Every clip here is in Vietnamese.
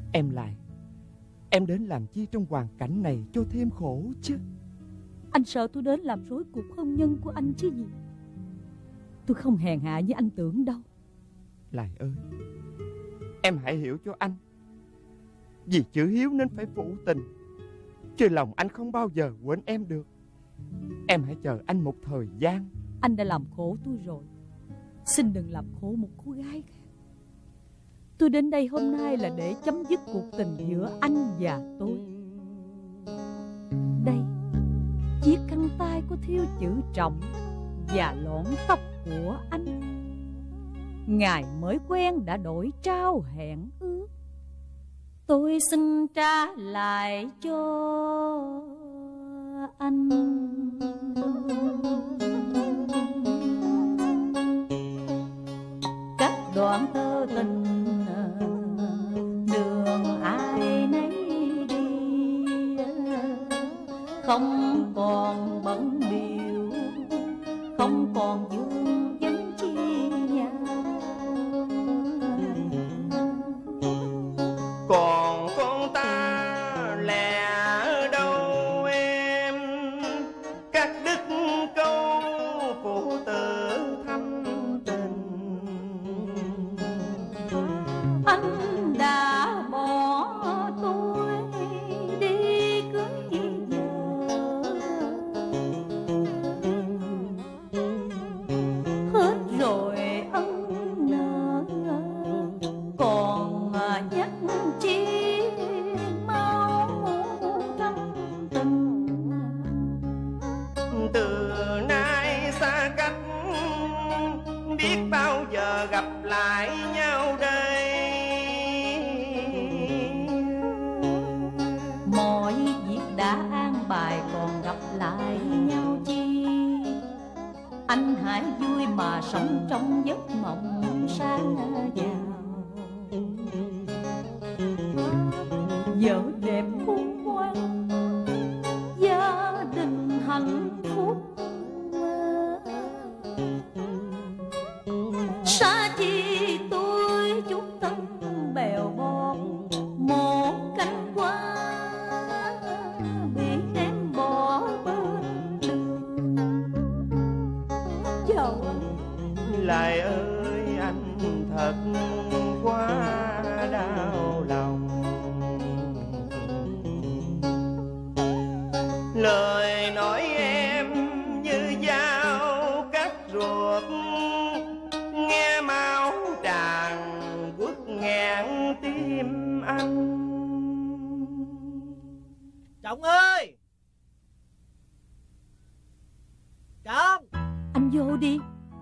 Em lại, em đến làm chi trong hoàn cảnh này cho thêm khổ chứ? Anh sợ tôi đến làm rối cuộc hôn nhân của anh chứ gì. Tôi không hèn hạ như anh tưởng đâu. Lại ơi, em hãy hiểu cho anh. Vì chữ hiếu nên phải phụ tình, chứ lòng anh không bao giờ quên em được. Em hãy chờ anh một thời gian. Anh đã làm khổ tôi rồi, xin đừng làm khổ một cô gái khác. Tôi đến đây hôm nay là để chấm dứt cuộc tình giữa anh và tôi. Đây, chiếc khăn tay có thêu chữ trọng và lọn tóc của anh. Ngày mới quen đã đổi trao hẹn ước, tôi xin trả lại cho anh. Các đoạn thơ tình đường ai nấy đi, không còn bận biểu, không còn dương vấn chi nhau. Còn con ta lẻ ở đâu em, các đức câu phụ tử thâm tình. Anh đã bỏ tôi đi cưới vợ, hết rồi ân nợ, còn nhắc chi mau thâm tình. Từ nay xa cách, biết bao giờ gặp lại nhau đây. Mọi việc đã an bài, còn gặp lại nhau chi. Anh hãy vui mà sống trong giấc mộng xa vào. Vợ đẹp khôn ngoan, gia đình hạnh phúc. Xa chi tôi chút thân bèo bọt, một cánh hoa bị em bỏ bên đường. Chào anh. Lại ơi, anh thật quá đau lòng. Lời nói em như dao cắt ruột, nghe máu tràn quất ngàn tim anh. Trọng ơi! Trọng! Anh vô đi.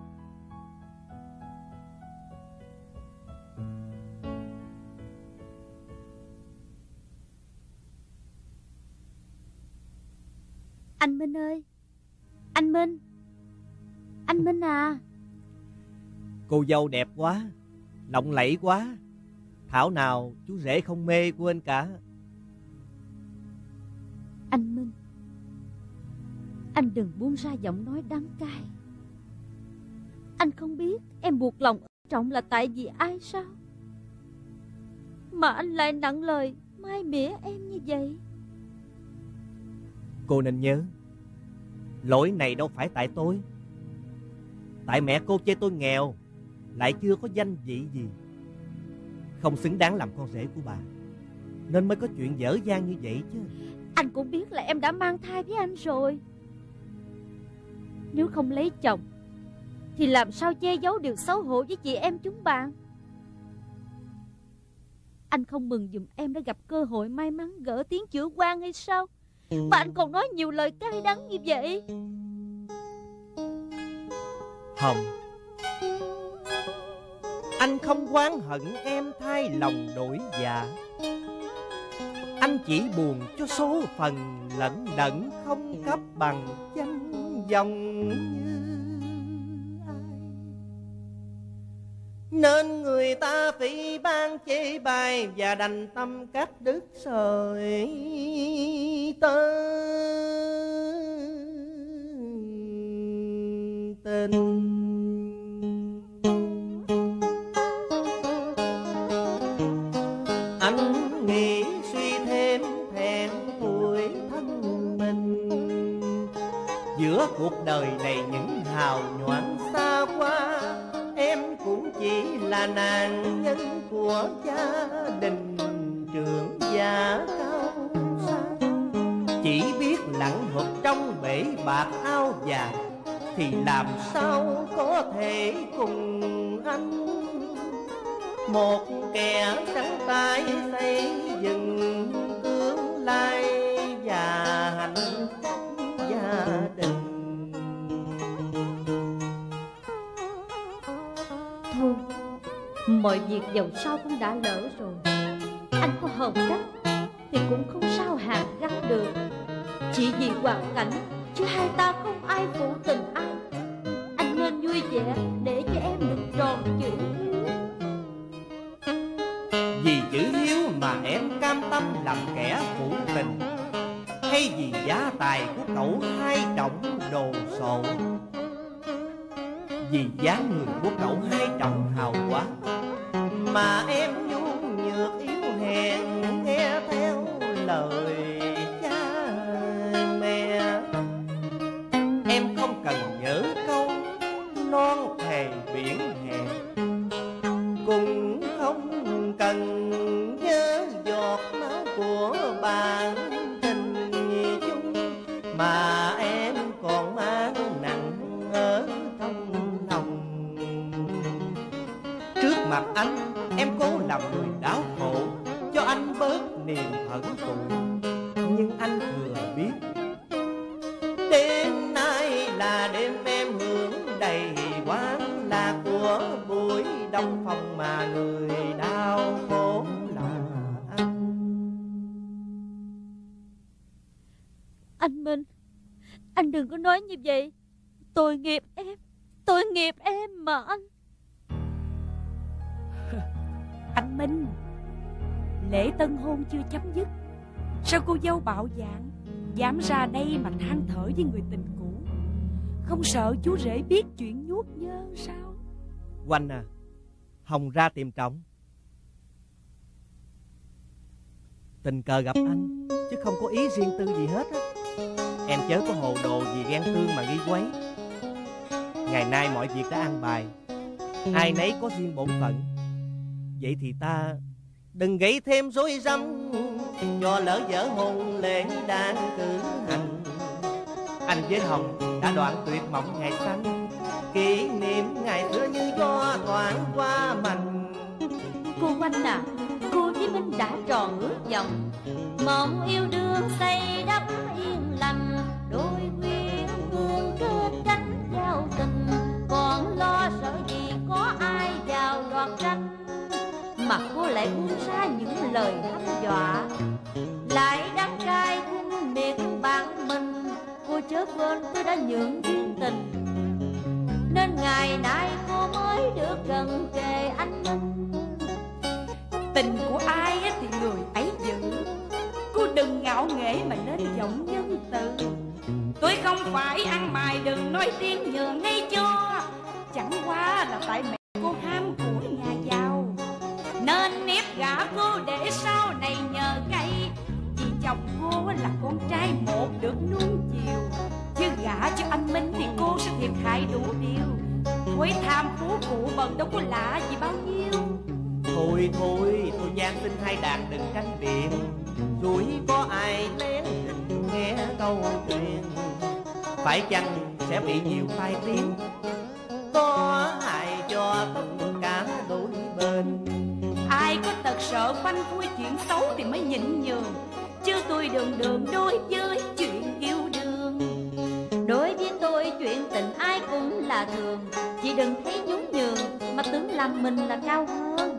Anh Minh ơi! Anh Minh! Anh Minh à! Cô dâu đẹp quá, lộng lẫy quá, thảo nào chú rể không mê quên cả. Anh Minh, anh đừng buông ra giọng nói đắng cay. Anh không biết em buộc lòng Trọng là tại vì ai sao, mà anh lại nặng lời mai mỉa em như vậy. Cô nên nhớ, lỗi này đâu phải tại tôi. Tại mẹ cô chê tôi nghèo, lại chưa có danh vị gì, không xứng đáng làm con rể của bà, nên mới có chuyện dở dang như vậy chứ. Anh cũng biết là em đã mang thai với anh rồi. Nếu không lấy chồng thì làm sao che giấu điều xấu hổ với chị em chúng bạn. Anh không mừng giùm em đã gặp cơ hội may mắn gỡ tiếng chữa quan hay sao, mà anh còn nói nhiều lời cay đắng như vậy. Hồng, anh không oán hận em thay lòng đổi dạ. Anh chỉ buồn cho số phận lẫn đẫn không cấp bằng danh vọng như ai, nên người ta phỉ ban chê bai và đành tâm cắt đứt sợi tơ tình. Anh cuộc đời này những hào nhoáng xa qua, em cũng chỉ là nạn nhân của gia đình trưởng giả cao xa. Chỉ biết lặng hụt trong bể bạc áo dài, thì làm sao có thể cùng anh. Một kẻ trắng tay xây dựng tương lai và hạnh phúc gia đình. Thôi, mọi việc dầu sao cũng đã lỡ rồi. Anh có hờn trách thì cũng không sao hàn gắn được. Chỉ vì hoàn cảnh chứ hai ta không ai phụ tình ai. Anh nên vui vẻ để cho em được tròn chữ hiếu. Vì chữ hiếu mà em cam tâm làm kẻ phụ tình, hay vì giá tài của cậu hai trọng đồ sộ? Vì dáng người của cậu hai trọng hào quang mà em nhu nhược yếu hèn, nghe theo lời cha mẹ. Em không cần nhớ câu non thề biển hẹn, cũng không cần nhớ giọt máu của bạn tình chung, mà em còn mang nặng ở trong lòng. Trước mặt anh em cố làm người đau khổ, cho anh bớt niềm hận thù. Nhưng anh thừa biết đêm nay là đêm em hưởng đầy quán là của buổi đông phòng, mà người đau khổ là anh. Anh Minh, anh đừng có nói như vậy. Tội nghiệp em mà anh. Anh Minh, lễ tân hôn chưa chấm dứt, sao cô dâu bạo dạn dám ra đây mà than thở với người tình cũ? Không sợ chú rể biết chuyện nhuốc nhơ sao? Oanh à, Hồng ra tìm Trọng. Tình cờ gặp anh chứ không có ý riêng tư gì hết á. Em chớ có hồ đồ vì ghen tương mà nghi quấy. Ngày nay mọi việc đã an bài, ai nấy có riêng bổn phận. Vậy thì ta đừng gây thêm rối rắm, cho lỡ dở hôn lễ đang cử hành. Anh với Hồng đã đoạn tuyệt mộng ngày xanh, kỷ niệm ngày xưa như gió thoảng qua mình. Cô Oanh à, cô với Minh đã tròn ước vọng, mộng yêu đương xây đắp yên lành. Đôi quyến hương kết cánh giao tình, còn lo sợ gì có ai vào đoạt tranh. Mà cô lại buông ra những lời hăm dọa, lại đăng cai khinh miệt bạn mình. Cô chớ quên tôi đã nhượng duyên tình, nên ngày nay cô mới được gần kề anh Minh. Tình của ai thì người ấy giữ, cô đừng ngạo nghễ mà nên giọng nhân từ. Tôi không phải ăn mày đừng nói tiếng nhường ngay cho, chẳng qua là tại mẹ cô ham của nhà giàu, nên ép gả cô để sau này nhờ cậy. Vì chồng cô là con trai một được nuông chiều, chứ gả cho anh Minh thì cô sẽ thiệt hại đủ điều. Với tham phú phụ bần đâu có lạ gì bao nhiêu. Thôi tôi gian xin hai đàn đừng tranh biện, rủi có ai lén tình nghe câu chuyện. Phải chăng sẽ bị nhiều tai tiếng, có hại cho tất cả đôi bên. Ai có tật sợ phanh phui chuyện xấu thì mới nhịn nhường, chứ tôi đường đối với chuyện yêu đương. Đối với tôi chuyện tình ai cũng là thường, chị đừng thấy nhún nhường mà tưởng làm mình là cao hơn.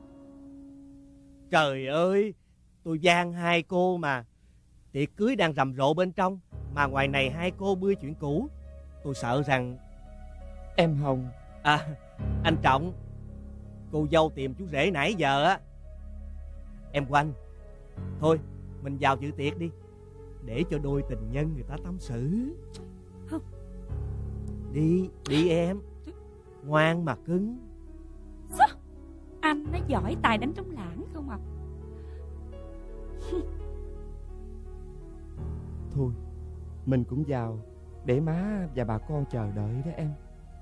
Trời ơi, tôi van hai cô mà. Tiệc cưới đang rầm rộ bên trong, mà ngoài này hai cô bươi chuyện cũ. Tôi sợ rằng... Em Hồng. À, anh Trọng, cô dâu tìm chú rể nãy giờ á. Em Oanh, thôi mình vào dự tiệc đi, để cho đôi tình nhân người ta tâm sự. Không. Đi em, ngoan mà cứng. Sao? Anh nó giỏi tài đánh trống lãng không à? Thôi mình cũng vào để má và bà con chờ đợi đó em.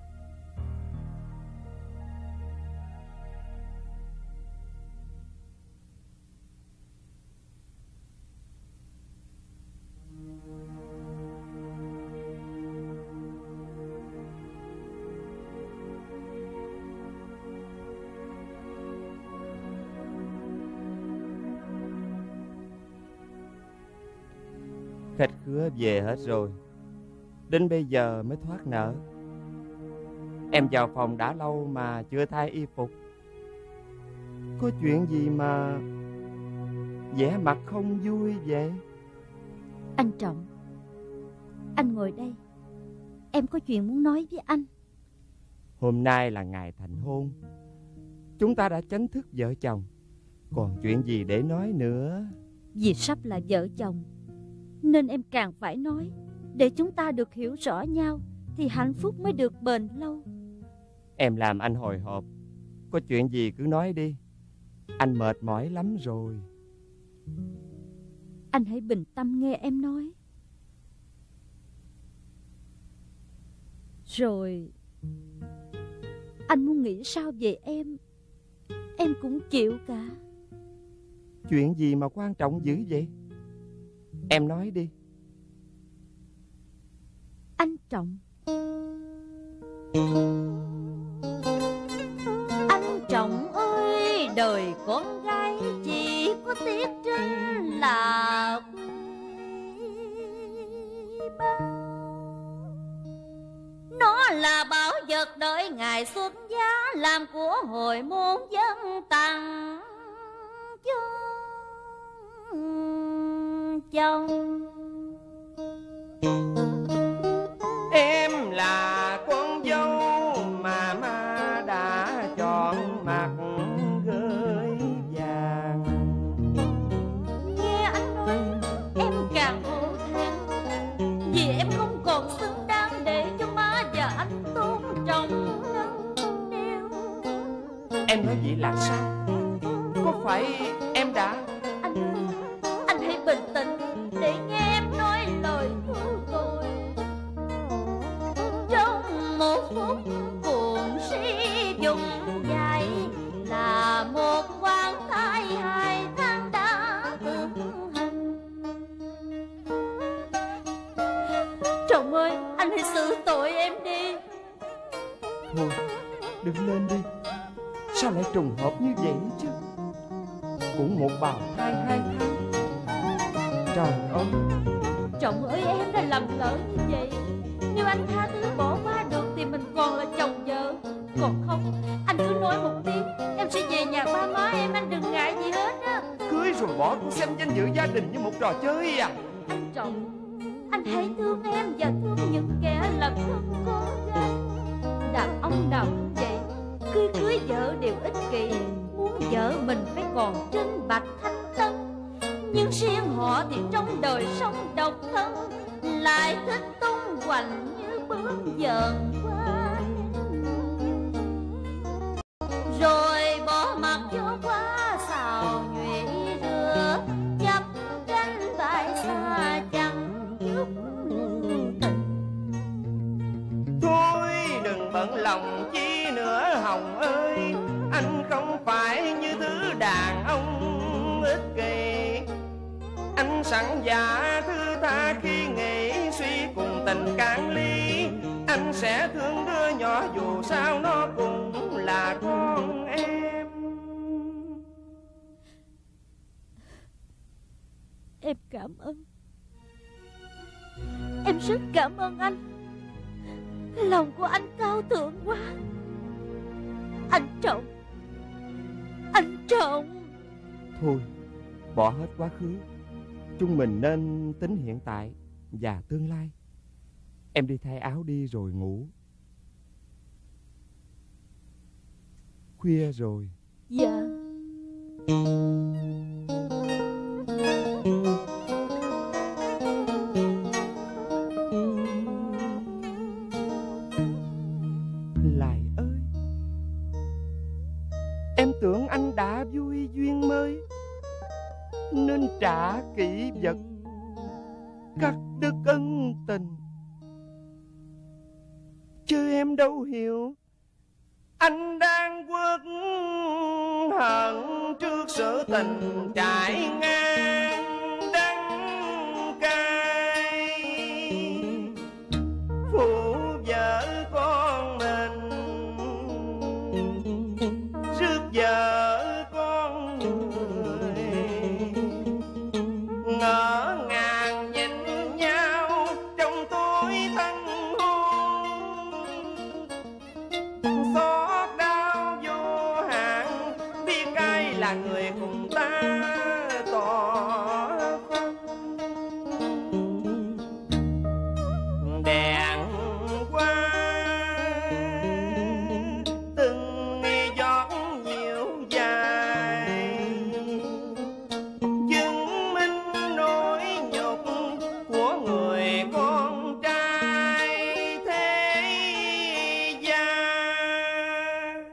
Khách khứa về hết rồi, đến bây giờ mới thoát nợ. Em vào phòng đã lâu mà chưa thay y phục. Có chuyện gì mà vẻ mặt không vui vậy? Anh Trọng, anh ngồi đây. Em có chuyện muốn nói với anh. Hôm nay là ngày thành hôn, chúng ta đã chính thức vợ chồng. Còn chuyện gì để nói nữa? Vì sắp là vợ chồng nên em càng phải nói, để chúng ta được hiểu rõ nhau thì hạnh phúc mới được bền lâu. Em làm anh hồi hộp. Có chuyện gì cứ nói đi, anh mệt mỏi lắm rồi. Anh hãy bình tâm nghe em nói. Rồi anh muốn nghĩ sao về em cũng chịu cả. Chuyện gì mà quan trọng dữ vậy? Em nói đi. Anh Trọng, anh Trọng ơi, đời con gái chỉ có tiếc trinh là quý báu. Nó là bảo vật đợi ngày xuất giá, làm của hồi môn dân tặng cho chồng. Em là con dâu mà má đã chọn mặt gơi vàng. Nghe anh nói em càng hổ thẹn, vì em không còn xứng đáng để cho má và anh tôn trọng nâng niu. Em nói vậy là sao? Có phải em đã... Anh hãy bình tĩnh để nghe em nói lời thôi rồi. Trong một phút cuồng si dùng dài là một quan thai 2 tháng đã thực hành. Chồng ơi, anh hãy xử tội em đi. Thôi, đừng lên đi. Sao lại trùng hợp như vậy chứ? Cũng một bào thai 2 tháng. Trời ơi! Trọng ơi, em đã lầm lỡ như vậy. Nếu anh tha thứ bỏ qua được thì mình còn là chồng vợ. Còn không, anh cứ nói một tiếng, em sẽ về nhà ba má em, anh đừng ngại gì hết á. Cưới rồi bỏ cũng xem danh dự gia đình như một trò chơi à? Anh Trọng, anh hãy thương em và thương những kẻ làm thân con gái. Đàn ông nào cũng vậy, khi cưới vợ đều ích kỷ, muốn vợ mình phải còn trinh bạch thanh tân. Nhưng riêng họ thì trong đời sống độc thân, lại thích tung hoành như bướm giận qua, rồi bỏ mặc cho quá xào nhụy rửa, chấp tranh tại xa chẳng giúp tình. Thôi đừng bận lòng chi nữa Hồng ơi. Anh không phải như thứ đàn ông ích kỷ. Anh sẵn dạ thư tha khi nghĩ suy cùng tình cạn ly. Anh sẽ thương đứa nhỏ dù sao nó cũng là con em. Em cảm ơn. Em rất cảm ơn anh. Lòng của anh cao thượng quá. Anh Trọng, anh Trọng. Thôi, bỏ hết quá khứ. Chúng mình nên tính hiện tại và tương lai. Em đi thay áo đi rồi ngủ. Khuya rồi. Dạ. Lại ơi, em tưởng anh đã vui duyên mới nên trả kỷ vật, cắt đứt ân tình. chứ em đâu hiểu anh đang uất hận trước sự tình trải ngang đắng cay. Phụ vợ con mình rước vợ con người, ngỡ ngàng nhìn nhau trong tối thanh hôn. Xót đau vô hạn biết ai là người cùng ta tỏ phân. Đèn qua từng giọt nhiều dài, chứng minh nỗi nhục của người con trai thế gian.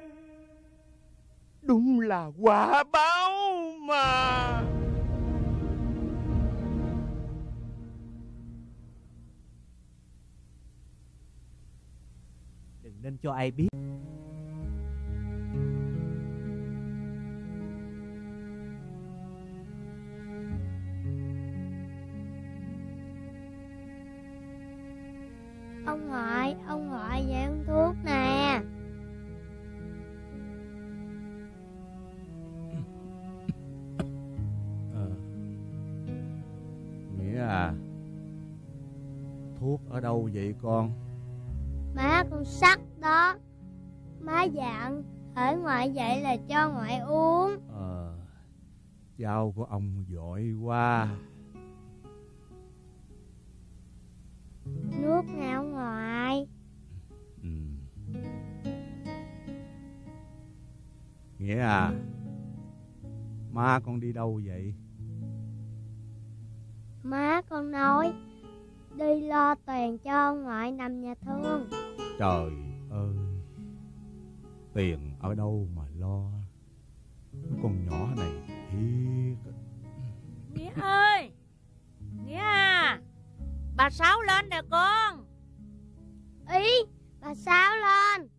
Đúng là quả báo mà. Đừng nên cho ai biết. Ông ngoại về uống thuốc nè. Nghĩa à, thuốc ở đâu vậy con? Má con sắc đó. Má dặn hễ ngoại dậy là cho ngoại uống. Cháu của ông giỏi quá. Nước nè ông ngoại. Nghĩa à, má con đi đâu vậy? Má con nói đi lo tiền cho ông ngoại nằm nhà thương. Trời ơi, tiền ở đâu mà lo. Con nhỏ này thiệt. Nghĩa ơi, Nghĩa à, bà Sáu lên nè con. Ý, bà Sáu lên.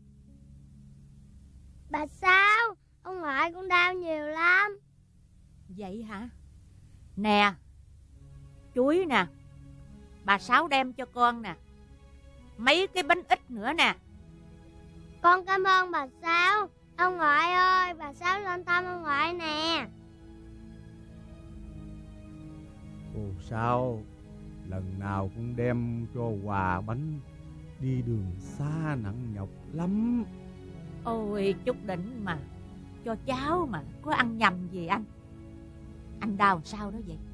Bà Sáu, ông ngoại con đau nhiều lắm. Vậy hả? Nè, chuối nè, bà Sáu đem cho con nè. Mấy cái bánh ít nữa nè. Con cảm ơn bà Sáu. Ông ngoại ơi, bà Sáu lên thăm ông ngoại nè. Cô Sáu lần nào cũng đem cho quà bánh, đi đường xa nặng nhọc lắm. Ôi chút đỉnh mà, cho cháu mà có ăn nhầm gì anh. Anh đau sao đó vậy?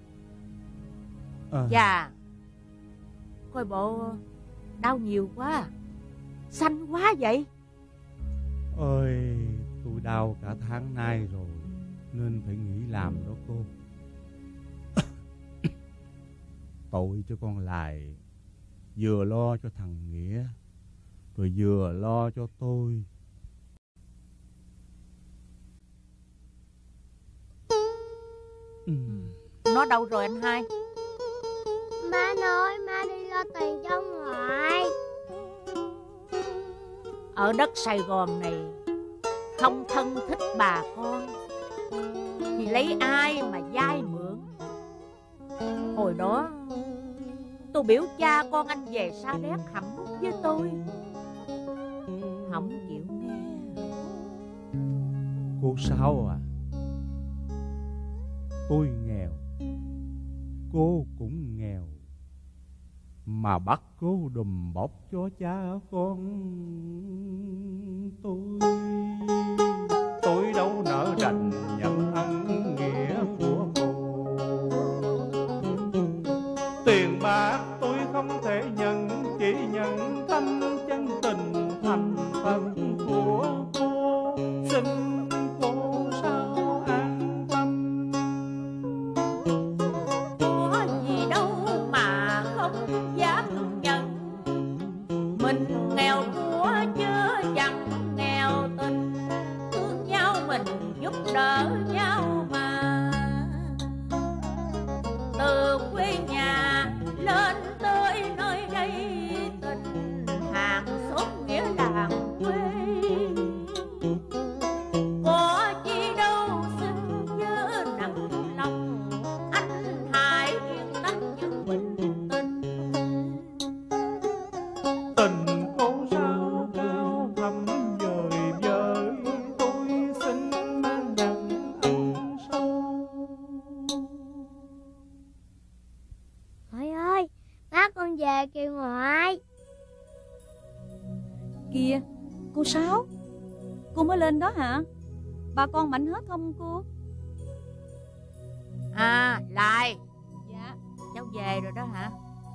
Dạ, coi bộ đau nhiều quá, xanh quá vậy. Ôi, tôi đau cả tháng nay rồi nên phải nghỉ làm đó cô. Tội cho con Lài, vừa lo cho thằng Nghĩa rồi vừa lo cho tôi. Nó đâu rồi anh hai? Má nói má đi lo tiền cho ông ngoại. Ở đất Sài Gòn này không thân thích bà con thì lấy ai mà vay mượn. Hồi đó tôi biểu cha con anh về Sa Đéc hẩm với tôi, không chịu nghe. Cô Sáu à, tôi nghèo, cô cũng nghèo, mà bắt cô đùm bọc cho cha con tôi đâu nỡ đành nhận ân nghĩa của cô. Tiền bạc tôi không thể nhận, chỉ nhận tâm chân tình thành phần của cô. Xin cô Sáu an tâm. Có gì đâu mà không dám nhận, mình nghèo của chứ chẳng nghèo tình. Thương nhau mình giúp đỡ nhau mà. về kìa ngoại. Kìa, cô Sáu, cô mới lên đó hả? Bà con mạnh hết không cô? À, Lại, Dạ. cháu về rồi đó hả?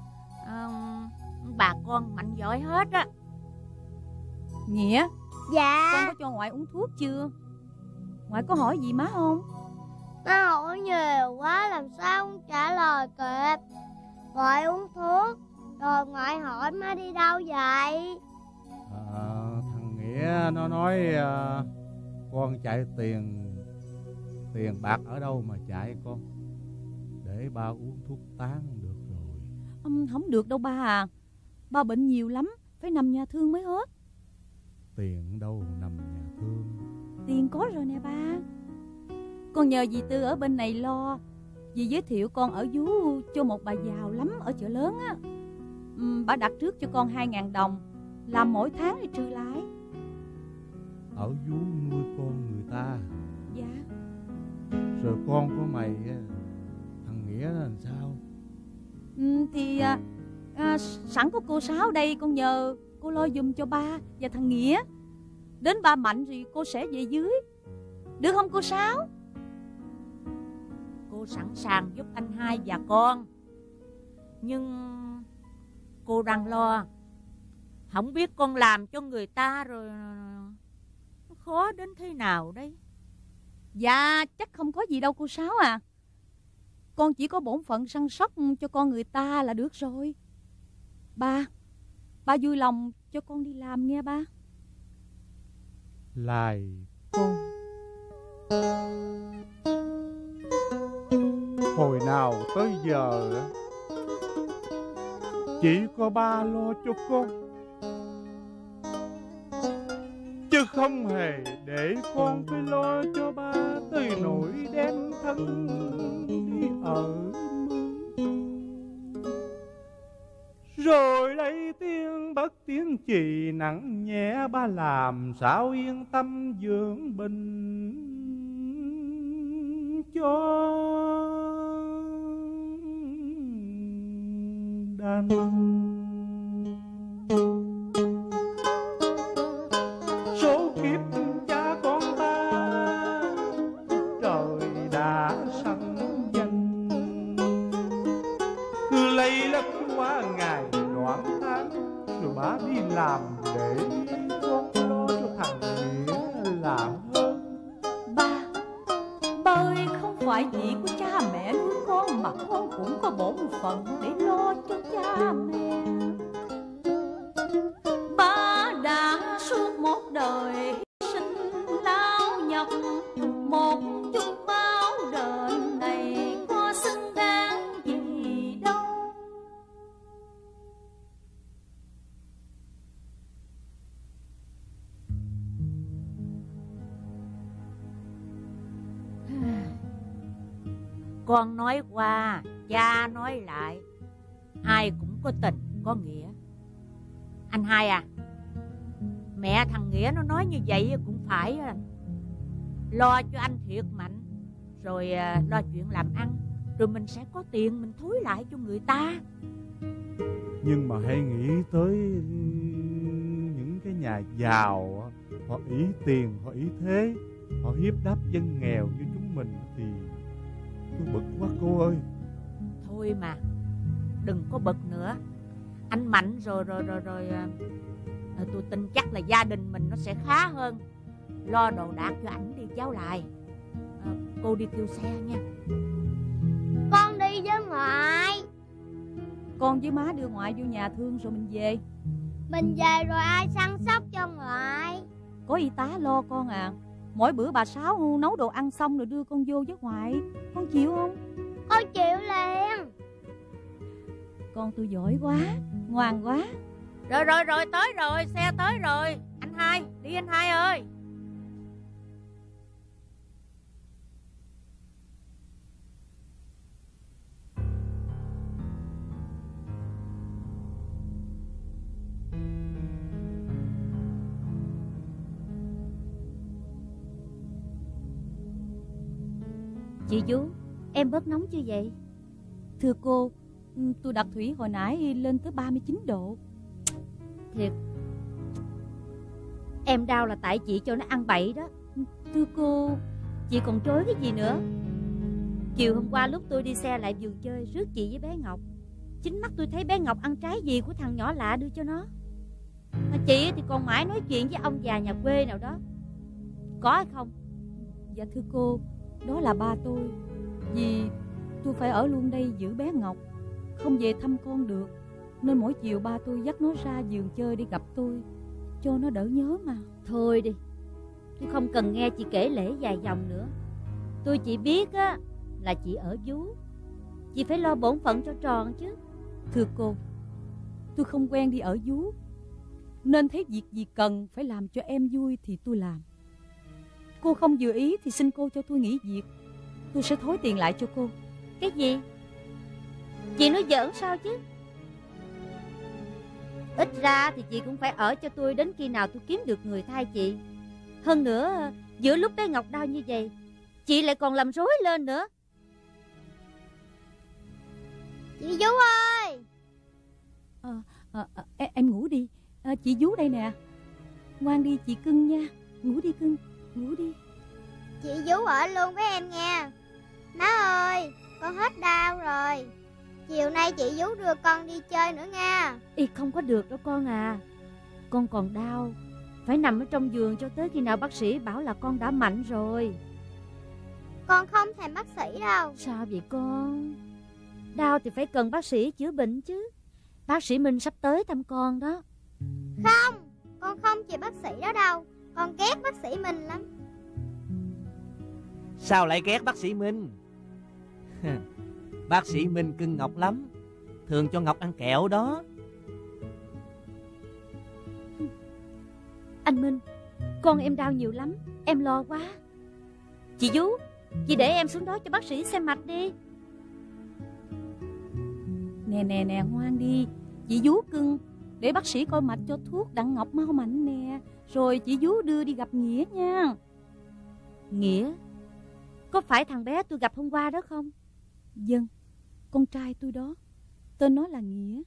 Bà con mạnh giỏi hết á. Nghĩa, Dạ. con có cho ngoại uống thuốc chưa? Ngoại có hỏi gì má không? Má hỏi nhiều quá làm sao không trả lời kịp. Ngoại uống thuốc, rồi ngoại hỏi má đi đâu vậy? Thằng Nghĩa nó nói con chạy tiền bạc ở đâu mà chạy con, để ba uống thuốc tán được rồi. Không được đâu ba à. Ba bệnh nhiều lắm, phải nằm nhà thương mới hết. Tiền đâu nằm nhà thương. Tiền có rồi nè ba. Con nhờ dì Tư ở bên này lo. Dì giới thiệu con ở vú cho một bà giàu lắm ở chợ lớn á. Bà đặt trước cho con 2.000 đồng, làm mỗi tháng thì trừ lãi. Ở vú nuôi con người ta. Dạ. Rồi con của mày, thằng Nghĩa là làm sao? Sẵn có cô Sáu đây, con nhờ cô lo giùm cho ba và thằng Nghĩa. Đến ba mạnh thì cô sẽ về dưới. Được không cô Sáu? Cô sẵn sàng giúp anh hai và con. Nhưng cô đang lo, không biết con làm cho người ta rồi nó khó đến thế nào đây. Dạ chắc không có gì đâu cô Sáu à. Con chỉ có bổn phận săn sóc cho con người ta là được rồi. Ba vui lòng cho con đi làm nghe ba. Lại con. Hồi nào tới giờ chỉ có ba lo cho con, chứ không hề để con phải lo cho ba tới nỗi đem thân đi ở mướn. Rồi lấy tiếng bất tiếng chì nặng nhẹ ba làm sao yên tâm dưỡng bình cho đàn. Số kiếp cha con ta trời đã sanh danh, cứ lấy lấp qua ngày đoạn tháng, rồi bá đi làm để con lo cho thằng Nghĩa là hơn. Ba ơi, không phải chỉ có cha mẹ nuôi con mà con cũng có bổn phận để lo cho cha mẹ. Ba đã suốt một đời hy sinh lao nhọc, một chút báo đền này có xứng đáng gì đâu. Con nói qua, cha nói lại, ai cũng có tình có nghĩa. Anh hai à, mẹ thằng Nghĩa nó nói như vậy cũng phải lo cho anh thiệt mạnh, rồi lo chuyện làm ăn, rồi mình sẽ có tiền mình thối lại cho người ta. Nhưng mà hãy nghĩ tới những cái nhà giàu, họ ý tiền, họ ý thế, họ hiếp đáp dân nghèo như chúng mình thì tôi bực quá cô ơi. Thôi mà, đừng có bực nữa. Anh mạnh rồi tôi tin chắc là gia đình mình nó sẽ khá hơn. Lo đồ đạc cho ảnh đi cháu Lại. Cô đi kêu xe nha. Con đi với ngoại. Con với má đưa ngoại vô nhà thương rồi mình về. Mình về rồi ai săn sóc cho ngoại? Có y tá lo con à. Mỗi bữa bà Sáu nấu đồ ăn xong rồi đưa con vô với ngoại. Con chịu không? Con chịu liền. Con tôi giỏi quá, ngoan quá. Rồi tới rồi, xe tới rồi. Anh hai, đi anh hai ơi. Chị vú, em bớt nóng chưa vậy? Thưa cô, Tôi đặt thủy hồi nãy lên tới 39 độ. Thiệt, em đau là tại chị cho nó ăn bậy đó. Thưa cô, Chị còn chối cái gì nữa? Chiều hôm qua lúc tôi đi xe lại vườn chơi rước chị với bé Ngọc, chính mắt tôi thấy bé Ngọc ăn trái gì của thằng nhỏ lạ đưa cho nó. Mà chị thì còn mãi nói chuyện với ông già nhà quê nào đó. Có hay không? dạ thưa cô, đó là ba tôi. Vì tôi phải ở luôn đây giữ bé Ngọc, không về thăm con được, nên mỗi chiều ba tôi dắt nó ra vườn chơi đi gặp tôi, cho nó đỡ nhớ mà. Thôi đi, tôi không cần nghe chị kể lể dài dòng nữa. Tôi chỉ biết á là chị ở vú, chị phải lo bổn phận cho tròn chứ. Thưa cô, tôi không quen đi ở vú, nên thấy việc gì cần phải làm cho em vui thì tôi làm. Cô không vừa ý thì xin cô cho tôi nghỉ việc, tôi sẽ thối tiền lại cho cô. Cái gì? Chị nói giỡn sao chứ? Ít ra thì chị cũng phải ở cho tôi đến khi nào tôi kiếm được người thay chị. Hơn nữa, giữa lúc bé Ngọc đau như vậy, chị lại còn làm rối lên nữa. Chị vú ơi! Em ngủ đi, chị vú đây nè. Ngoan đi chị cưng nha, ngủ đi cưng, ngủ đi. Chị vú ở luôn với em nha. Má ơi, con hết đau rồi. Chiều nay chị vú đưa con đi chơi nữa nha. Ý không có được đâu con à. Con còn đau, phải nằm ở trong giường cho tới khi nào bác sĩ bảo là con đã mạnh rồi. Con không thèm bác sĩ đâu. Sao vậy con? Đau thì phải cần bác sĩ chữa bệnh chứ. Bác sĩ Minh sắp tới thăm con đó. Không, con không chịu bác sĩ đó đâu. Con ghét bác sĩ Minh lắm. Sao lại ghét bác sĩ Minh? Bác sĩ Minh cưng Ngọc lắm, thường cho Ngọc ăn kẹo đó. Anh Minh, con em đau nhiều lắm, em lo quá. Chị vú, chị để em xuống đó cho bác sĩ xem mạch đi. Nè ngoan đi, chị vú cưng, để bác sĩ coi mạch cho thuốc đặng Ngọc mau mạnh nè, rồi chị vú đưa đi gặp Nghĩa nha. Nghĩa? Có phải thằng bé tôi gặp hôm qua đó không? Vâng, con trai tôi đó, tên nó là Nghĩa.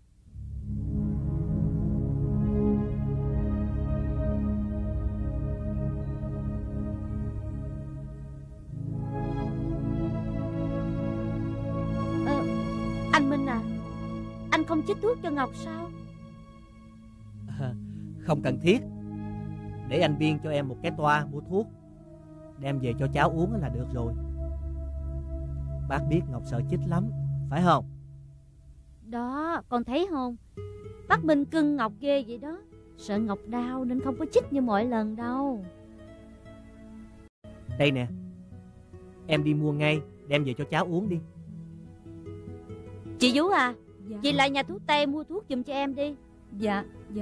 Anh Minh à, anh không chích thuốc cho Ngọc sao? Không cần thiết. Để anh biên cho em một cái toa mua thuốc, đem về cho cháu uống là được rồi. Bác biết Ngọc sợ chích lắm, phải không? Đó, con thấy không? Bác Minh cưng Ngọc ghê vậy đó. Sợ Ngọc đau nên không có chích như mọi lần đâu. Đây nè, em đi mua ngay, đem về cho cháu uống đi. Chị vú à, Dạ. chị lại nhà thuốc Tây mua thuốc giùm cho em đi. Dạ.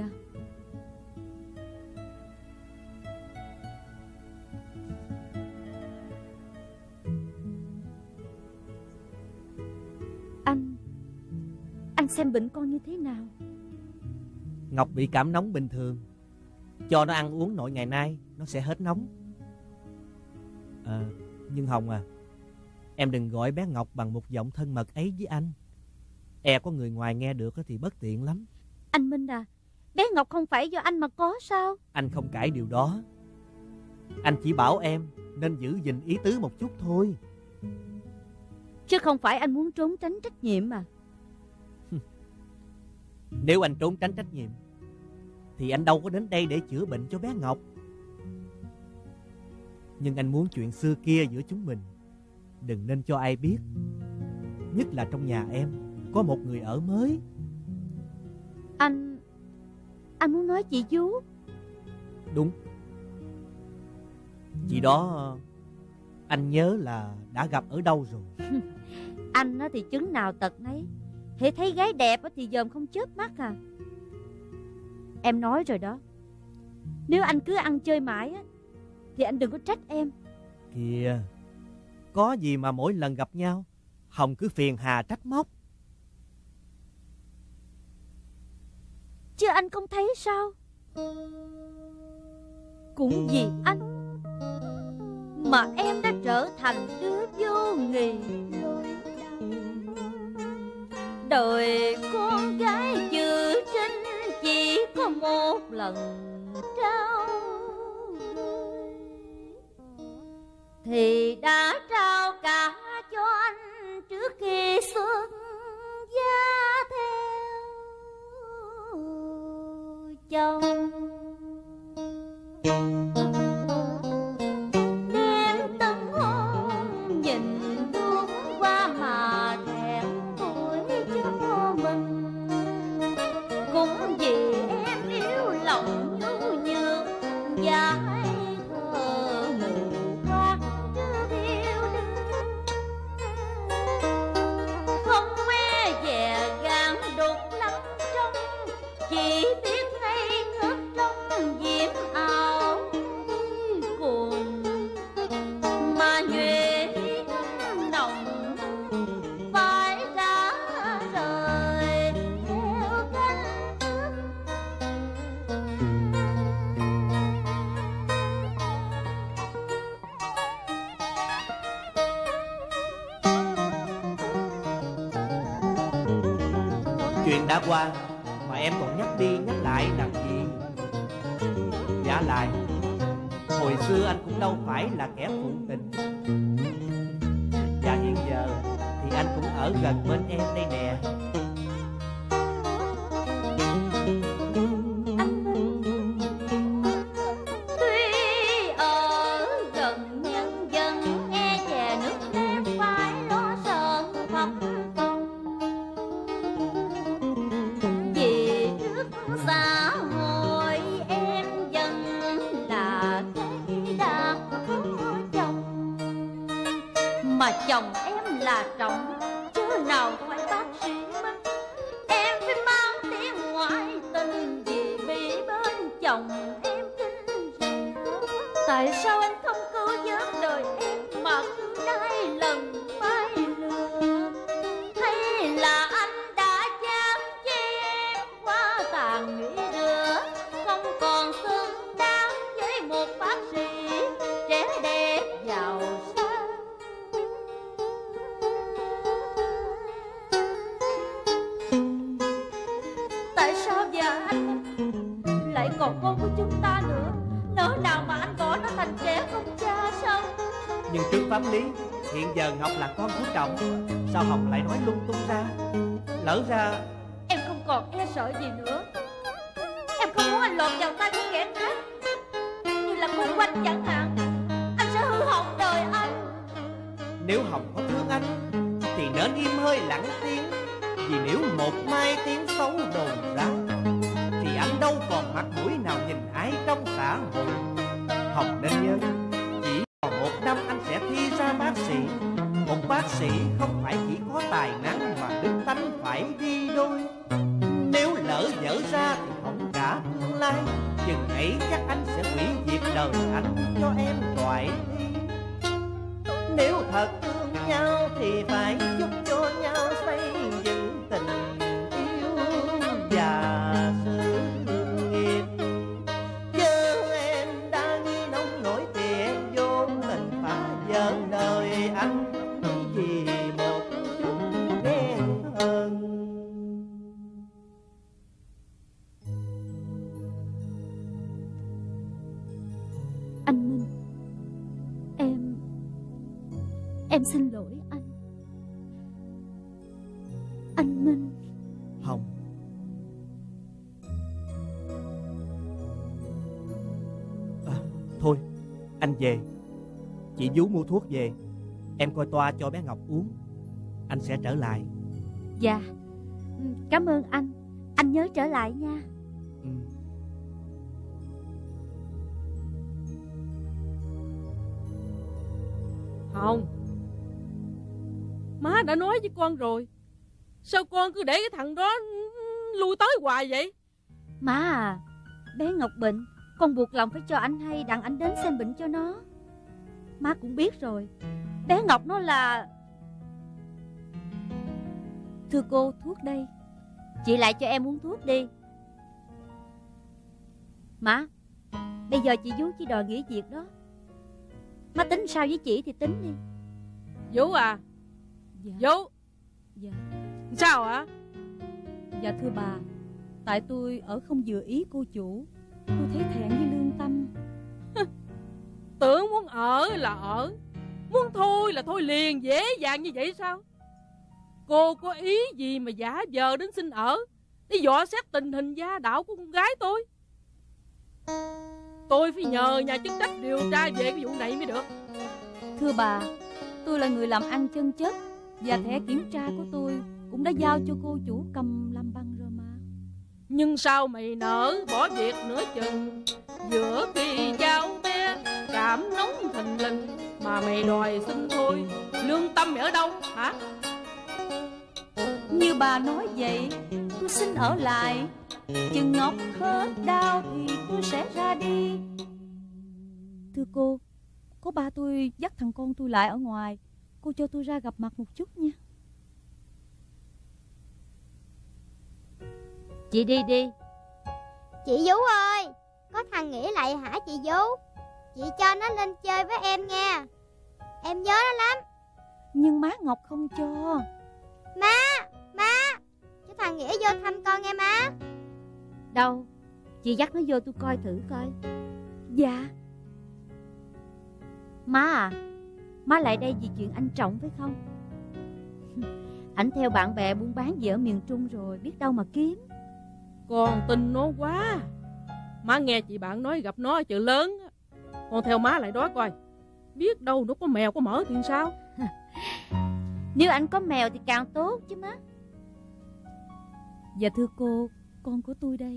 Anh xem bệnh con như thế nào? Ngọc bị cảm nóng bình thường, cho nó ăn uống nội ngày nay nó sẽ hết nóng. Nhưng Hồng à, em đừng gọi bé Ngọc bằng một giọng thân mật ấy với anh. E có người ngoài nghe được thì bất tiện lắm. Anh Minh à, bé Ngọc không phải do anh mà có sao? Anh không cãi điều đó. Anh chỉ bảo em nên giữ gìn ý tứ một chút thôi. Chứ không phải anh muốn trốn tránh trách nhiệm mà. Nếu anh trốn tránh trách nhiệm thì anh đâu có đến đây để chữa bệnh cho bé Ngọc. Nhưng anh muốn chuyện xưa kia giữa chúng mình đừng nên cho ai biết, nhất là trong nhà em có một người ở mới. Anh muốn nói chị vú. Đúng. Chị đó anh nhớ là đã gặp ở đâu rồi. Anh thì chứng nào tật nấy, hễ thấy gái đẹp thì dòm không chớp mắt à. Em nói rồi đó, nếu anh cứ ăn chơi mãi thì anh đừng có trách em. Kìa, có gì mà mỗi lần gặp nhau Hồng cứ phiền hà trách móc. Chứ anh không thấy sao? Cũng vì anh mà em đã trở thành đứa vô nghị. Đời con gái chữ trinh chỉ có một lần trao đời, thì đã trao cả cho anh trước khi xuất gia theo chồng. Đêm tân hôn nhìn thương qua mà thẹn tuổi cho mình, cũng vì em yêu lòng nhu nhược và hay thơ mù quáng chưa yêu đương. Không me dè gan đục lắm trong, chỉ biết ngây ngất trong diễm ảo cuồng, mà nhuệ nồng phải đã rời theo cánh. Chuyện đã qua mà em còn nhắc đi nhắc lại làm gì? Giả lại, hồi xưa anh cũng đâu phải là kẻ phụ tình, và hiện giờ thì anh cũng ở gần bên em đây nè. Tuy ở gần nhân dân e dè nước em phải lo sợ phập phồng, vì trước xã hội em vẫn là cái đã có chồng, mà chồng em là trọng chứ nào phải bác sĩ Minh. Em phải mang tiếng ngoại tình vì bị bên chồng em kinh rình. Tại sao anh không cứu vớt đời em mà cứ đai lần phai lừa? Hay là anh đã dám chi em qua tàn nhụy đưa, không còn xứng đáng với một bác sĩ trẻ đẹp giàu sang? Tại sao giờ anh lại còn con của chúng ta nữa? Nỡ nào mà anh bỏ nó thành trẻ không cha sao? Nhưng trước pháp lý, hiện giờ Ngọc là con của chồng, sao Hồng lại nói lung tung ra? Lỡ ra Em không còn e sợ gì nữa. Em không muốn anh lọt vào tay của kẻ khác, như là cô Quanh chẳng hạn. Anh sẽ hư hỏng đời anh. nếu Hồng có thương anh thì nên im hơi lặng tiếng, vì nếu một mai tiếng xấu đồn ra thì anh đâu còn mặt mũi nào nhìn ai trong xã hội. Hồng nên nhớ, chỉ còn 1 năm anh sẽ thi ra bác sĩ. Một bác sĩ không phải chỉ có tài năng mà đức tánh phải đi đôi. Nếu lỡ dở ra thì không cả tương lai, chừng ấy chắc anh sẽ hủy diệt đời anh cho em đoại đi. Nếu thật thương nhau thì phải giúp cho nhau xây dựng tình yêu và sự nghiệp. Chứ em đã nghi nông nổi thì em vô tình phá vỡ đời anh vì một chút ghen hờn. Anh Minh, em xin lỗi anh. Anh Minh. Hồng, thôi anh về. Chị Vú mua thuốc về, em coi toa cho bé Ngọc uống. Anh sẽ trở lại. Dạ, cảm ơn anh. Anh nhớ trở lại nha. Hồng, má đã nói với con rồi, sao con cứ để cái thằng đó lui tới hoài vậy? Má à, bé Ngọc bệnh, con buộc lòng phải cho anh hay đặng anh đến xem bệnh cho nó. Má cũng biết rồi, bé Ngọc nó là... Thưa cô, thuốc đây. Chị lại cho em uống thuốc đi. Má, bây giờ chị Vú chỉ đòi nghỉ việc đó. Má tính sao với chị thì tính đi. Vú à? Dạ. Vú. Dạ. Sao hả? Dạ thưa bà, tại tôi ở không vừa ý cô chủ. Tôi thấy thẹn với lương tâm. Tưởng muốn ở là ở, muốn thôi là thôi liền dễ dàng như vậy sao? Cô có ý gì mà giả vờ đến xin ở để dò xét tình hình gia đạo của con gái tôi? Tôi phải nhờ nhà chức trách điều tra về cái vụ này mới được. Thưa bà, tôi là người làm ăn chân chất, và thẻ kiểm tra của tôi cũng đã giao cho cô chủ cầm làm băng rồi mà. Nhưng sao mày nỡ bỏ việc nửa chừng, giữa khi cháu bé cảm nóng thình lình mà mày đòi xin thôi? Lương tâm mày ở đâu hả? Như bà nói vậy, tôi xin ở lại. Chừng Ngọc hết đau thì tôi sẽ ra đi. Thưa cô, có ba tôi dắt thằng con tôi lại ở ngoài. Cô cho tôi ra gặp mặt một chút nha. Chị đi đi. Chị Vú ơi, có thằng Nghĩa lại hả chị Vú? Chị cho nó lên chơi với em nha, em nhớ nó lắm. Nhưng má Ngọc không cho. Má, cho thằng Nghĩa vô thăm con nghe má. Đâu, chị dắt nó vô tôi coi thử coi. Dạ. Má à, má lại đây vì chuyện anh Trọng phải không? Ảnh theo bạn bè buôn bán gì ở miền Trung rồi, biết đâu mà kiếm. Con tin nó quá. Má nghe chị bạn nói gặp nó ở chợ lớn, con theo má lại đó coi, biết đâu nó có mèo có mỡ thì sao. Nếu anh có mèo thì càng tốt chứ má. Dạ thưa cô, con của tôi đây.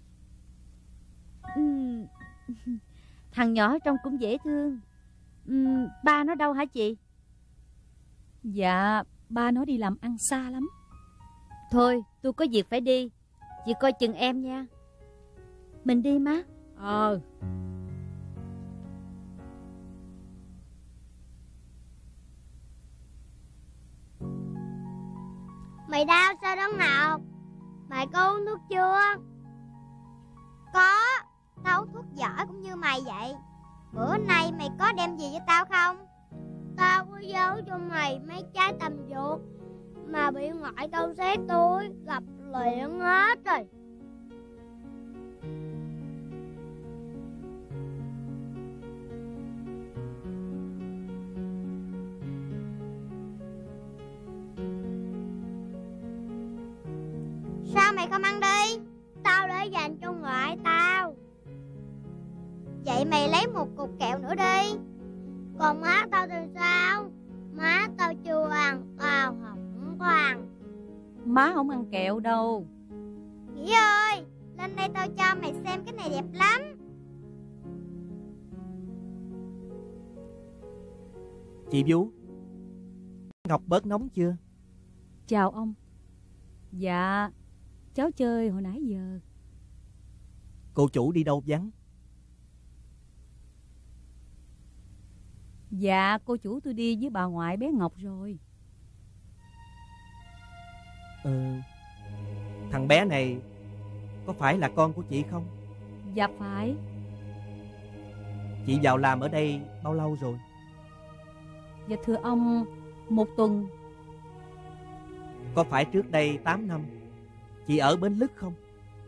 Thằng nhỏ ở trong cũng dễ thương. Ba nó đâu hả chị? Dạ, ba nó đi làm ăn xa lắm. Thôi, tôi có việc phải đi. Chị coi chừng em nha. Mình đi má. Mày đau sao đó Ngọc? Mày có uống thuốc chưa? Có, tao uống thuốc giỏi cũng như mày vậy. Bữa nay mày có đem gì cho tao không? Tao có giấu cho mày mấy trái tầm ruột mà bị ngoại tao xét tôi gặp liền hết rồi. Sao mày không ăn đi? Tao để dành cho ngoại tao. Vậy mày lấy một cục kẹo nữa đi. Còn má tao thì sao? Má tao chưa ăn, tao không có ăn. Má không ăn kẹo đâu. Nghĩa ơi, lên đây tao cho mày xem cái này đẹp lắm. Chị Vú, Ngọc bớt nóng chưa? Chào ông. Dạ, cháu chơi hồi nãy giờ. Cô chủ đi đâu vắng? Dạ, cô chủ tôi đi với bà ngoại bé Ngọc rồi. Thằng bé này có phải là con của chị không? Dạ phải. Chị vào làm ở đây bao lâu rồi? Dạ thưa ông, 1 tuần. Có phải trước đây 8 năm chị ở Bến Lức không?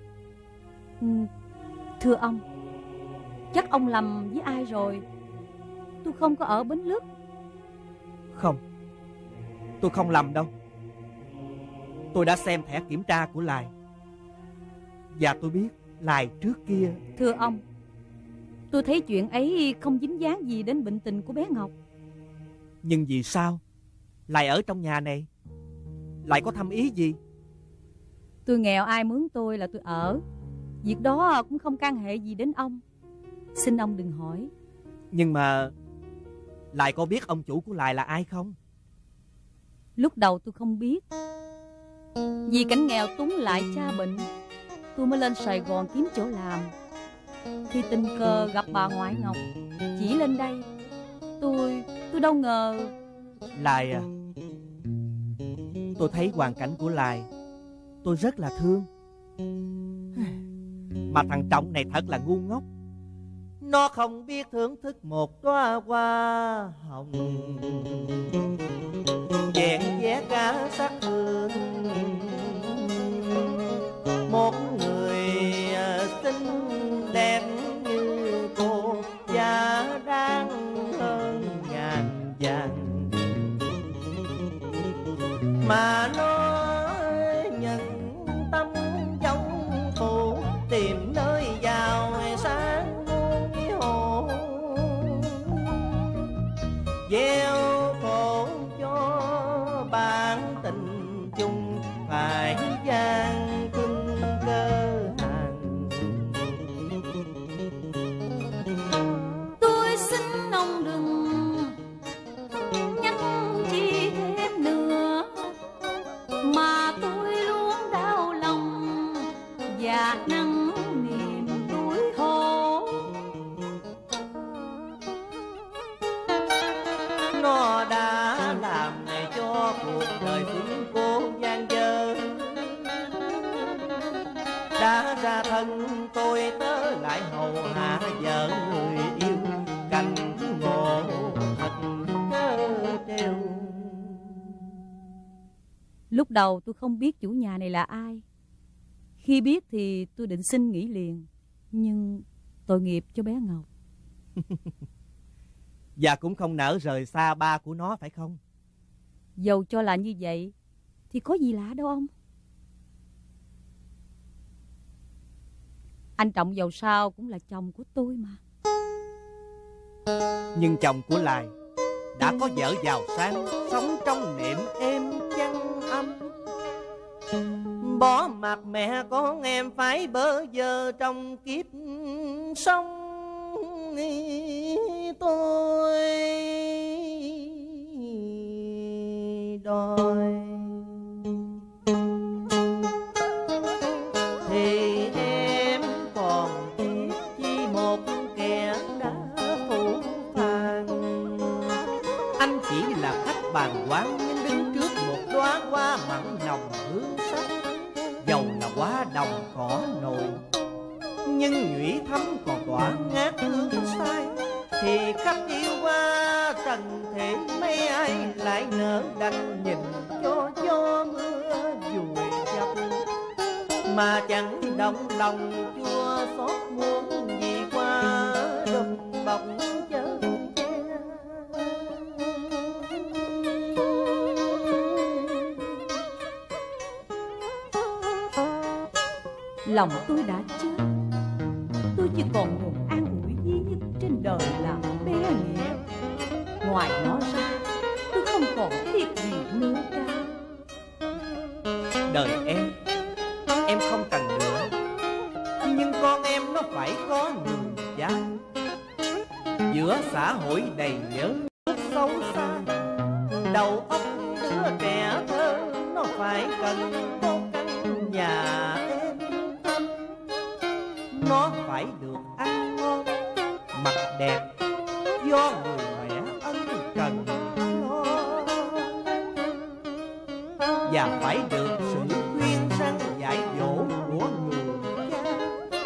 Thưa ông, chắc ông lầm với ai rồi. Tôi không có ở Bến Lức. Không, tôi không lầm đâu. Tôi đã xem thẻ kiểm tra của Lài, và tôi biết Lài trước kia. Thưa ông, tôi thấy chuyện ấy không dính dáng gì đến bệnh tình của bé Ngọc. Nhưng vì sao Lài ở trong nhà này? Lại có thâm ý gì? Tôi nghèo, ai mướn tôi là tôi ở. Việc đó cũng không can hệ gì đến ông. Xin ông đừng hỏi. Nhưng mà Lài có biết ông chủ của Lài là ai không? Lúc đầu tôi không biết. Vì cảnh nghèo túng lại cha bệnh, tôi mới lên Sài Gòn kiếm chỗ làm. Thì tình cờ gặp bà ngoại Ngọc, chỉ lên đây. Tôi đâu ngờ. Lài à, tôi thấy hoàn cảnh của Lài, tôi rất là thương. Mà thằng Trọng này thật là ngu ngốc. Nó không biết thưởng thức một đóa hoa hồng vẹn vẽ cả sắc hương. mà nó nhận tâm giống phụ, tìm nơi giàu sáng muôn hồ, gieo khổ cho bản tình chung phải gian quân cơ hàng. Tôi xin ông đừng nhắc chi thêm nữa, mà tôi luôn đau lòng và nặng niềm tủi khổ. Nó đã làm cho cuộc đời phương cố gian dở, đã ra thân tôi tớ lại hầu hạ vợ người yêu, cảnh ngộ thật cớ trêu. Lúc đầu tôi không biết chủ nhà này là ai. Khi biết thì tôi định xin nghỉ liền, nhưng tội nghiệp cho bé Ngọc. Và cũng không nỡ rời xa ba của nó phải không? Dầu cho là như vậy thì có gì lạ đâu ông. Anh Trọng dầu sao cũng là chồng của tôi mà. Nhưng chồng của Lai đã có vợ giàu sang, sống trong niệm êm chăn âm. Bỏ mặt mẹ con em phải bơ vơ trong kiếp sống tôi đòi. Thì em còn tiếc chi một kẻ đã phủ phàng. Anh chỉ là khách bàn quán, nhưng đứng trước một đóa hoa mặn nồng hương sắc. Dầu là hoa đồng cỏ nồi, nhưng nhụy thắm còn tỏa ngát hương say. Thì khách yêu qua trần thế mấy ai lại nỡ đành nhìn cho gió mưa vùi dập, mà chẳng động lòng chua xót muốn gì qua đùm bọc chớ che. Lòng tôi đã chết, tôi chỉ còn nguồn an ủi duy nhất trên đời là bé Nghĩa. Ngoài nó ra, tôi không còn thiết gì nữa cả. Đời em không cần nữa, nhưng con em nó phải có người cha. Giữa xã hội đầy nhớ xấu xa, đầu óc đứa trẻ thơ nó phải cần có căn nhà êm thấm. Nó phải được ăn ngon, mặc đẹp, do người mẹ ân cần lo, và phải được sự khuyên răn dạy dỗ của người cha.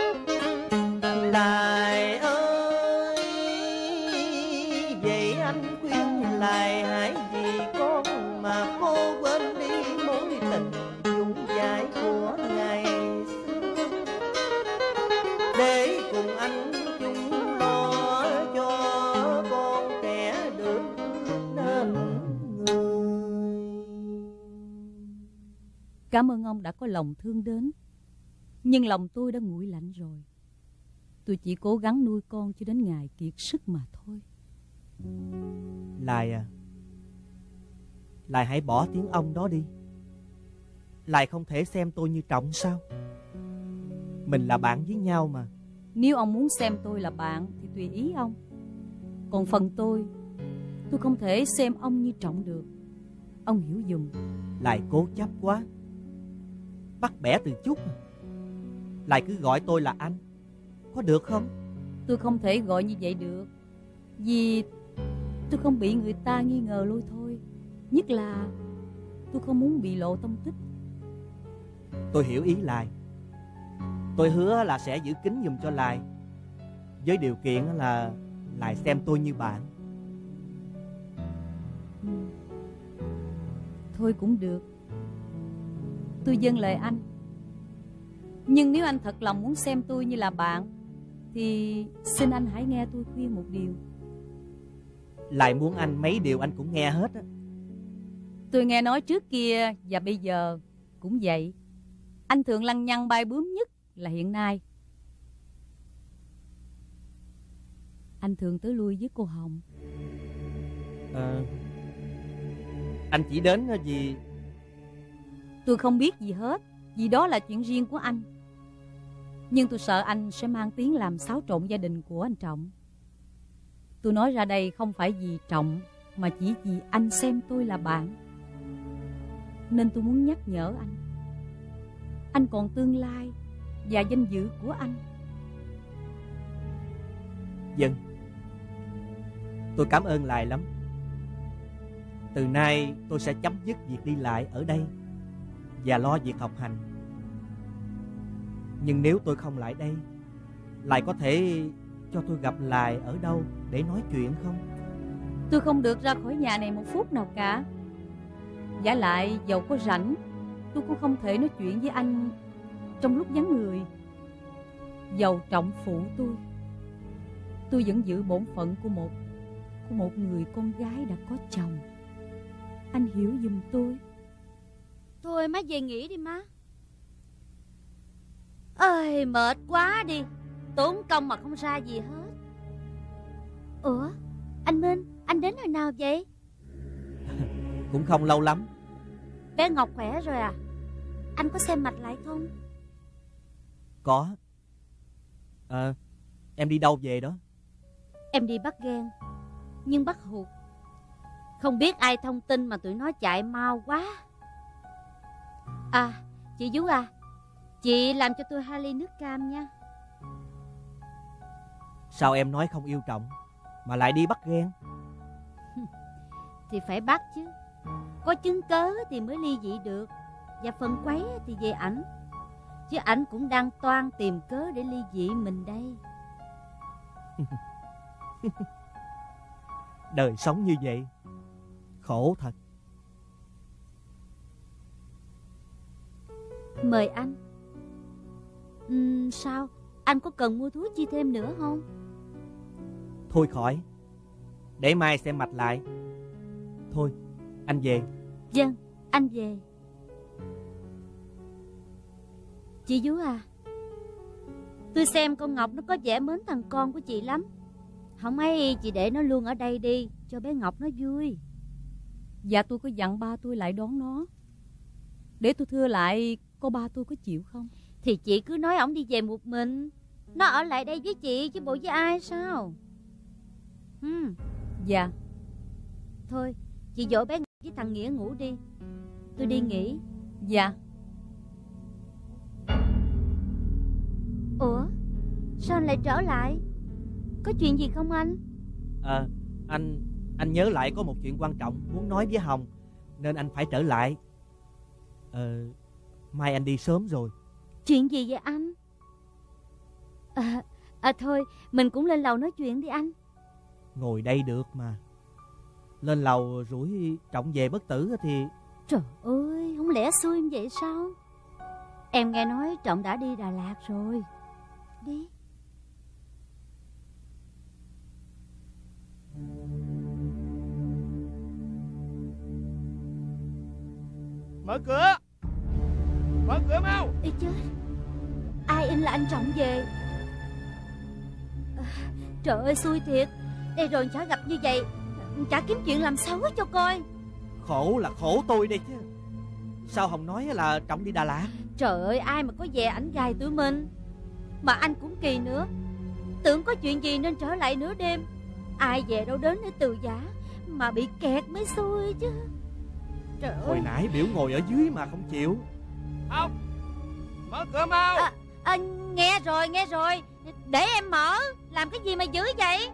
Lại ơi, vậy anh khuyên lại hãy vì con mà cô quên đi mối tình chung dài của ngày xưa, để cùng anh chung lo cho con trẻ được nên người. Cảm ơn ông đã có lòng thương đến, nhưng lòng tôi đã nguội lạnh rồi. Tôi chỉ cố gắng nuôi con cho đến ngày kiệt sức mà thôi. Lai à, Lai hãy bỏ tiếng ông đó đi. Lai không thể xem tôi như Trọng sao? Mình là bạn với nhau mà. Nếu ông muốn xem tôi là bạn thì tùy ý ông. Còn phần tôi không thể xem ông như Trọng được. Ông hiểu dùm. Lai cố chấp quá, bắt bẻ từ chút. Lai cứ gọi tôi là anh, có được không? Tôi không thể gọi như vậy được, vì tôi không bị người ta nghi ngờ lôi thôi. Nhất là tôi không muốn bị lộ tông tích. Tôi hiểu ý Lai. Tôi hứa là sẽ giữ kín giùm cho Lai, với điều kiện là Lai xem tôi như bạn. Thôi cũng được, tôi dâng lời anh. Nhưng nếu anh thật lòng muốn xem tôi như là bạn thì xin anh hãy nghe tôi khuyên một điều. Lai muốn anh mấy điều anh cũng nghe hết á. Tôi nghe nói trước kia và bây giờ cũng vậy. Anh thường lăng nhăng bay bướm nhất là hiện nay. Anh thường tới lui với cô Hồng. Anh chỉ đến vì... Tôi không biết gì hết, vì đó là chuyện riêng của anh. Nhưng tôi sợ anh sẽ mang tiếng làm xáo trộn gia đình của anh Trọng. Tôi nói ra đây không phải vì Trọng, mà chỉ vì anh xem tôi là bạn. Nên tôi muốn nhắc nhở anh. Anh còn tương lai và danh dự của anh. Vâng, tôi cảm ơn Lại lắm. Từ nay tôi sẽ chấm dứt việc đi lại ở đây và lo việc học hành. Nhưng nếu tôi không lại đây, Lại có thể cho tôi gặp Lại ở đâu để nói chuyện không? Tôi không được ra khỏi nhà này một phút nào cả. Vả lại dầu có rảnh, tôi cũng không thể nói chuyện với anh trong lúc vắng người. Dầu Trọng phụ tôi vẫn giữ bổn phận của một người con gái đã có chồng. Anh hiểu giùm tôi. Thôi má về nghỉ đi má. Ơi mệt quá đi, tốn công mà không ra gì hết. Ủa anh Minh, anh đến hồi nào vậy? Cũng không lâu lắm. Bé Ngọc khỏe rồi à? Anh có xem mạch lại không? Có. Em đi đâu về đó? Em đi bắt ghen, nhưng bắt hụt. Không biết ai thông tin mà tụi nó chạy mau quá. À chị Vú à, chị làm cho tôi 2 ly nước cam nha. Sao em nói không yêu Trọng mà lại đi bắt ghen? Thì phải bắt chứ. Có chứng cớ thì mới ly dị được. Và phần quấy thì về ảnh. Chứ ảnh cũng đang toan tìm cớ để ly dị mình đây. Đời sống như vậy khổ thật. Mời anh. Sao? Anh có cần mua thuốc chi thêm nữa không? Thôi khỏi, để mai xem mạch lại. Thôi, anh về. Vâng, anh về. Chị Vú à, tôi xem con Ngọc nó có vẻ mến thằng con của chị lắm. Không ấy chị để nó luôn ở đây đi, cho bé Ngọc nó vui. Dạ tôi có dặn ba tôi lại đón nó. Để tôi thưa lại, cô ba tôi có chịu không? Thì chị cứ nói ổng đi về một mình. Nó ở lại đây với chị chứ bộ với ai sao? Dạ. Thôi chị dỗ bé Ngọc với thằng Nghĩa ngủ đi. Tôi đi nghỉ. Dạ. Ủa sao anh lại trở lại? Có chuyện gì không anh? Anh nhớ lại có một chuyện quan trọng muốn nói với Hồng, nên anh phải trở lại. Mai anh đi sớm rồi. Chuyện gì vậy anh? Thôi mình cũng lên lầu nói chuyện đi anh. Ngồi đây được mà. Lên lầu rủi Trọng về bất tử thì... Trời ơi, không lẽ xui em vậy sao? Em nghe nói Trọng đã đi Đà Lạt rồi. Đi. Mở cửa! Mở cửa mau! Ê chết, ai in là anh Trọng về? Trời ơi xui thiệt. Đây rồi chả gặp như vậy, chả kiếm chuyện làm xấu cho coi. Khổ là khổ tôi đây chứ. Sao Hồng nói là Trọng đi Đà Lạt? Trời ơi ai mà có về ảnh gài tụi mình. Mà anh cũng kỳ nữa. Tưởng có chuyện gì nên trở lại nửa đêm. Ai về đâu đến để từ giả, mà bị kẹt mới xui chứ. Trời ơi. Hồi nãy biểu ngồi ở dưới mà không chịu. Không, mở cửa mau. Nghe rồi. Để em mở. Làm cái gì mà dữ vậy?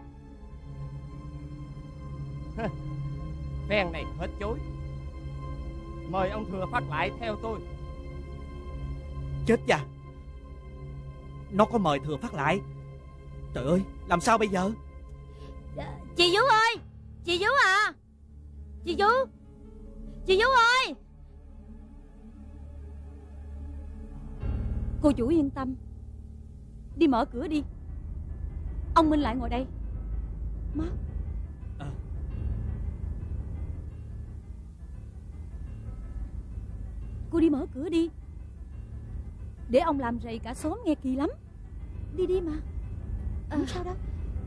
Phen này hết chối. Mời ông Thừa Phát Lại theo tôi. Chết cha, nó có mời Thừa Phát Lại. Trời ơi, làm sao bây giờ? Chị Vú ơi, chị Vú à, chị Vú ơi. Cô chủ yên tâm, đi mở cửa đi. Ông Minh lại ngồi đây. Má. Cô đi mở cửa đi, để ông làm rầy cả xóm nghe kỳ lắm. Đi đi mà. Không sao đâu.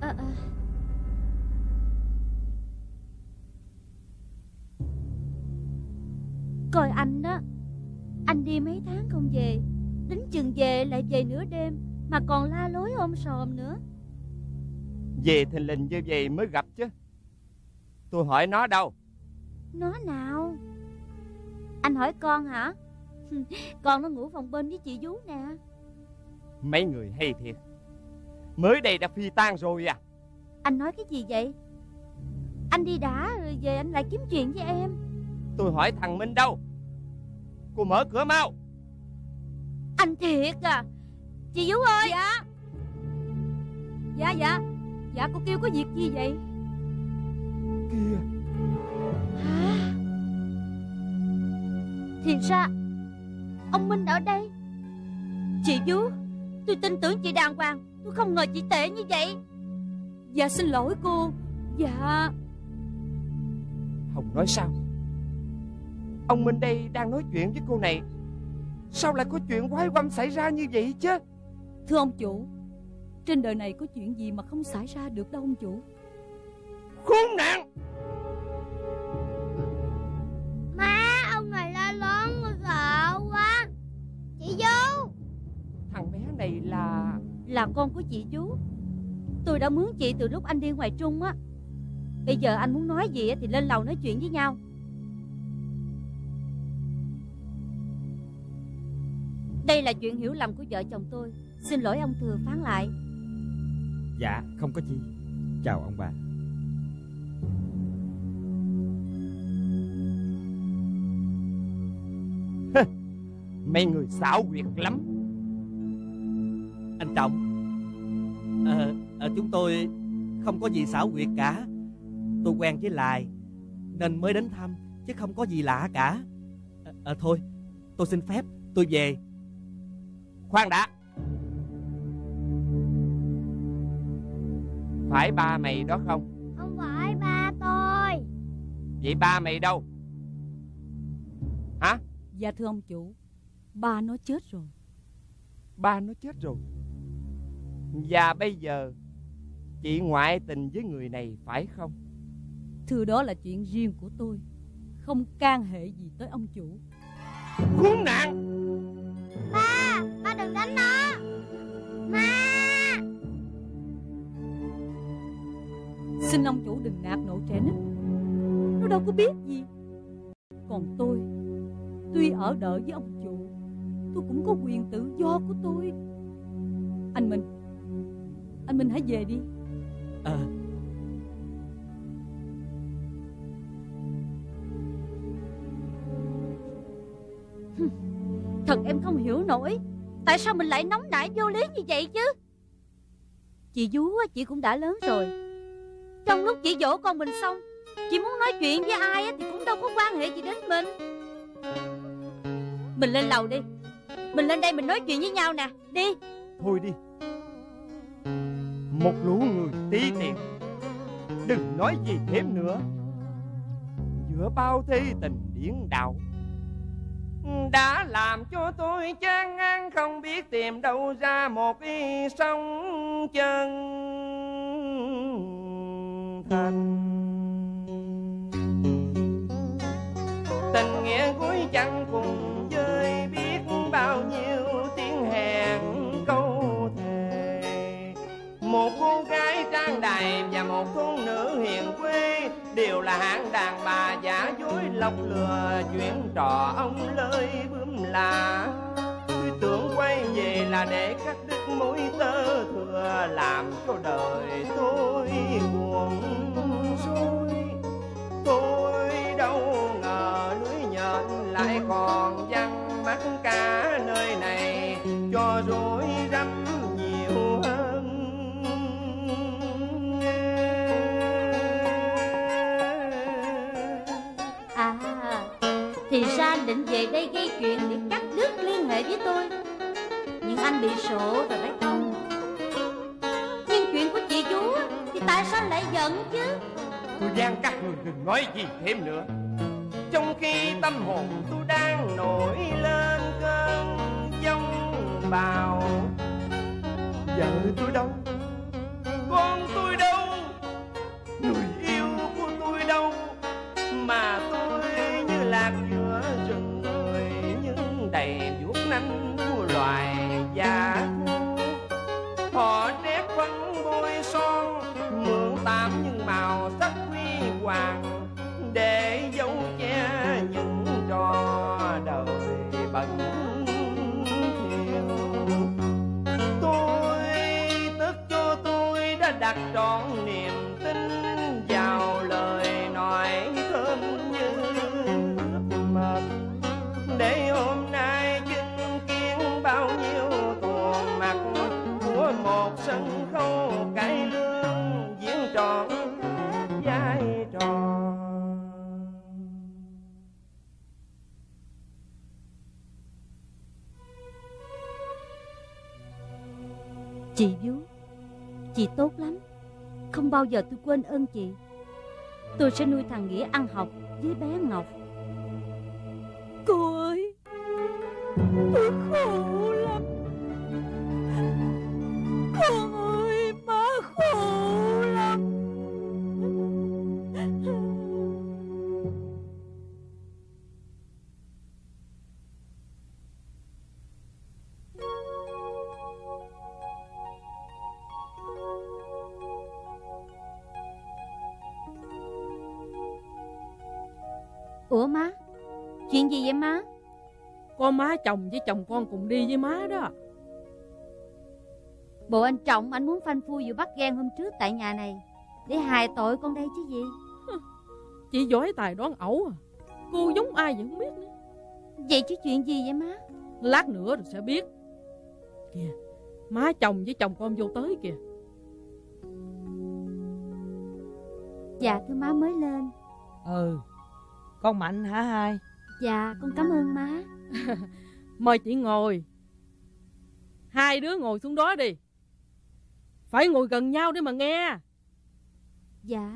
Coi anh đó, anh đi mấy tháng không về, đến chừng về lại về nửa đêm, mà còn la lối ôm sòm nữa. Về thình lình như vậy mới gặp chứ. Tôi hỏi nó đâu? Nó nào? Anh hỏi con hả? Con nó ngủ phòng bên với chị Vú nè. Mấy người hay thiệt, mới đây đã phi tan rồi à? Anh nói cái gì vậy? Anh đi đã rồi về anh lại kiếm chuyện với em. Tôi hỏi thằng Minh đâu? Cô mở cửa mau. Anh thiệt à? Chị Vú ơi. Dạ cô kêu có việc gì vậy? Kìa. Hả? Thì ra ông Minh ở đây. Chị Vú, tôi tin tưởng chị đàng hoàng, tôi không ngờ chị tệ như vậy. Dạ xin lỗi cô. Dạ. Hồng nói sao? Ông Minh đây đang nói chuyện với cô này, sao lại có chuyện quái quăm xảy ra như vậy chứ? Thưa ông chủ, trên đời này có chuyện gì mà không xảy ra được đâu ông chủ. Khốn nạn! Má, ông này la lớn con sợ quá. Chị Vú. Thằng bé này là con của chị Vú. Tôi đã mướn chị từ lúc anh đi ngoài Trung á. Bây giờ anh muốn nói gì thì lên lầu nói chuyện với nhau. Đây là chuyện hiểu lầm của vợ chồng tôi, xin lỗi ông Thừa phán lại. Dạ không có chi. Chào ông bà. Mấy người xảo quyệt lắm. Anh Trọng, chúng tôi không có gì xảo quyệt cả. Tôi quen với Lai nên mới đến thăm, chứ không có gì lạ cả. Thôi, tôi xin phép, tôi về. Khoan đã. Phải ba mày đó không? Không phải ba tôi. Vậy ba mày đâu? Hả? Dạ thưa ông chủ, ba nó chết rồi. Ba nó chết rồi. Và bây giờ chị ngoại tình với người này phải không? Thưa đó là chuyện riêng của tôi, không can hệ gì tới ông chủ. Khốn nạn! Ba đừng đánh nó. Má! Xin ông chủ đừng nạt nộ trẻ nít, nó đâu có biết gì. Còn tôi, tuy ở đợi với ông chủ, tôi cũng có quyền tự do của tôi. Anh Minh hãy về đi. Thật em không hiểu nổi, tại sao mình lại nóng nảy vô lý như vậy chứ. Chị Vú chị cũng đã lớn rồi. Trong lúc chị dỗ con mình xong, chị muốn nói chuyện với ai thì cũng đâu có quan hệ gì đến mình. Mình lên lầu đi. Mình lên đây mình nói chuyện với nhau nè. Đi. Thôi đi. Một lũ người tí tiện, đừng nói gì thêm nữa. Giữa bao thi tình điên đạo đã làm cho tôi chán ngán, không biết tìm đâu ra một ý sống chân thành. Tình nghĩa cuối chẳng cùng với biết bao nhiêu tiếng hẹn câu thề. Một cô gái trang đài và một thôn nữ hiền quê đều là hạng đàn bà giả dối lọc lừa, chuyện trò ông lơi bướm là. Tôi tưởng quay về là để cắt đứt mối tơ thừa, làm cho đời tôi buồn xôi. Tôi đâu ngờ lưới nhện lại còn văng mắt cả nơi này, cho rối rắm nhiều hơn. Thì ra anh định về đây gây chuyện để cắt đứt liên hệ với tôi. Nhưng anh bị sổ rồi phải không? Nhưng chuyện của chị Vú thì tại sao lại giận chứ? Tôi van các người đừng nói gì thêm nữa. trong khi tâm hồn tôi đang nổi lên cơn giông bão. Vợ tôi đâu, con tôi đâu, người yêu của tôi đâu, mà tôi như lạc giữa rừng người, nhưng đầy vuốt nanh của loài dã thú. Họ trét phấn bôi son, mượn tạm những màu sắc huy hoàng để giấu che những trò đời bẩn thỉu. Tôi tức cho tôi đã đặt trọn niềm tin vào lời nói thơm như mật, để hôm nay chứng kiến bao nhiêu tuồng mặt của một sân khấu cải lương diễn trọn vai trò. Chị Vú, chị tốt lắm. Không bao giờ tôi quên ơn chị. Tôi sẽ nuôi thằng Nghĩa ăn học với bé Ngọc. Cô ơi, tôi khổ lắm. Con ơi, má khổ lắm. Ủa má, chuyện gì vậy má? Con má chồng với chồng con cùng đi với má đó. Bộ anh Trọng anh muốn phanh phui vụ bắt ghen hôm trước tại nhà này để hài tội con đây chứ gì. Chị giỏi tài đoán ẩu à. Cô giống ai vậy không biết nữa. Vậy chứ chuyện gì vậy má? Lát nữa rồi sẽ biết. Kìa, má chồng với chồng con vô tới kìa. Dạ thưa má mới lên. Con Mạnh hả Hai? Dạ con cảm ơn má. Mời chị ngồi. Hai đứa ngồi xuống đó đi. Phải ngồi gần nhau để mà nghe. Dạ.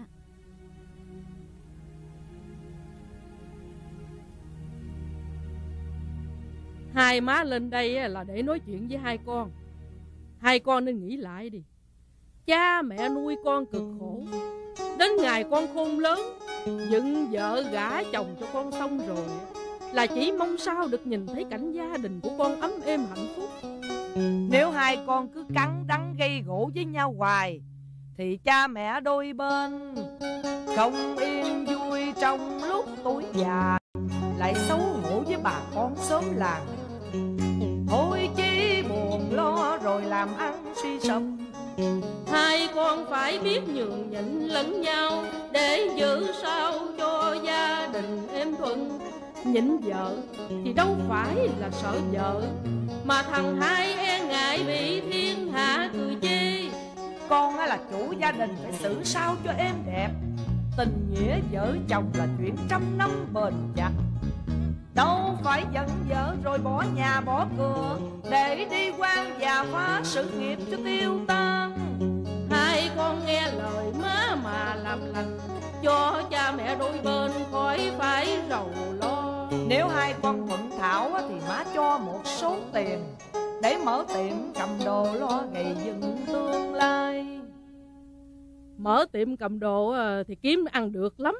Hai má lên đây là để nói chuyện với hai con. Hai con nên nghĩ lại đi. Cha mẹ nuôi con cực khổ, đến ngày con khôn lớn, dựng vợ gả chồng cho con xong rồi, là chỉ mong sao được nhìn thấy cảnh gia đình của con ấm êm hạnh phúc. Nếu hai con cứ cắn đắng gây gổ với nhau hoài thì cha mẹ đôi bên không yên vui trong lúc tuổi già, lại xấu hổ với bà con xóm làng. Thôi chí buồn lo rồi làm ăn suy sụp. Hai con phải biết nhường nhịn lẫn nhau để giữ sao cho gia đình êm thuận. Nhịn vợ thì đâu phải là sợ vợ, mà thằng Hai e ngại bị thiên hạ cười chê. Con là chủ gia đình, phải xử sao cho êm đẹp. Tình nghĩa vợ chồng là chuyện trăm năm bền chặt, đâu phải giận vợ rồi bỏ nhà bỏ cửa để đi quan và phá sự nghiệp cho tiêu tan. Hai con nghe lời má mà làm lành, cho cha mẹ đôi bên khỏi phải rầu lo. Nếu hai con thuận thảo thì má cho một số tiền để mở tiệm cầm đồ lo gầy dựng tương lai. Mở tiệm cầm đồ thì kiếm ăn được lắm.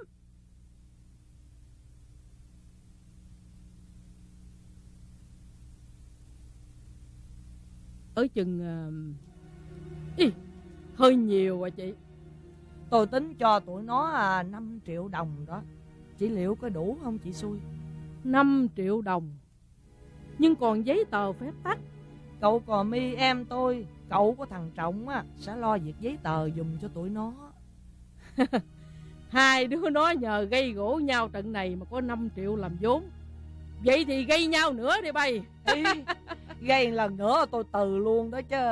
Ở chừng hơi nhiều à chị. Tôi tính cho tụi nó 5 triệu đồng đó. Chị liệu có đủ không chị Xui? 5 triệu đồng, nhưng còn giấy tờ phép tắc. Cậu Cò Mi em tôi, cậu của thằng Trọng sẽ lo việc giấy tờ dùm cho tụi nó. Hai đứa nó nhờ gây gỗ nhau trận này mà có 5 triệu làm vốn. Vậy thì gây nhau nữa đi bay. Gây lần nữa tôi từ luôn đó chứ.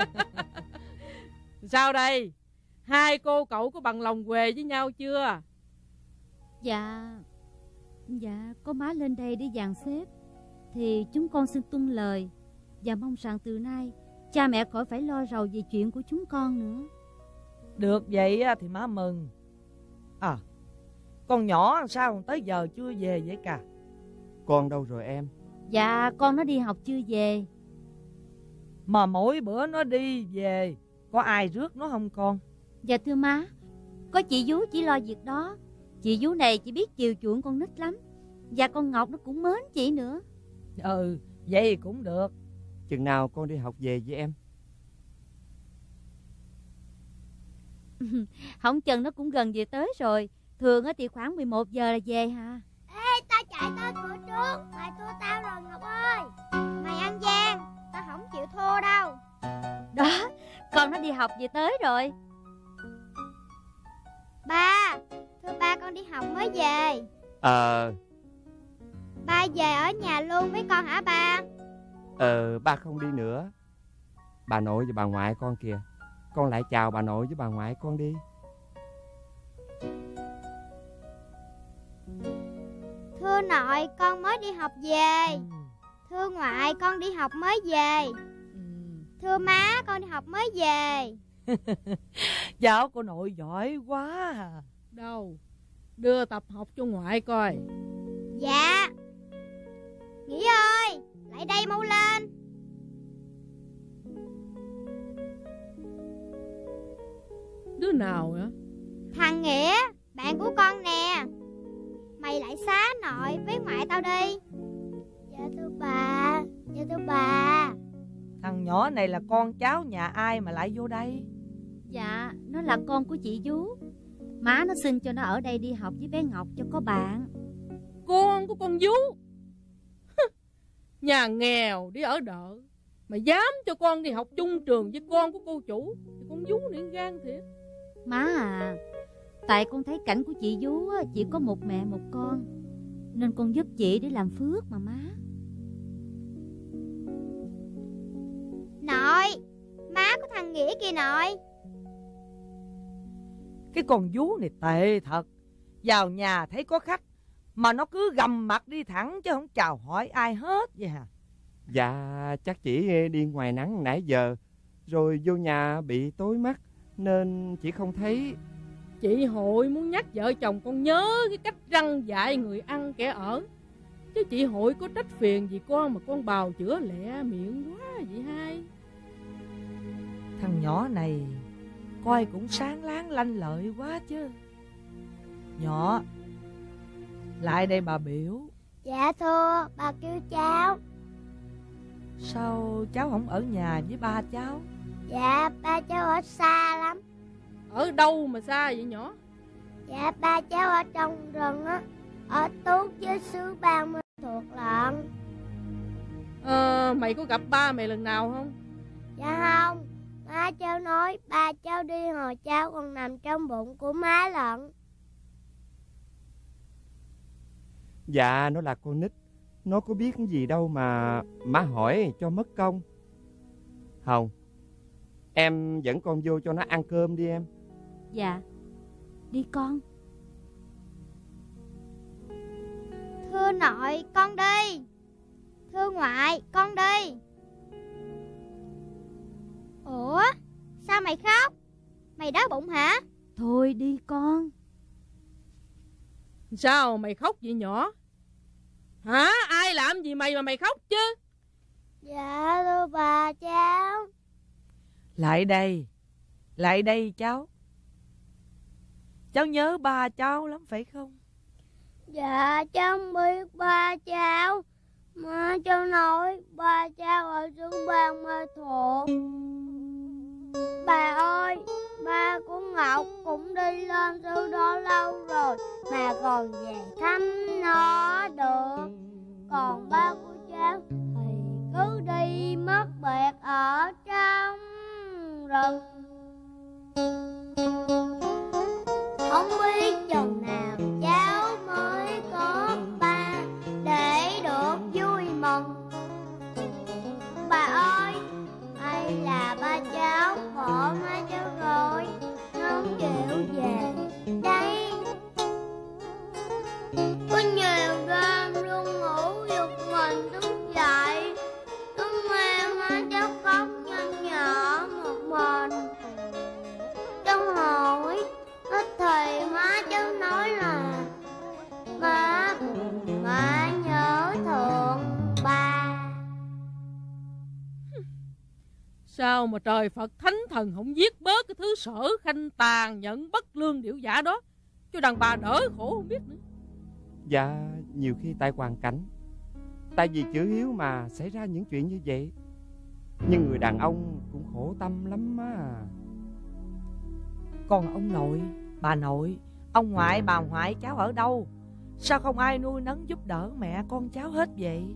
Sao đây? Hai cô cậu có bằng lòng què với nhau chưa? Dạ có má lên đây để dàn xếp thì chúng con xin tuân lời, và mong rằng từ nay cha mẹ khỏi phải lo rầu về chuyện của chúng con nữa. Được vậy thì má mừng. Con nhỏ sao tới giờ chưa về vậy cả? Con đâu rồi em? Dạ con nó đi học chưa về. Mà mỗi bữa nó đi về có ai rước nó không con? Dạ thưa má, có chị Vú chỉ lo việc đó. Chị Vú này chỉ biết chiều chuộng con nít lắm. Và con Ngọc nó cũng mến chị nữa. Ừ, vậy cũng được. Chừng nào con đi học về với em? Không chừng nó cũng gần về tới rồi. Thường thì khoảng 11 giờ là về hả? Ê, tao chạy tới cửa trước. Mày thua tao rồi Ngọc ơi. Mày ăn gian, tao không chịu thua đâu. Đó, con nó đi học về tới rồi. Ba, thưa ba con đi học mới về. Ba về ở nhà luôn với con hả ba? Ba không đi nữa. Bà nội và bà ngoại con kìa. Con lại chào bà nội với bà ngoại con đi. Thưa nội, con mới đi học về. Thưa ngoại, con đi học mới về. Thưa má, con đi học mới về. Cháu của nội giỏi quá à. Đâu, đưa tập học cho ngoại coi. Dạ. Nghĩ ơi, lại đây mau lên. Đứa nào hả? Thằng Nghĩa, bạn của con nè. Mày lại xá nội với ngoại tao đi. Dạ thưa bà. Dạ thưa bà. Thằng nhỏ này là con cháu nhà ai mà lại vô đây? Dạ, nó là con của chị Vú. Má nó xin cho nó ở đây đi học với bé Ngọc cho có bạn. Con của con Vú? Nhà nghèo đi ở đợ mà dám cho con đi học chung trường với con của cô chủ thì con Vú này gan thiệt. Má à, tại con thấy cảnh của chị Vú chỉ có một mẹ một con, nên con giúp chị để làm phước mà má. Nội, má của thằng Nghĩa kìa nội. Cái con Vú này tệ thật. Vào nhà thấy có khách mà nó cứ gầm mặt đi thẳng chứ không chào hỏi ai hết vậy hả? Dạ chắc chỉ đi ngoài nắng nãy giờ rồi vô nhà bị tối mắt nên chị không thấy. Chị Hội muốn nhắc vợ chồng con nhớ cái cách răn dạy người ăn kẻ ở. Chứ chị Hội có trách phiền gì con mà con bào chữa lẹ miệng quá vậy hai. Thằng nhỏ này coi cũng sáng láng lanh lợi quá chứ. Nhỏ, lại đây bà biểu. Dạ thưa, bà kêu cháu. Sao cháu không ở nhà với ba cháu? Dạ, ba cháu ở xa lắm. Ở đâu mà xa vậy nhỏ? Dạ, ba cháu ở trong rừng á, ở Tuốt với xứ Ban Mê Thuộc lận. Mày có gặp ba mày lần nào không? Dạ không, má cháu nói ba cháu đi hồi cháu còn nằm trong bụng của má lận. Dạ nó là con nít, nó có biết cái gì đâu mà má hỏi cho mất công. Hồng, em dẫn con vô cho nó ăn cơm đi em. Dạ, đi con. Thưa nội, con đi. Thưa ngoại, con đi. Ủa, sao mày khóc? Mày đói bụng hả? Thôi đi con. Sao mày khóc vậy nhỏ? Hả? Ai làm gì mày mà mày khóc chứ? Dạ thưa bà cháu. Lại đây cháu. Cháu nhớ ba cháu lắm phải không? Dạ cháu không biết ba cháu. Má cháu nói ba cháu ở xứ Ban Mê Thuộc. Bà ơi, ba của Ngọc cũng đi lên xứ đó lâu rồi mà còn về thăm nó được. Còn ba của cháu thì cứ đi mất biệt ở trong rừng. Không biết chừng nào cháu mới có ba để được vui mừng. Bà ơi, hay là ba cháu bỏ má cháu rồi, nó chịu về đây. Có nhiều đêm luôn ngủ giật mình Sao mà trời Phật Thánh Thần không giết bớt cái thứ sở khanh tàn nhẫn bất lương điểu giả đó, cho đàn bà đỡ khổ không biết nữa. Dạ, nhiều khi tại hoàn cảnh, tại vì chữ hiếu mà xảy ra những chuyện như vậy. Nhưng người đàn ông cũng khổ tâm lắm á. Còn ông nội, bà nội, ông ngoại, bà ngoại cháu ở đâu? Sao không ai nuôi nấng giúp đỡ mẹ con cháu hết vậy?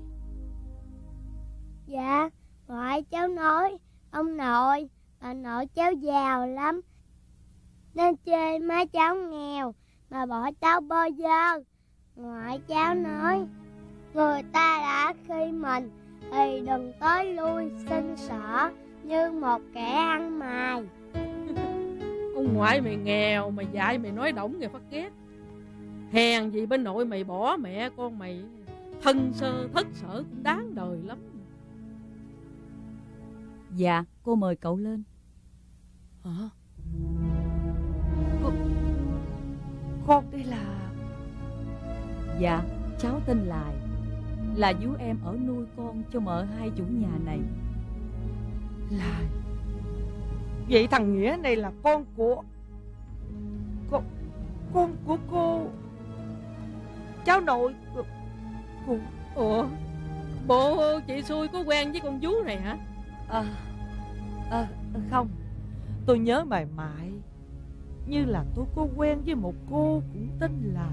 Dạ, ngoại cháu nói ông nội, bà nội cháu giàu lắm, nên chê má cháu nghèo mà bỏ cháu bơ vơ. Ngoại cháu nói người ta đã khi mình thì đừng tới lui xin xỏ như một kẻ ăn mày. Ông ngoại mày nghèo mà dạy mày nói đổng người phát ghét. Hèn gì bên nội mày bỏ mẹ con mày thân sơ thất sở cũng đáng đời lắm. Dạ, cô mời cậu lên. Hả? Con đây là... Dạ, cháu tên Lại, là vú em ở nuôi con cho mợ hai chủ nhà này. Lại. Vậy thằng Nghĩa này là con của... Con của cô... cháu nội của... Ủa, bộ chị xui có quen với con vú này hả? Không, tôi nhớ mãi mãi như là tôi có quen với một cô cũng tên là...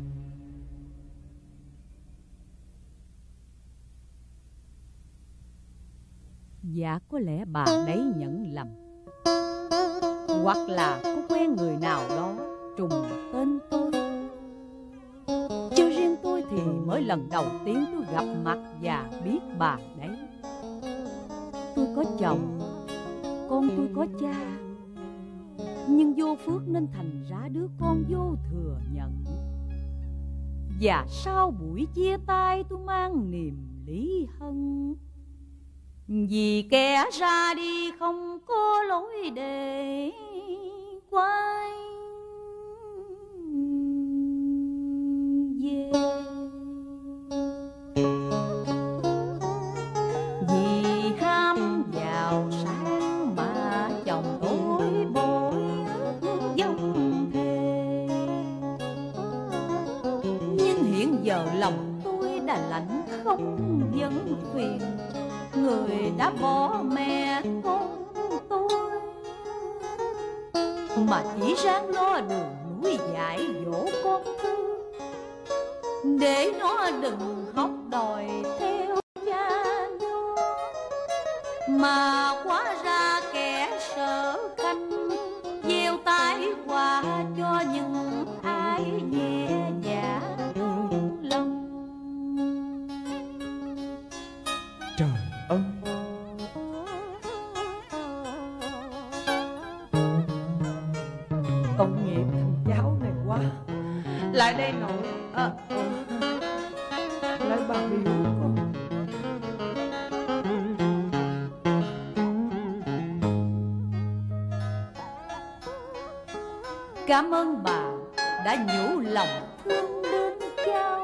Dạ, có lẽ bà đấy nhận lầm, hoặc là có quen người nào đó trùng tên tôi. Chứ riêng tôi thì mới lần đầu tiên tôi gặp mặt và biết bà đấy. Tôi có chồng, con tôi có cha, nhưng vô phước nên thành ra đứa con vô thừa nhận. Và sau buổi chia tay tôi mang niềm lý hân, vì kẻ ra đi không có lối để quay về. Vì ham giàu sang mà chồng tôi bội dông thề. Nhưng hiện giờ lòng tôi đã lạnh không vấn phiền, người đã bỏ mẹ con tôi, mà chỉ ráng lo đường núi dạy dỗ con thơ, để nó đừng học đòi theo cha nó, mà hóa ra kẻ sở khanh gieo tai họa cho những ai nhẹ dạ lòng. Trời ơi, tội nghiệp thằng cháu này quá. Lại đây nội. Lại bà biểu con. Cảm ơn bà đã nhủ lòng thương đến cháu.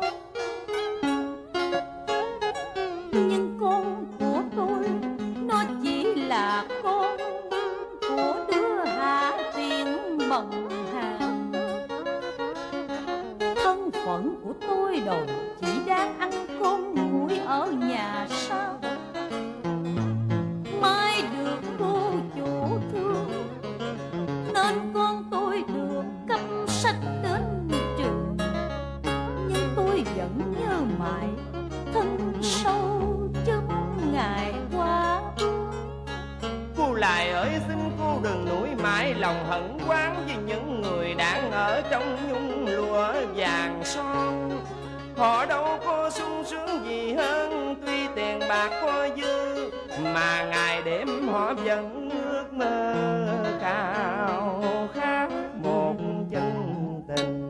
Nhưng con của tôi nó chỉ là con của đứa hạ tiện bần hàn. Thân phận của tôi đồ chỉ đang ăn cơm nguội ở nhà sau, mai được cô chủ thương nên con tôi được cấp sách đến trường. Nhưng tôi vẫn nhớ mãi thân sâu chứ mong ngày qua. cô Lại ơi, xin cô đừng nuối mãi lòng hận oán vì những người đang ở trong nhung lụa vàng son. Họ đâu có sung sướng gì hơn, tuy tiền bạc có dư mà ngày đêm họ vẫn ước mơ khao khát một chân tình.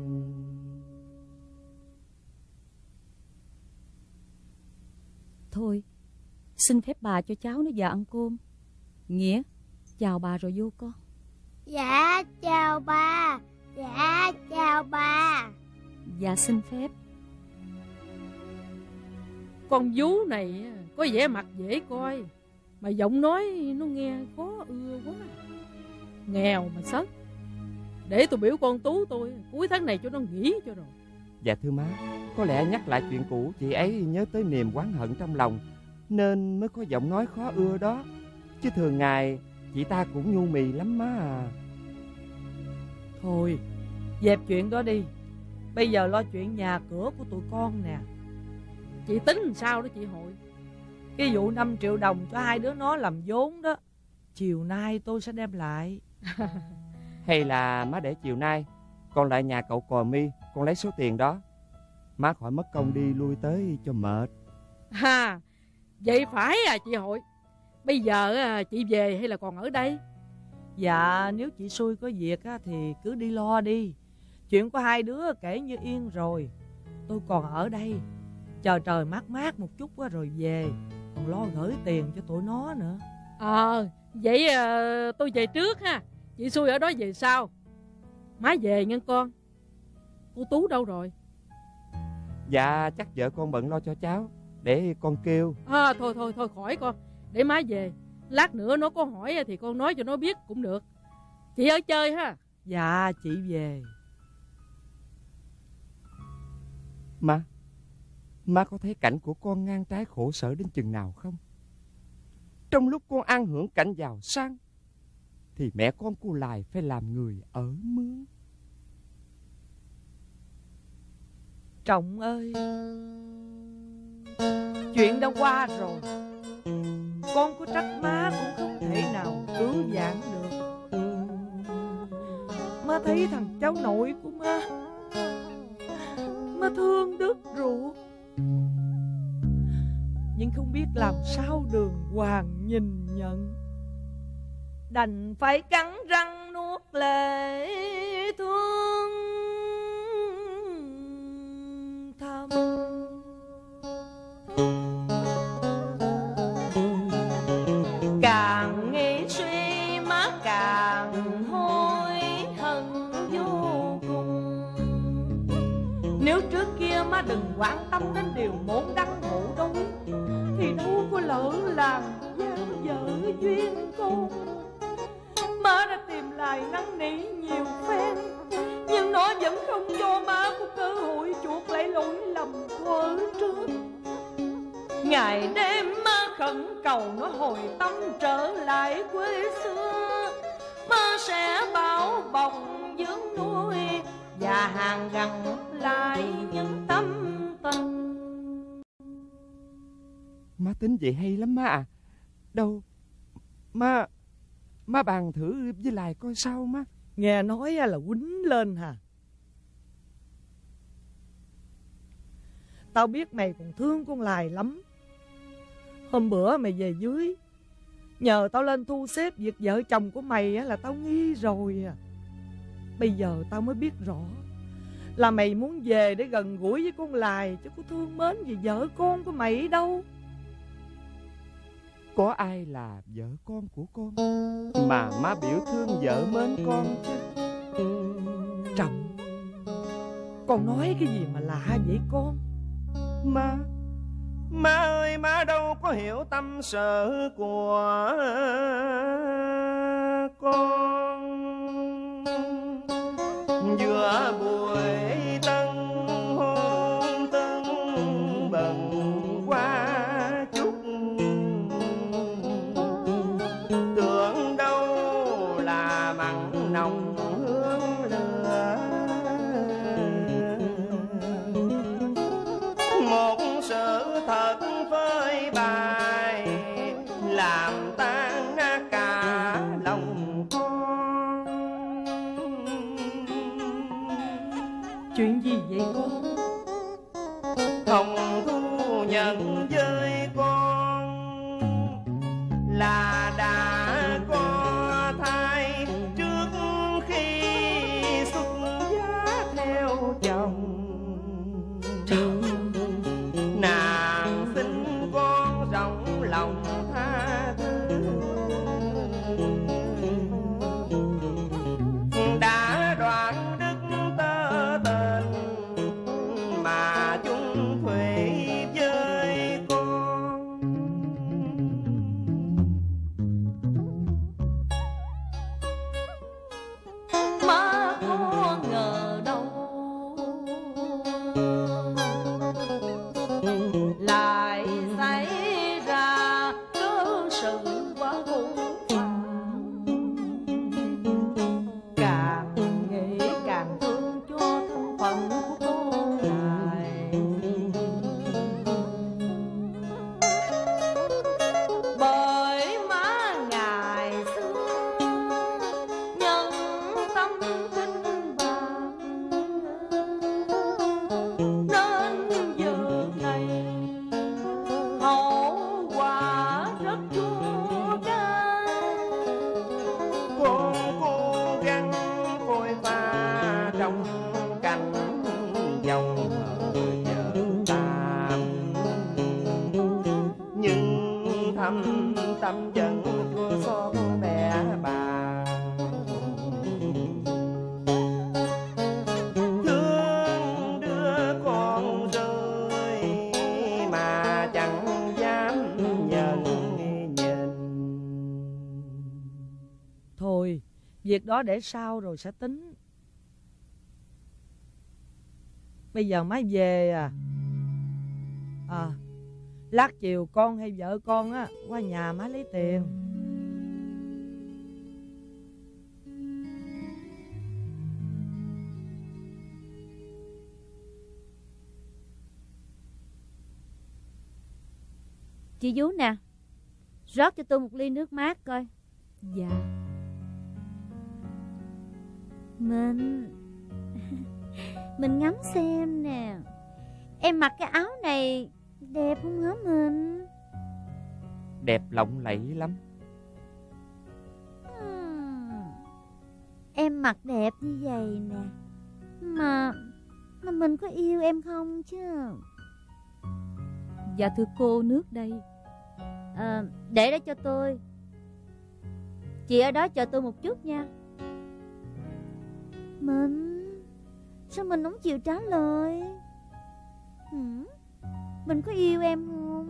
Thôi, xin phép bà cho cháu nó vào ăn cơm. Nghĩa, chào bà rồi vô con. Dạ chào bà. Dạ chào bà. Dạ xin phép. Con vú này có vẻ mặt dễ coi, mà giọng nói nó nghe khó ưa quá. Nghèo mà sất. Để tôi biểu con Tú tôi cuối tháng này cho nó nghỉ cho rồi. Dạ thưa má, có lẽ nhắc lại chuyện cũ chị ấy nhớ tới niềm oán hận trong lòng nên mới có giọng nói khó ưa đó. Chứ thường ngày chị ta cũng nhu mì lắm má à. Thôi, dẹp chuyện đó đi. Bây giờ lo chuyện nhà cửa của tụi con nè. Chị tính làm sao đó chị Hội? Cái vụ 5 triệu đồng cho hai đứa nó làm vốn đó, chiều nay tôi sẽ đem lại. Hay là má để chiều nay con lại nhà cậu Cò Mi, con lấy số tiền đó. Má khỏi mất công đi lui tới cho mệt. Vậy phải à chị Hội. Bây giờ chị về hay là còn ở đây? Dạ, nếu chị xui có việc thì cứ đi lo đi. Chuyện của hai đứa kể như yên rồi. Tôi còn ở đây chờ trời mát mát một chút rồi về. Còn lo gửi tiền cho tụi nó nữa. Vậy tôi về trước ha. Chị xui ở đó về sau. Má về nghe con. Cô Tú đâu rồi? Dạ chắc vợ con bận lo cho cháu, để con kêu. Thôi khỏi con. Để má về. Lát nữa nó có hỏi thì con nói cho nó biết cũng được. Chị ở chơi ha. Dạ chị về. Má có thấy cảnh của con ngang trái khổ sở đến chừng nào không? Trong lúc con ăn hưởng cảnh giàu sang thì mẹ con cô Lài phải làm người ở mướn. Trọng ơi, chuyện đã qua rồi. Con có trách má cũng không thể nào cứu vãn được. Má thấy thằng cháu nội của má thương đứt ruột. Nhưng không biết làm sao Đường Hoàng nhìn nhận. Đành phải cắn răng nuốt lệ thương thầm. Càng nghĩ suy má càng hối hận vô cùng. Nếu trước kia má đừng quan tâm đến điều môn đăng hộ đối thì đâu có lỡ làm giao vợ duyên con. Má đã tìm lại năn nỉ nhiều phen, nhưng nó vẫn không cho má có cơ hội chuộc lại lỗi lầm thuở trước. Ngày đêm má khẩn cầu nó hồi tâm trở lại quê xưa. Má sẽ bảo bọc dưỡng nuôi và hàng gắn lại những tâm tình. Má tính vậy hay lắm má à. Đâu má bàn thử với Lài coi sao má. Nghe nói là quýnh lên hả? Tao biết mày còn thương con Lài lắm. Hôm bữa mày về dưới nhờ tao lên thu xếp việc vợ chồng của mày là tao nghi rồi à. Bây giờ tao mới biết rõ là mày muốn về để gần gũi với con Lài, chứ có thương mến gì vợ con của mày đâu. Có ai là vợ con của con mà má biểu thương vợ mến con chứ? Trọng, con nói cái gì mà lạ vậy con? Má ơi, má đâu có hiểu tâm sự của con. Vừa buổi tân hôn tưng bừng qua chút, tưởng đâu là mặn nồng hương lửa. Một sự thật phơi bày làm tan cả lòng con. Chuyện gì vậy con? Không thu nhận với con là đã có thai trước khi xuất giá theo chồng. Nàng xin con rộng lòng tha thứ, đã đoạn đức tơ tình mà chung thủy với con. lại xảy ra cớ sự quá vô phận. Càng nghĩ càng thương cho thân phận của cô lại. Bởi má ngày xưa nhân tâm kinh bạc, nên giờ này hậu quả rất chua cay. Con cố gắng phôi pha trong cảnh dòng chờ tam, nhưng thâm tâm vẫn chua xót mẹ bà. Thương đứa con rơi mà chẳng dám nhận nhìn. Thôi, việc đó để sau rồi sẽ tính. Bây giờ má về à? Lát chiều con hay vợ con á qua nhà má lấy tiền. Chị Vú nè, rót cho tôi một ly nước mát coi. Dạ. Mình ngắm xem nè, em mặc cái áo này đẹp không hả mình? Đẹp lộng lẫy lắm. Em mặc đẹp như vậy nè, mà mình có yêu em không chứ? Dạ thưa cô, nước đây. Để đó cho tôi. Chị ở đó chờ tôi một chút nha. Sao mình không chịu trả lời? Mình có yêu em không?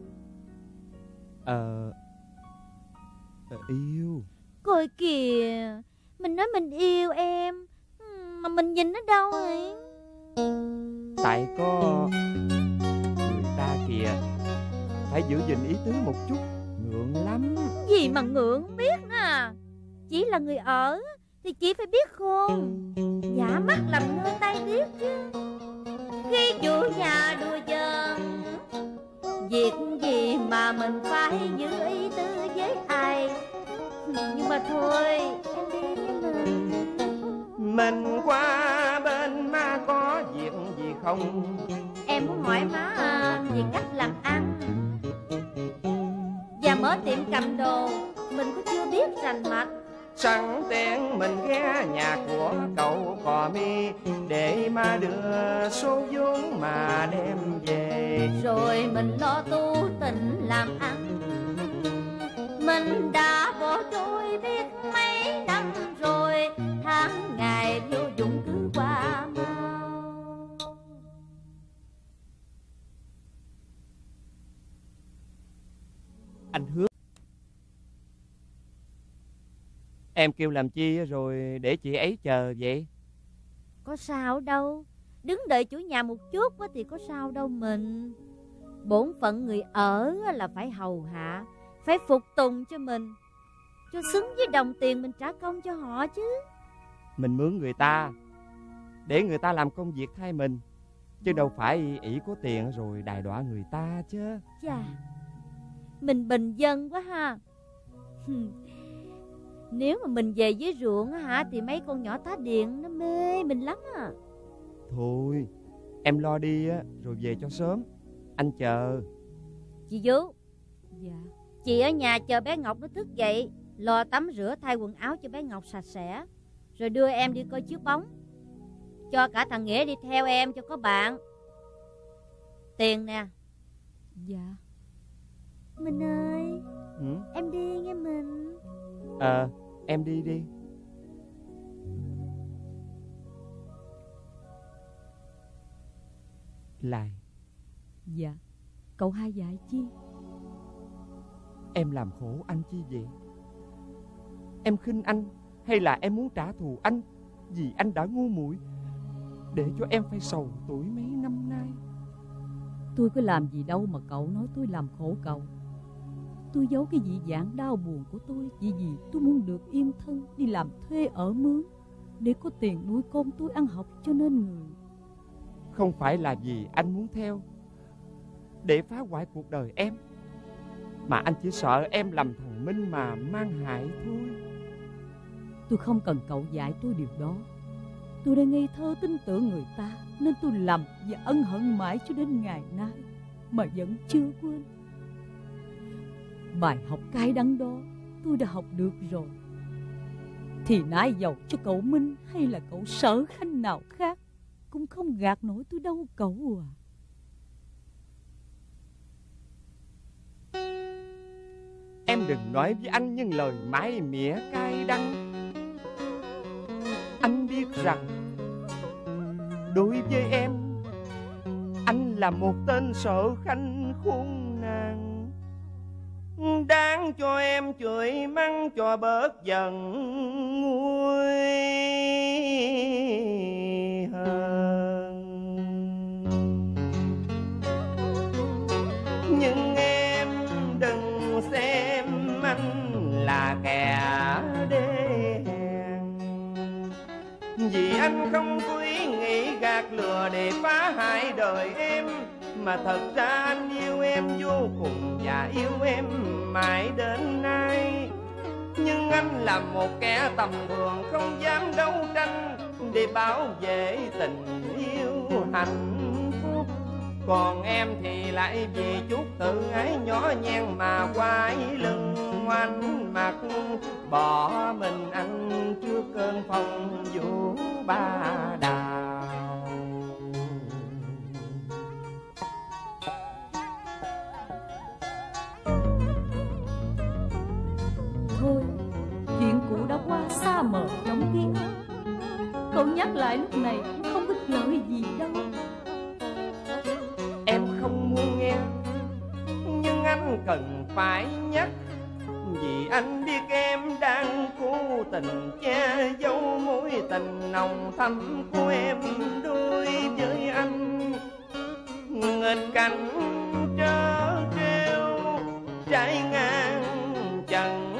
Yêu. Coi kìa, mình nói mình yêu em, mà mình nhìn nó đâu vậy? Tại có người ta kìa, phải giữ gìn ý tứ một chút, ngượng lắm. Gì mà ngượng không biết nữa à? Chỉ là người ở thì chị phải biết khôn, giả mắt làm ngơ tay điếc chứ. Khi chủ nhà đùa giỡn, việc gì mà mình phải giữ ý tứ với ai. Nhưng mà thôi, em đi với mình qua bên má có việc gì không? Em muốn hỏi má về cách làm ăn, và mở tiệm cầm đồ mình có chưa biết rành mạch. Sẵn tiện mình ghé nhà của cậu Cò Mi để mà đưa số vốn mà đem về. Rồi mình lo tu tịnh làm ăn. Mình đã bỏ trôi biết mấy năm rồi, tháng ngày vô dụng cứ qua mau. Anh hứa. Em kêu làm chi rồi để chị ấy chờ vậy? Có sao đâu, đứng đợi chủ nhà một chút thì có sao đâu mình. Bổn phận người ở là phải hầu hạ, phải phục tùng cho mình, cho xứng với đồng tiền mình trả công cho họ chứ. Mình mướn người ta để người ta làm công việc thay mình, chứ đâu phải ỷ có tiền rồi đài đọa người ta chứ. Chà, mình bình dân quá ha. Nếu mà mình về với ruộng thì mấy con nhỏ tá điện nó mê mình lắm à. Thôi em lo đi rồi về cho sớm, anh chờ. Chị Vú. Dạ. Chị ở nhà chờ bé Ngọc nó thức dậy, lo tắm rửa thay quần áo cho bé Ngọc sạch sẽ, rồi đưa em đi coi chiếu bóng. Cho cả thằng Nghĩa đi theo em cho có bạn. Tiền nè. Dạ. Mình ơi, em đi nghe mình. Em đi đi. Lại. Dạ. Cậu hai dạy chi? Em làm khổ anh chi vậy? Em khinh anh hay là em muốn trả thù anh vì anh đã ngu muội để cho em phải sầu tuổi mấy năm nay? Tôi có làm gì đâu mà cậu nói tôi làm khổ cậu. Tôi giấu cái dị dạng đau buồn của tôi chỉ vì tôi muốn được yên thân đi làm thuê ở mướn để có tiền nuôi con tôi ăn học cho nên người. Không phải là vì anh muốn theo để phá hoại cuộc đời em, mà anh chỉ sợ em làm thằng Minh mà mang hại thôi. Tôi không cần cậu dạy tôi điều đó. Tôi đã ngây thơ tin tưởng người ta nên tôi lầm và ân hận mãi cho đến ngày nay mà vẫn chưa quên. Bài học cay đắng đó tôi đã học được rồi. Thì nãy dầu cho cậu Minh hay là cậu Sở Khanh nào khác cũng không gạt nổi tôi đâu cậu à. Em đừng nói với anh những lời mái mỉa cay đắng. Anh biết rằng đối với em, anh là một tên Sở Khanh khốn nạn, đáng cho em chửi mắng cho bớt giận nguôi hơn. Nhưng em đừng xem anh là kẻ đê hèn, vì anh không có ý nghĩ gạt lừa để phá hại đời em, mà thật ra anh yêu em vô cùng và yêu em mãi đến nay. Nhưng anh là một kẻ tầm thường không dám đấu tranh để bảo vệ tình yêu hạnh phúc. Còn em thì lại vì chút tự ái nhỏ nhen mà quay lưng ngoảnh mặt bỏ mình anh trước cơn phong vũ ba đào. Thôi, chuyện cũ đã qua xa mờ trong ký ức. Cậu nhắc lại lúc này cũng không ích lợi gì đâu. Em không muốn nghe, nhưng anh cần phải nhắc, vì anh biết em đang cố tình che giấu mối tình nồng thắm của em đối với anh. Nghịch cảnh trớ trêu trái ngang trần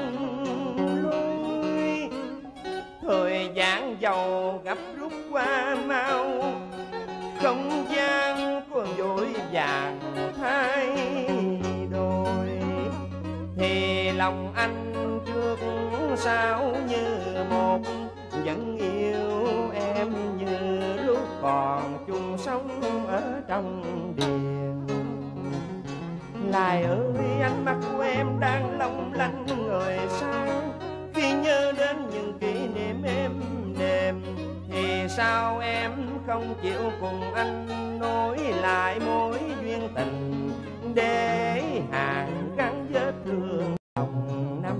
lối, thời gian giàu gấp rút qua mau, không gian của vội vàng thay đổi, thì lòng anh trước sau như một, vẫn yêu em như lúc còn chung sống ở trong điền. Lại ơi, ánh mắt của em đang long lanh ngời sáng, khi nhớ đến những kỷ niệm êm đềm, thì sao em không chịu cùng anh nối lại mối duyên tình, để hàn gắn vết thương lòng năm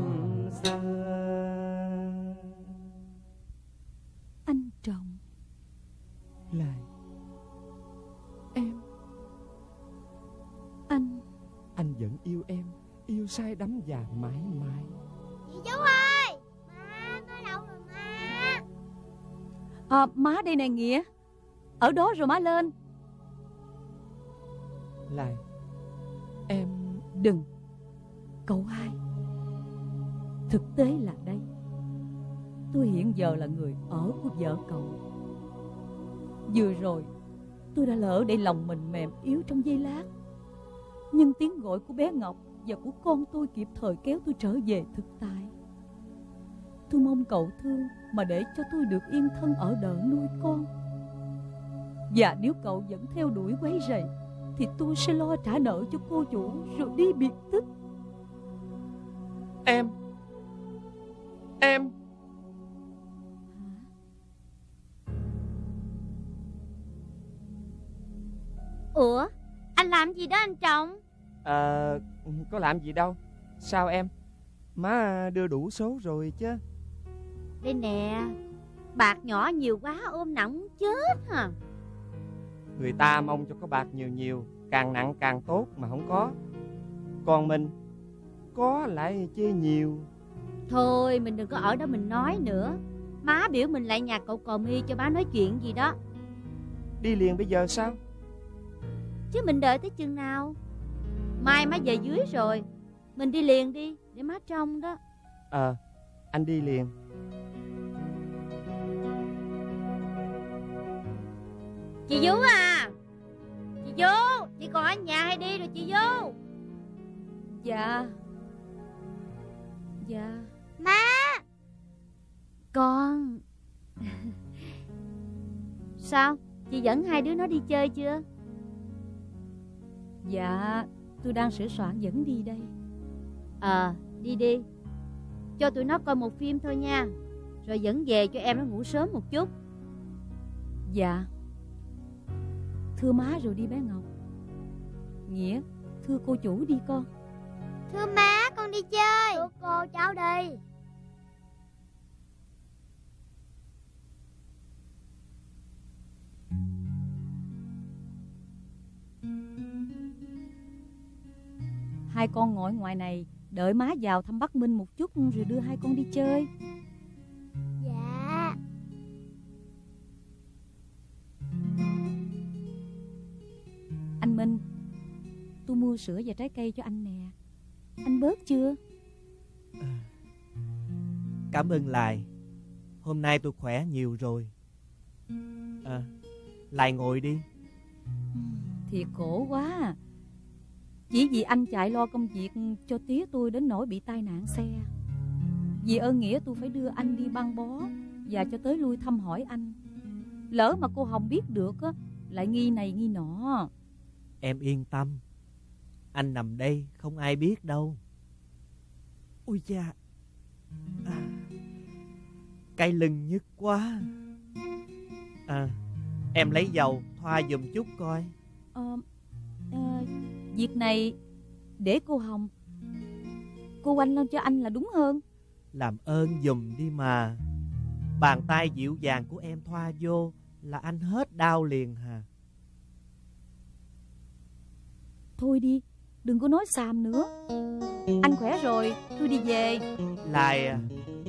xưa. Anh Trọng. Lại em, anh vẫn yêu em, yêu say đắm và mãi mãi. Chị chú ơi, má đâu rồi má? Má đây nè Nghĩa. Ở đó rồi má lên. Lại em đừng. Cậu hai, thực tế là đây, tôi hiện giờ là người ở của vợ cậu. Vừa rồi tôi đã lỡ để lòng mình mềm yếu trong giây lát, nhưng tiếng gọi của bé Ngọc và của con tôi kịp thời kéo tôi trở về thực tại. Tôi mong cậu thương mà để cho tôi được yên thân ở đợ nuôi con. Và nếu cậu vẫn theo đuổi quấy rầy thì tôi sẽ lo trả nợ cho cô chủ rồi đi biệt tích. Em Ủa, anh làm gì đó anh Trọng? Có làm gì đâu. Sao em? Má đưa đủ số rồi chứ. Đây nè, bạc nhỏ nhiều quá ôm nặng muốn chết hả? Người ta mong cho có bạc nhiều nhiều, càng nặng càng tốt mà không có. Còn mình có lại chê nhiều. Thôi mình đừng có ở đó mình nói nữa. Má biểu mình lại nhà cậu Cò Mi cho má nói chuyện gì đó. Đi liền bây giờ sao? Chứ mình đợi tới chừng nào? Mai má về dưới rồi, mình đi liền đi, để má trông đó. Anh đi liền. Chị Vú à, chị Vú, chị còn ở nhà hay đi rồi chị Vú? Dạ. Má. Con. Sao, chị dẫn hai đứa nó đi chơi chưa? Dạ, tôi đang sửa soạn dẫn đi đây. Đi. Cho tụi nó coi một phim thôi nha, rồi dẫn về cho em nó ngủ sớm một chút. Dạ. Thưa má rồi đi bé Ngọc. Nghĩa, thưa cô chủ đi con. Thưa má, con đi chơi. Thưa cô, cháu đi. Hai con ngồi ngoài này đợi má vào thăm Bắc Minh một chút rồi đưa hai con đi chơi. Dạ. Anh Minh, tôi mua sữa và trái cây cho anh nè. Anh bớt chưa? Cảm ơn Lài. Hôm nay tôi khỏe nhiều rồi. Lài ngồi đi. Thiệt khổ quá à. Chỉ vì anh chạy lo công việc cho tía tôi đến nỗi bị tai nạn xe. Vì ơn nghĩa tôi phải đưa anh đi băng bó và cho tới lui thăm hỏi anh. Lỡ mà cô Hồng biết được á, lại nghi này nghi nọ. Em yên tâm, anh nằm đây không ai biết đâu. Ôi cha, cái lưng nhức quá. Em lấy dầu thoa giùm chút coi. Việc này để cô Hồng, cô Oanh lên cho anh là đúng hơn. Làm ơn giùm đi mà. Bàn tay dịu dàng của em thoa vô là anh hết đau liền hà. Thôi đi, đừng có nói xàm nữa. Anh khỏe rồi, tôi đi về. Lài à,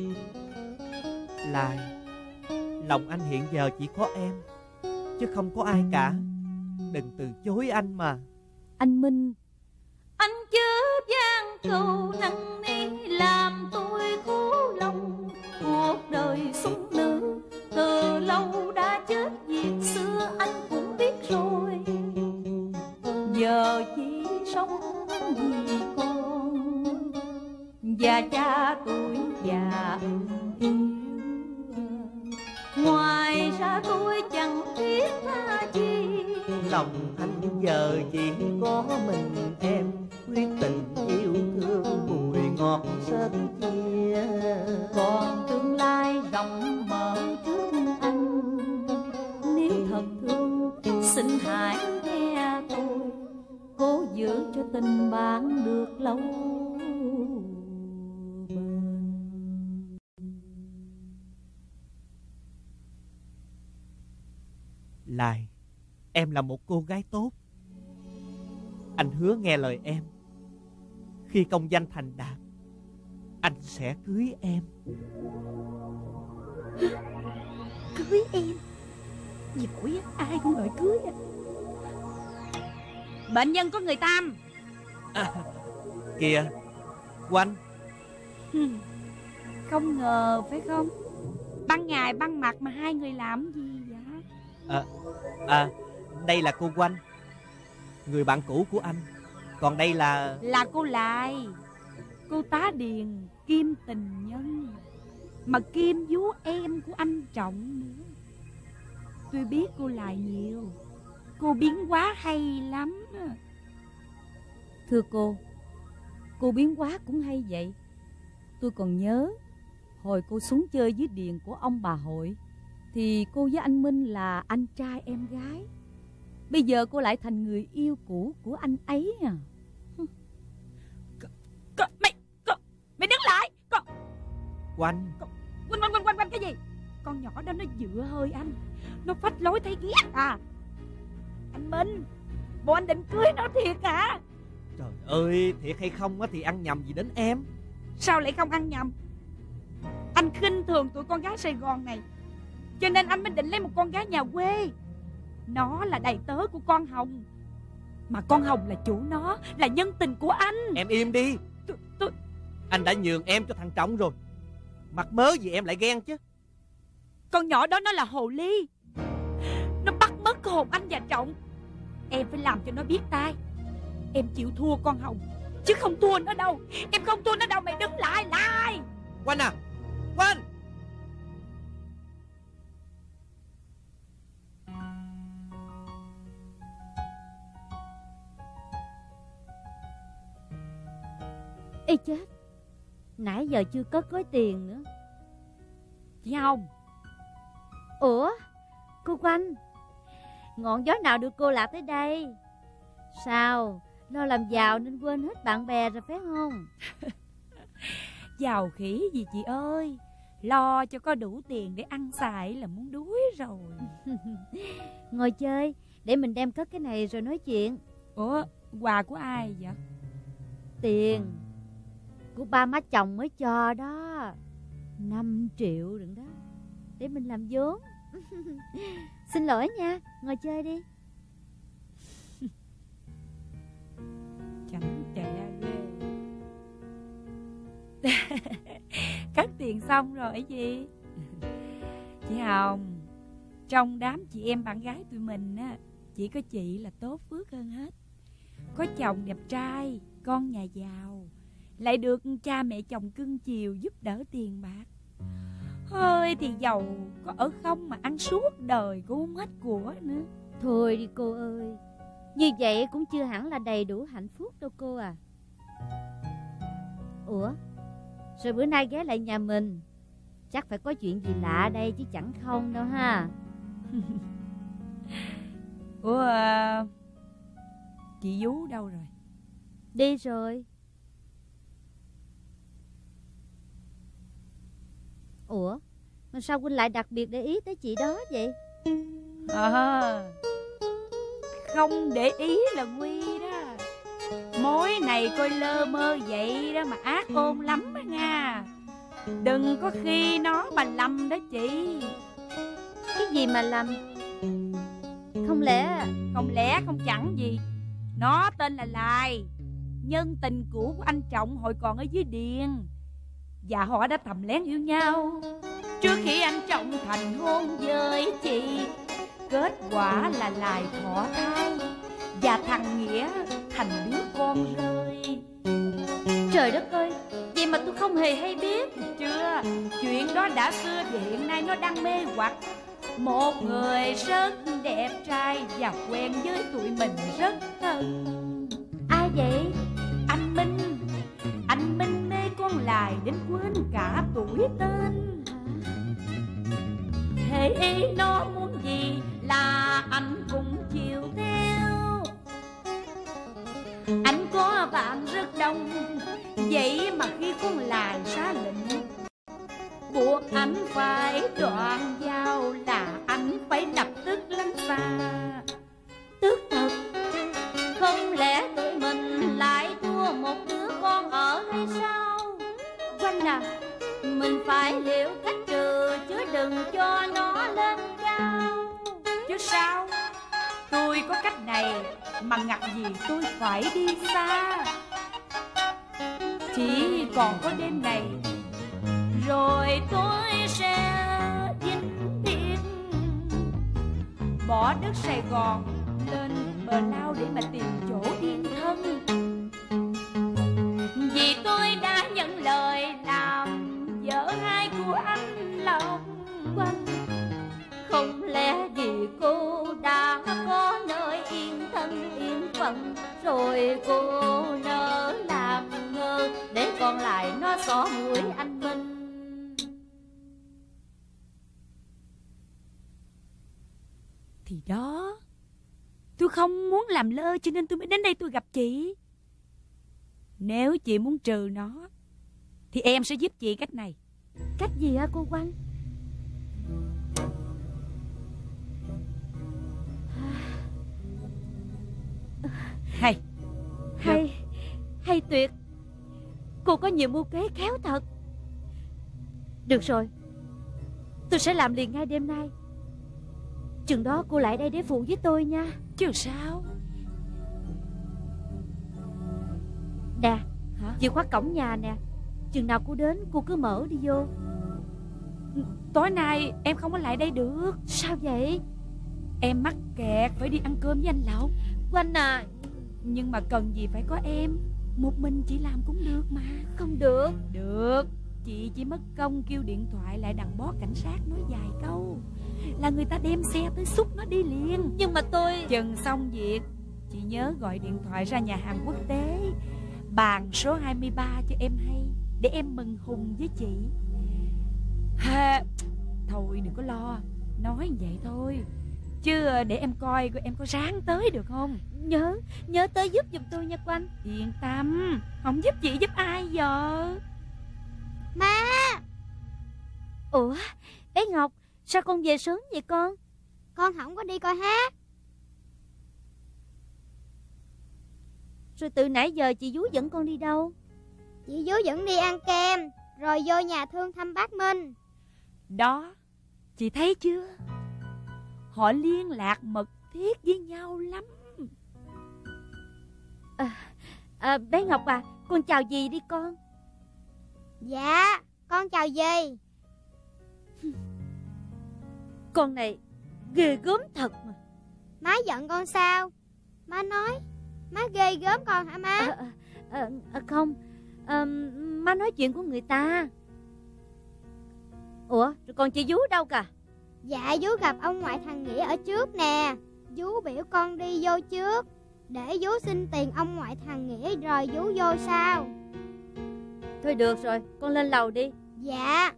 Lài, lòng anh hiện giờ chỉ có em, chứ không có ai cả. Đừng từ chối anh mà. Anh Minh, anh chớ gian cầu năn nỉ làm tôi khổ lòng. Một đời sung nữ từ lâu đã chết, việc xưa anh cũng biết rồi. Giờ chỉ sống vì con và cha tôi già yêu. Ngoài ra tôi chẳng biết tha chi. Lòng anh giờ chỉ có mình em, quyết tình yêu thương mùi ngọt sớt chia. Còn tương lai rộng mở trước anh, nếu thật thương xin hãy nghe tôi, cố giữ cho tình bạn được lâu bền. Lài, em là một cô gái tốt. Anh hứa nghe lời em. Khi công danh thành đạt, anh sẽ cưới em. Cưới em? Gì củi ai cũng đòi cưới à. Bệnh nhân có người Tam. Kìa, Oanh. Không ngờ phải không? Ban ngày ban mặt mà hai người làm gì vậy? Đây là cô Oanh, người bạn cũ của anh. Còn đây là cô Lại, cô tá điền kim tình nhân, mà kim vú em của anh Trọng nữa. Tôi biết cô Lại nhiều, cô biến hóa hay lắm. thưa cô biến hóa cũng hay vậy. Tôi còn nhớ hồi cô xuống chơi dưới điền của ông bà Hội thì cô với anh Minh là anh trai em gái. Bây giờ cô lại thành người yêu cũ của anh ấy à. Mày đứng lại. Oanh. Quanh cái gì? Con nhỏ đó nó dựa hơi anh, nó phách lối thấy ghét à. Anh Minh, bộ anh định cưới nó thiệt hả? Trời ơi, thiệt hay không thì ăn nhầm gì đến em. Sao lại không ăn nhầm? Anh khinh thường tụi con gái Sài Gòn này, cho nên anh mới định lấy một con gái nhà quê. Nó là đầy tớ của con Hồng. Mà con Hồng là chủ nó, là nhân tình của anh. Em im đi. Anh đã nhường em cho thằng Trọng rồi, mắc mớ gì em lại ghen chứ. Con nhỏ đó nó là hồ ly, nó bắt mất hồn anh và Trọng. Em phải làm cho nó biết tay. Em chịu thua con Hồng, chứ không thua nó đâu. Em không thua nó đâu. Mày đứng lại. Quanh à, Quanh. Ê chết, nãy giờ chưa có gói tiền nữa. Chị Hồng. Ủa, cô Quanh, ngọn gió nào đưa cô lạc tới đây? Sao, lo làm giàu nên quên hết bạn bè rồi phải không? Giàu khỉ gì chị ơi, lo cho có đủ tiền để ăn xài là muốn đuối rồi. Ngồi chơi, để mình đem cất cái này rồi nói chuyện. Ủa, quà của ai vậy? Tiền của ba má chồng mới cho đó, 5 triệu đừng đó, để mình làm vốn. Xin lỗi nha, ngồi chơi đi. Chẳng trẻ ghê. Cất tiền xong rồi ấy gì. Chị Hồng, trong đám chị em bạn gái tụi mình á, chỉ có chị là tốt phước hơn hết. Có chồng đẹp trai, con nhà giàu, lại được cha mẹ chồng cưng chiều giúp đỡ tiền bạc. Hơi thì giàu có ở không mà ăn suốt đời cũng không hết của nữa. Thôi đi cô ơi, như vậy cũng chưa hẳn là đầy đủ hạnh phúc đâu cô à. Ủa, rồi bữa nay ghé lại nhà mình, chắc phải có chuyện gì lạ đây chứ chẳng không đâu ha. Ủa, chị Vú đâu rồi? Đi rồi. Ủa, mà sao Quynh lại đặc biệt để ý tới chị đó vậy? Không để ý là nguy đó. Mối này coi lơ mơ vậy đó mà ác ôn lắm đó nha. Đừng có khi nó mà lầm đó chị. Cái gì mà lầm? Không lẽ không chẳng gì. Nó tên là Lai, nhân tình cũ của anh Trọng hồi còn ở dưới Điền. Và họ đã thầm lén yêu nhau trước khi anh Trọng thành hôn với chị. Kết quả là Lai thọ thai và thằng Nghĩa thành đứa con rơi. Trời đất ơi, vậy mà tôi không hề hay biết. Chưa, chuyện đó đã xưa và hiện nay nó đang mê hoặc. Một người rất đẹp trai và quen với tụi mình rất thân. Ai vậy? Anh Minh. Anh Minh mê con Lai đến quên cả tuổi tên. Hễ ý nó muốn gì là anh cũng chiều theo. Anh có bạn rất đông, vậy mà khi con Lai ra lệnh buộc anh phải đoạn giao là anh phải lập tức lánh xa. Tức thật. Không lẽ tụi mình lại thua một đứa con ở hay sao? Quanh à, Mình phải liệu cách trừ chứ đừng cho nó lên cao. Chứ sao, tôi có cách này mà ngặt gì tôi phải đi xa. Chỉ còn có đêm này rồi tôi sẽ vĩnh biệt, bỏ đất Sài Gòn lên bờ lao để mà tìm chỗ yên thân. Vì tôi đã nhận lời làm vợ hai của anh Long. Không lẽ vì cô đã có nơi yên thân yên phận, rồi cô nỡ làm ngơ để còn lại nó xỏ mũi anh Minh. Thì đó, tôi không muốn làm lơ cho nên tôi mới đến đây tôi gặp chị. Nếu chị muốn trừ nó thì em sẽ giúp chị cách này. Cách gì hả cô Quanh? Hay tuyệt. Cô có nhiều mưu kế khéo thật. Được rồi, tôi sẽ làm liền ngay đêm nay. Chừng đó cô lại đây để phụ với tôi nha. Chứ sao? Nè, chìa khóa cổng nhà nè. Chừng nào cô đến cô cứ mở đi vô. Tối nay em không có lại đây được. Sao vậy? Em mắc kẹt phải đi ăn cơm với anh Lộc. Quanh à. Nhưng mà cần gì phải có em. Một mình chị làm cũng được mà. Không được. Được. Chị chỉ mất công kêu điện thoại lại đằng bó cảnh sát nói vài câu là người ta đem xe tới xúc nó đi liền. Nhưng mà tôi... Chừng xong việc chị nhớ gọi điện thoại ra nhà hàng quốc tế bàn số 23 cho em hay, để em mừng hùng với chị. Thôi đừng có lo, nói vậy thôi, chứ để em coi em có ráng tới được không. Nhớ tới giúp giùm tôi nha Quanh. Yên tâm, không giúp chị giúp ai giờ. Má! Ủa, bé Ngọc, sao con về sớm vậy con? Con không có đi coi hát. Rồi từ nãy giờ chị Vú dẫn con đi đâu? Chị Vú dẫn đi ăn kem, rồi vô nhà thương thăm bác Minh. Đó, chị thấy chưa? Họ liên lạc mật thiết với nhau lắm. Bé Ngọc à, con chào dì đi con. Dạ, con chào dì. Con này ghê gớm thật mà. Má giận con sao? Má nói má ghê gớm con hả má? Không, má nói chuyện của người ta. Ủa, rồi còn chị Vú đâu cả? Dạ, Vú gặp ông ngoại thằng Nghĩa ở trước nè. Vú biểu con đi vô trước, để Vú xin tiền ông ngoại thằng Nghĩa rồi Vú vô sau. Thôi được rồi, con lên lầu đi. Dạ.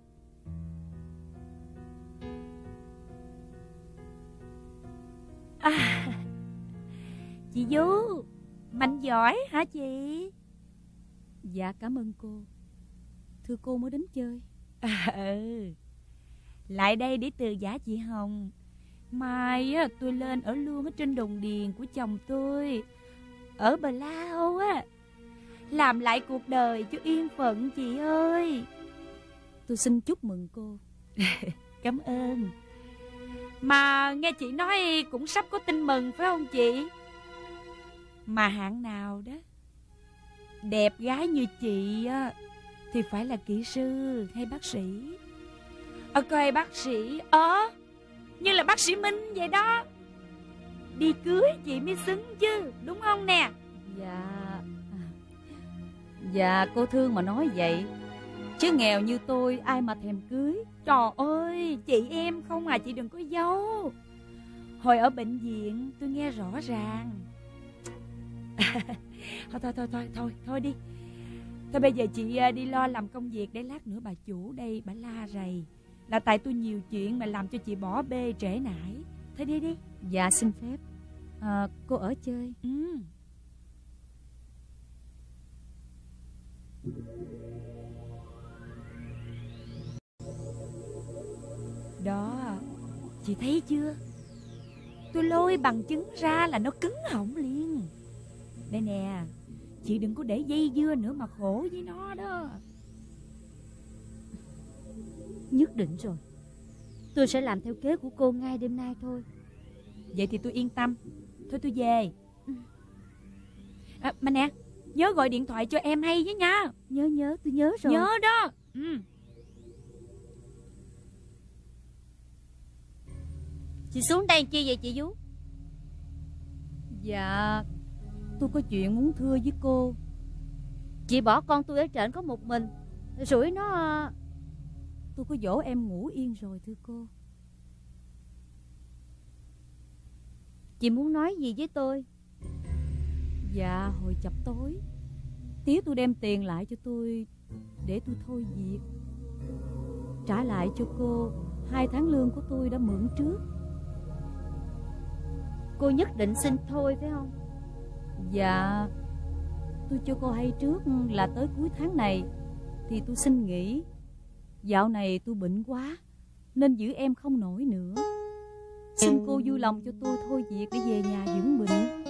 Chị Vú, mạnh giỏi hả chị? Dạ cảm ơn cô. Thưa cô mới đến chơi. Lại đây để từ giả chị Hồng. Mai tôi lên ở luôn ở trên đồn điền của chồng tôi ở Bờ Lao á, làm lại cuộc đời cho yên phận chị ơi. Tôi xin chúc mừng cô. Cảm ơn. Mà nghe chị nói cũng sắp có tin mừng phải không chị? Mà hạng nào đó đẹp gái như chị á thì phải là kỹ sư hay bác sĩ. Coi bác sĩ như là bác sĩ Minh vậy đó. Đi cưới chị mới xứng chứ, đúng không nè? Dạ cô thương mà nói vậy, chứ nghèo như tôi ai mà thèm cưới. Trời ơi, chị em không à, chị đừng có giấu. Hồi ở bệnh viện tôi nghe rõ ràng. Thôi đi. Thôi bây giờ chị đi lo làm công việc, để lát nữa bà chủ đây bà la rầy. Là tại tôi nhiều chuyện mà làm cho chị bỏ bê trễ nải. Thôi đi. Dạ xin phép. Cô ở chơi. Đó, chị thấy chưa? Tôi lôi bằng chứng ra là nó cứng họng liền. Đây nè, chị đừng có để dây dưa nữa mà khổ với nó đó. Nhất định rồi, tôi sẽ làm theo kế của cô ngay đêm nay thôi. Vậy thì tôi yên tâm. Thôi tôi về. Mà nè, nhớ gọi điện thoại cho em hay với nha. Nhớ, tôi nhớ rồi. Nhớ đó. Chị xuống đây chi vậy chị Vú? Dạ, tôi có chuyện muốn thưa với cô. Chị bỏ con tôi ở trển có một mình, rủi nó. Tôi có dỗ em ngủ yên rồi thưa cô. Chị muốn nói gì với tôi? Dạ, hồi chập tối tía tôi đem tiền lại cho tôi để tôi thôi việc, trả lại cho cô 2 tháng lương của tôi đã mượn trước. Cô nhất định xin thôi phải không? Dạ, tôi cho cô hay trước là tới cuối tháng này thì tôi xin nghỉ. Dạo này tôi bệnh quá nên giữ em không nổi nữa. Xin cô vui lòng cho tôi thôi việc để về nhà dưỡng bệnh.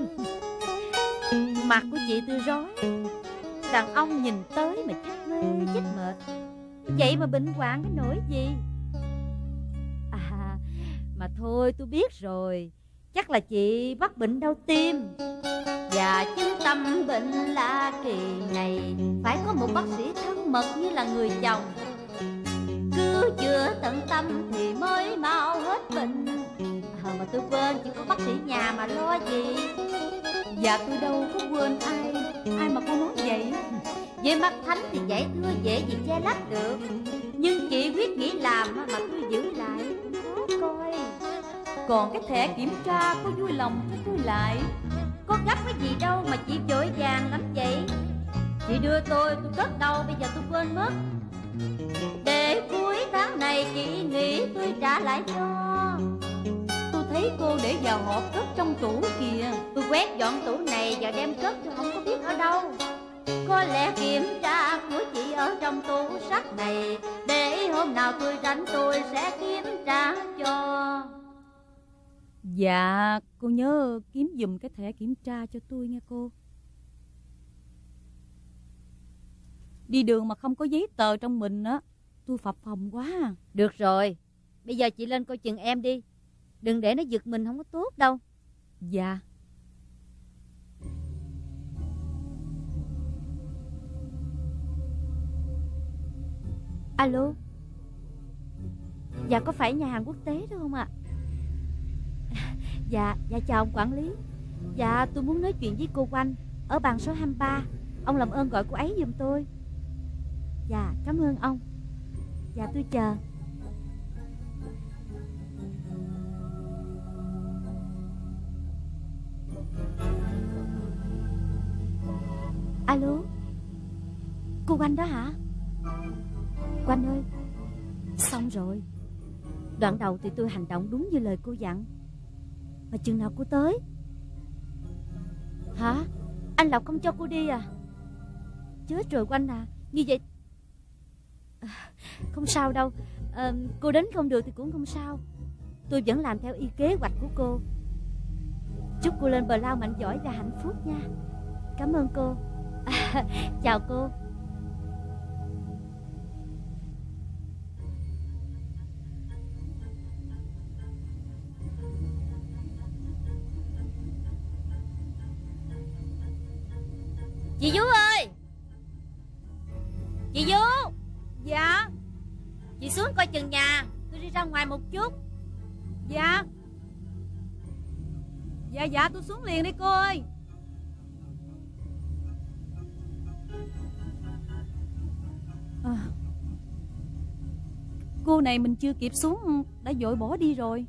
Mặt của chị tôi rối. Đàn ông nhìn tới mà chết mê chết mệt, vậy mà bệnh hoạn cái nỗi gì? Mà thôi tôi biết rồi. Chắc là chị mắc bệnh đau tim. Và chứng tâm bệnh lạ kỳ này phải có một bác sĩ thân mật như là người chồng. Cứ chữa tận tâm thì mới mau hết bệnh. Mà tôi quên, chỉ có bác sĩ nhà mà lo gì. Dạ tôi đâu có quên ai. Ai mà cô nói vậy? Với mắt thánh thì giải thưa dễ gì che lấp được. Nhưng chị quyết nghĩ làm mà tôi giữ lại khó coi. Còn cái thẻ kiểm tra có vui lòng cho tôi lại. Có gấp cái gì đâu mà chị vội vàng lắm vậy. Chị đưa tôi cất đâu bây giờ tôi quên mất. Để cuối tháng này chị nghĩ tôi trả lại cho. Tôi thấy cô để vào hộp cất trong tủ kìa. Tôi quét dọn tủ này và đem cất cho không có biết ở đâu. Có lẽ kiểm tra của chị ở trong tủ sắt này. Để hôm nào tôi rảnh tôi sẽ kiểm tra cho. Dạ cô nhớ kiếm giùm cái thẻ kiểm tra cho tôi nghe cô. Đi đường mà không có giấy tờ trong mình á, tôi phập phồng quá. Được rồi, bây giờ chị lên coi chừng em đi. Đừng để nó giật mình, không có tốt đâu. Dạ. Alo. Dạ có phải nhà hàng quốc tế đó không ạ? Dạ chào ông quản lý. Dạ tôi muốn nói chuyện với cô Oanh ở bàn số 23. Ông làm ơn gọi cô ấy giùm tôi. Dạ cảm ơn ông. Dạ tôi chờ. Alo. Cô Oanh đó hả? Oanh ơi. Xong rồi. Đoạn đầu thì tôi hành động đúng như lời cô dặn. Mà chừng nào cô tới? Hả? Anh Lộc không cho cô đi à? Chết rồi Oanh à. Như vậy không sao đâu. Cô đến không được thì cũng không sao. Tôi vẫn làm theo ý kế hoạch của cô. Chúc cô lên bờ lao mạnh giỏi và hạnh phúc nha. Cảm ơn cô. Chào cô. Chị Vú ơi. Chị Vú. Dạ. Chị xuống coi chừng nhà. Tôi đi ra ngoài một chút. Dạ. Dạ tôi xuống liền đây cô ơi. Cô này mình chưa kịp xuống đã vội bỏ đi rồi.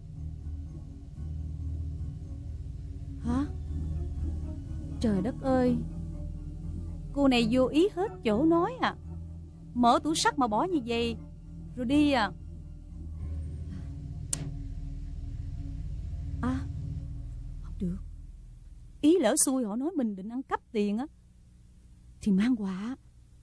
Hả? Trời đất ơi. Cô này vô ý hết chỗ nói à. Mở tủ sắt mà bỏ như vậy rồi đi à. Không được. Ý lỡ xui họ nói mình định ăn cắp tiền á thì mang họa.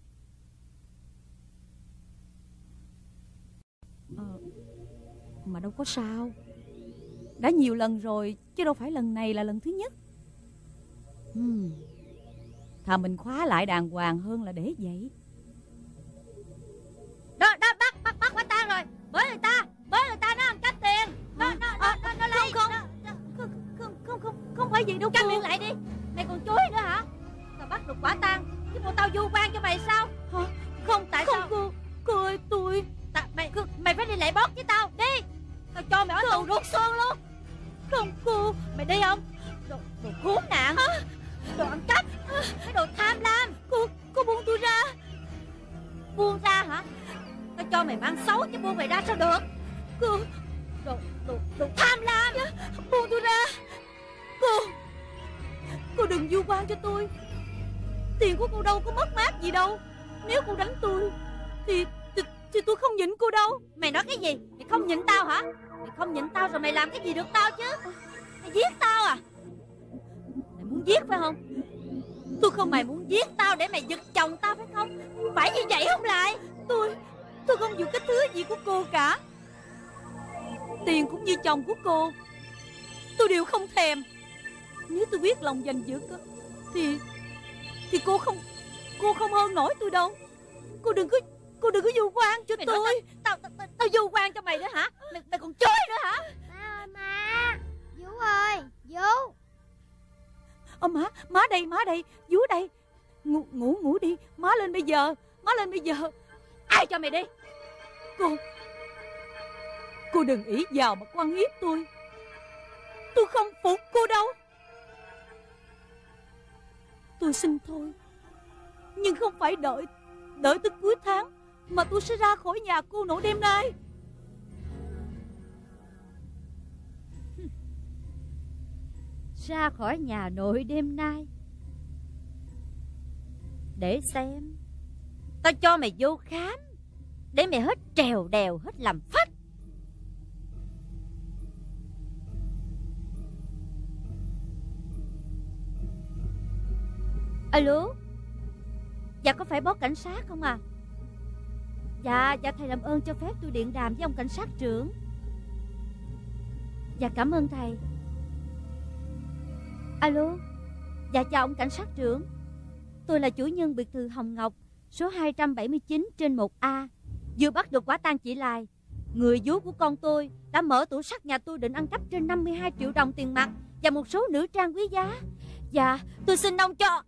Mà đâu có sao. Đã nhiều lần rồi chứ đâu phải lần này là lần thứ nhất. Thà mình khóa lại đàng hoàng hơn là để vậy. Đó bắt quả tang rồi. Bới người ta nó ăn cắp tiền. Nó lấy. Không phải vậy đâu. Câm miệng lại đi. Mày còn chối nữa hả? Tao bắt được quả tang chứ bộ tao vu oan cho mày sao? Hả? Không, tại không, sao? Cô ơi tôi Mày phải đi lại bót với tao. Đi. Tao cho mày ở tù ruột xương luôn. Không cô. Mày đi không? Đồ khốn nạn. Đồ ăn cắp. Cái đồ tham lam. Cô buông tôi ra. Buông ra hả? Tao cho mày mang xấu chứ buông mày ra sao được? Đồ tham lam. Buông tôi ra. Cô đừng vu oan cho tôi. Tiền của cô đâu có mất mát gì đâu. Nếu cô đánh tôi thì tôi không nhịn cô đâu. Mày nói cái gì? Mày không nhịn tao hả? Mày không nhịn tao rồi mày làm cái gì được tao chứ? Mày giết tao à? Mày muốn giết phải không? Tôi không. Mày muốn giết tao để mày giật chồng tao phải không? Phải như vậy không lại? Tôi không dùng cái thứ gì của cô cả. Tiền cũng như chồng của cô tôi đều không thèm. Nếu tôi biết lòng giành giật thì cô không hơn nổi tôi đâu. Cô đừng có vu oan cho mày tôi. Tao vu oan cho mày nữa hả? Mày còn chơi nữa hả? Má ơi má, Vũ ơi, Vú. Má đây, Vú đây. Ngủ đi, má lên bây giờ. Ai cho mày đi? Cô đừng ỷ vào mà quan hiếp tôi. Tôi không phục cô đâu. Tôi xin thôi. Nhưng không phải đợi tới cuối tháng mà tôi sẽ ra khỏi nhà cô nửa đêm nay. Ra khỏi nhà nội đêm nay? Để xem. Tao cho mày vô khám để mày hết trèo đèo, hết làm phách. Alo. Dạ có phải báo cảnh sát không à? Dạ thầy làm ơn cho phép tôi điện đàm với ông cảnh sát trưởng. Dạ cảm ơn thầy. Alo. Dạ chào ông cảnh sát trưởng. Tôi là chủ nhân biệt thự Hồng Ngọc, số 279 trên 1A. Vừa bắt được quả tang chị Lai. Người vú của con tôi đã mở tủ sắt nhà tôi định ăn cắp trên 52 triệu đồng tiền mặt và một số nữ trang quý giá. Dạ tôi xin ông cho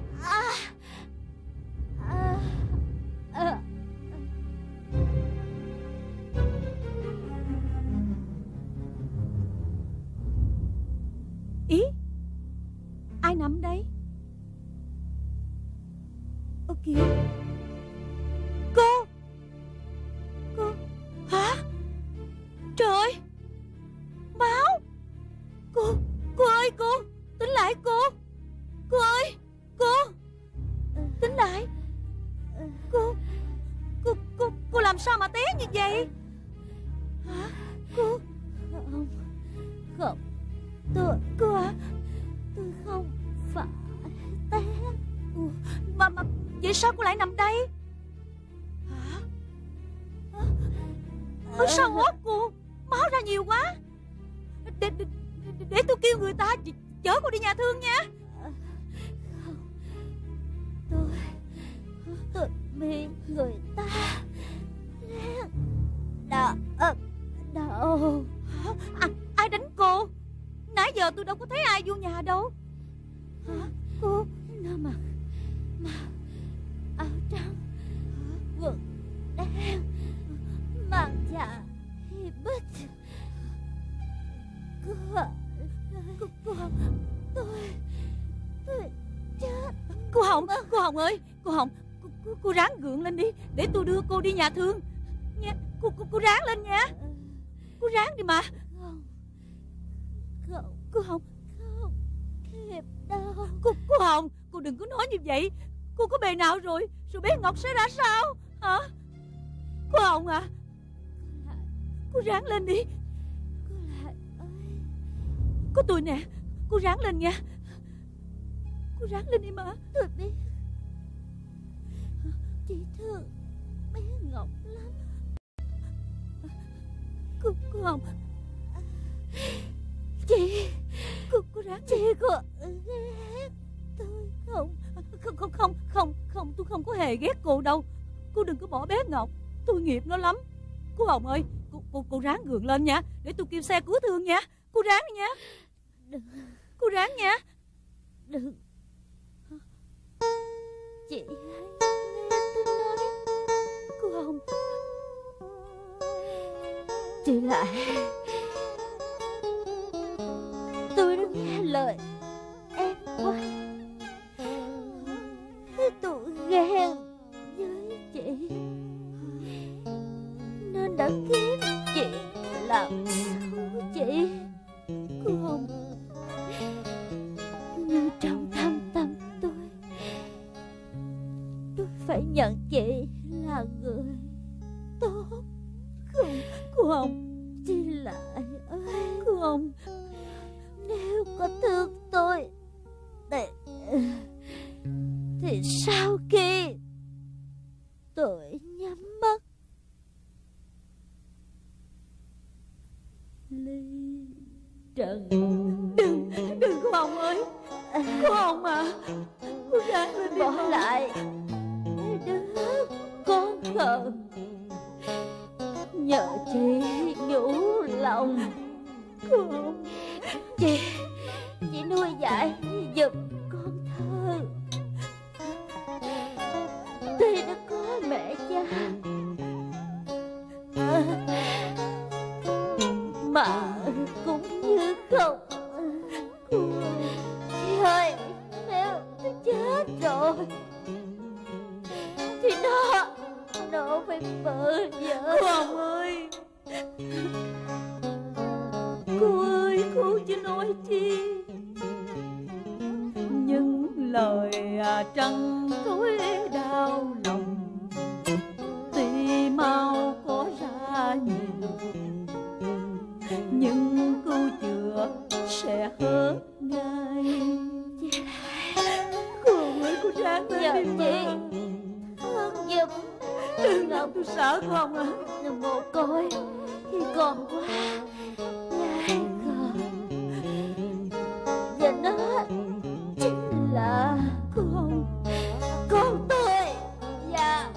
Ý, ai nằm đây? Ơ kìa, cô hả? Trời ơi, máu. Cô ơi, cô tỉnh lại. Cô ơi, cô tỉnh lại. Cô làm sao mà té như vậy hả? Cô không, cô à, tôi không phải té. Mà vậy sao cô lại nằm đây hả? Sao hốt cô? Máu ra nhiều quá. Để tôi kêu người ta chở cô đi nhà thương nha. Không, tôi bị người ta đau. Ai đánh cô? Nãy giờ tôi đâu có thấy ai vô nhà đâu. Hả? Cô nó mặc áo trắng, quần đen, mang dạ hiệp bích. Cô Hồng, tôi chết. Cô Hồng ơi, cô ráng gượng lên đi để tôi đưa cô đi nhà thương nha. Cô ráng lên nha. Cô ráng đi mà. Không, cô Hồng, không kịp đâu. Cô Hồng, cô đừng có nói như vậy. Cô có bề nào rồi bé Ngọc sẽ ra sao hả? Cô Hồng à, cô ráng lên đi. Cô Lại ơi, có tôi nè, cô ráng lên nha. Cô ráng lên đi mà. Tôi biết chị thương bé Ngọc lắm. Cô Hồng, chị, cô ráng. Chị có ghét tôi không? Không, tôi không có hề ghét cô đâu. Cô đừng có bỏ bé Ngọc, tôi nghiệp nó lắm. Cô Hồng ơi, cô ráng gượng lên nha, để tôi kêu xe cứu thương nha. Cô ráng đi nha. Đừng. Cô ráng nha. Đừng. Chị hãy nghe tôi nói. Cô Hồng, chị Lại, tôi đã nghe lời em quá. Tôi ghen với chị nên đã kiếm chị làm thú chị. Cô Hồng, nhưng trong thâm tâm tôi phải nhận chị là người tốt. Không, cô Hồng, chị Lại ơi, cô Hồng, nếu có thương tôi thì sau khi tôi nhắm mắt ly trần. Đừng cô Hồng ơi. Cô Hồng à, cô ráng lên đi. Bỏ lại đứa con khờ, nhờ chị nhủ lòng. Cô Hồng, chị chết rồi thì nó phải vợ vợ. Con ơi, cô ơi, cô chứ nói chi. Những lời trăng trối đau lòng tuy mau có ra nhiều, nhưng câu chữa sẽ hết ngay. Cô ơi, cô ráng lên đi mà. Thương giùm. Đừng làm tôi sợ con à. Mồ côi khi còn quá nhai khờ, và nó chính là con tôi và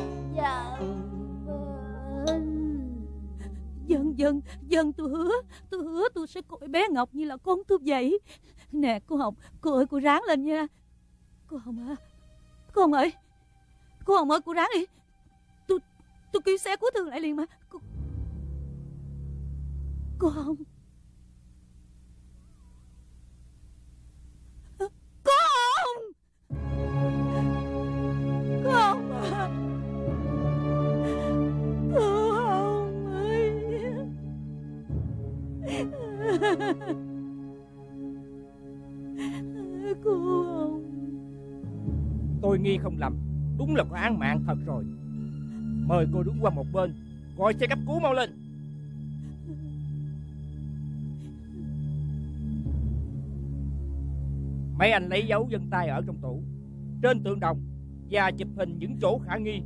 mình. Dân tôi hứa tôi sẽ coi bé Ngọc như là con tôi vậy. Nè cô Hồng, cô ơi cô ráng lên nha. Cô Hồng à, cô Hồng ơi, cô ráng đi. Tôi kêu xe cứu thương lại liền mà. Cô Hồng. Cô Hồng. Cô Hồng à. Cô Hồng ơi. Cô Hồng. Tôi nghi không lầm, đúng là có án mạng thật rồi. Mời cô đứng qua một bên, gọi xe cấp cứu mau lên. Mấy anh lấy dấu vân tay ở trong tủ, trên tượng đồng và chụp hình những chỗ khả nghi.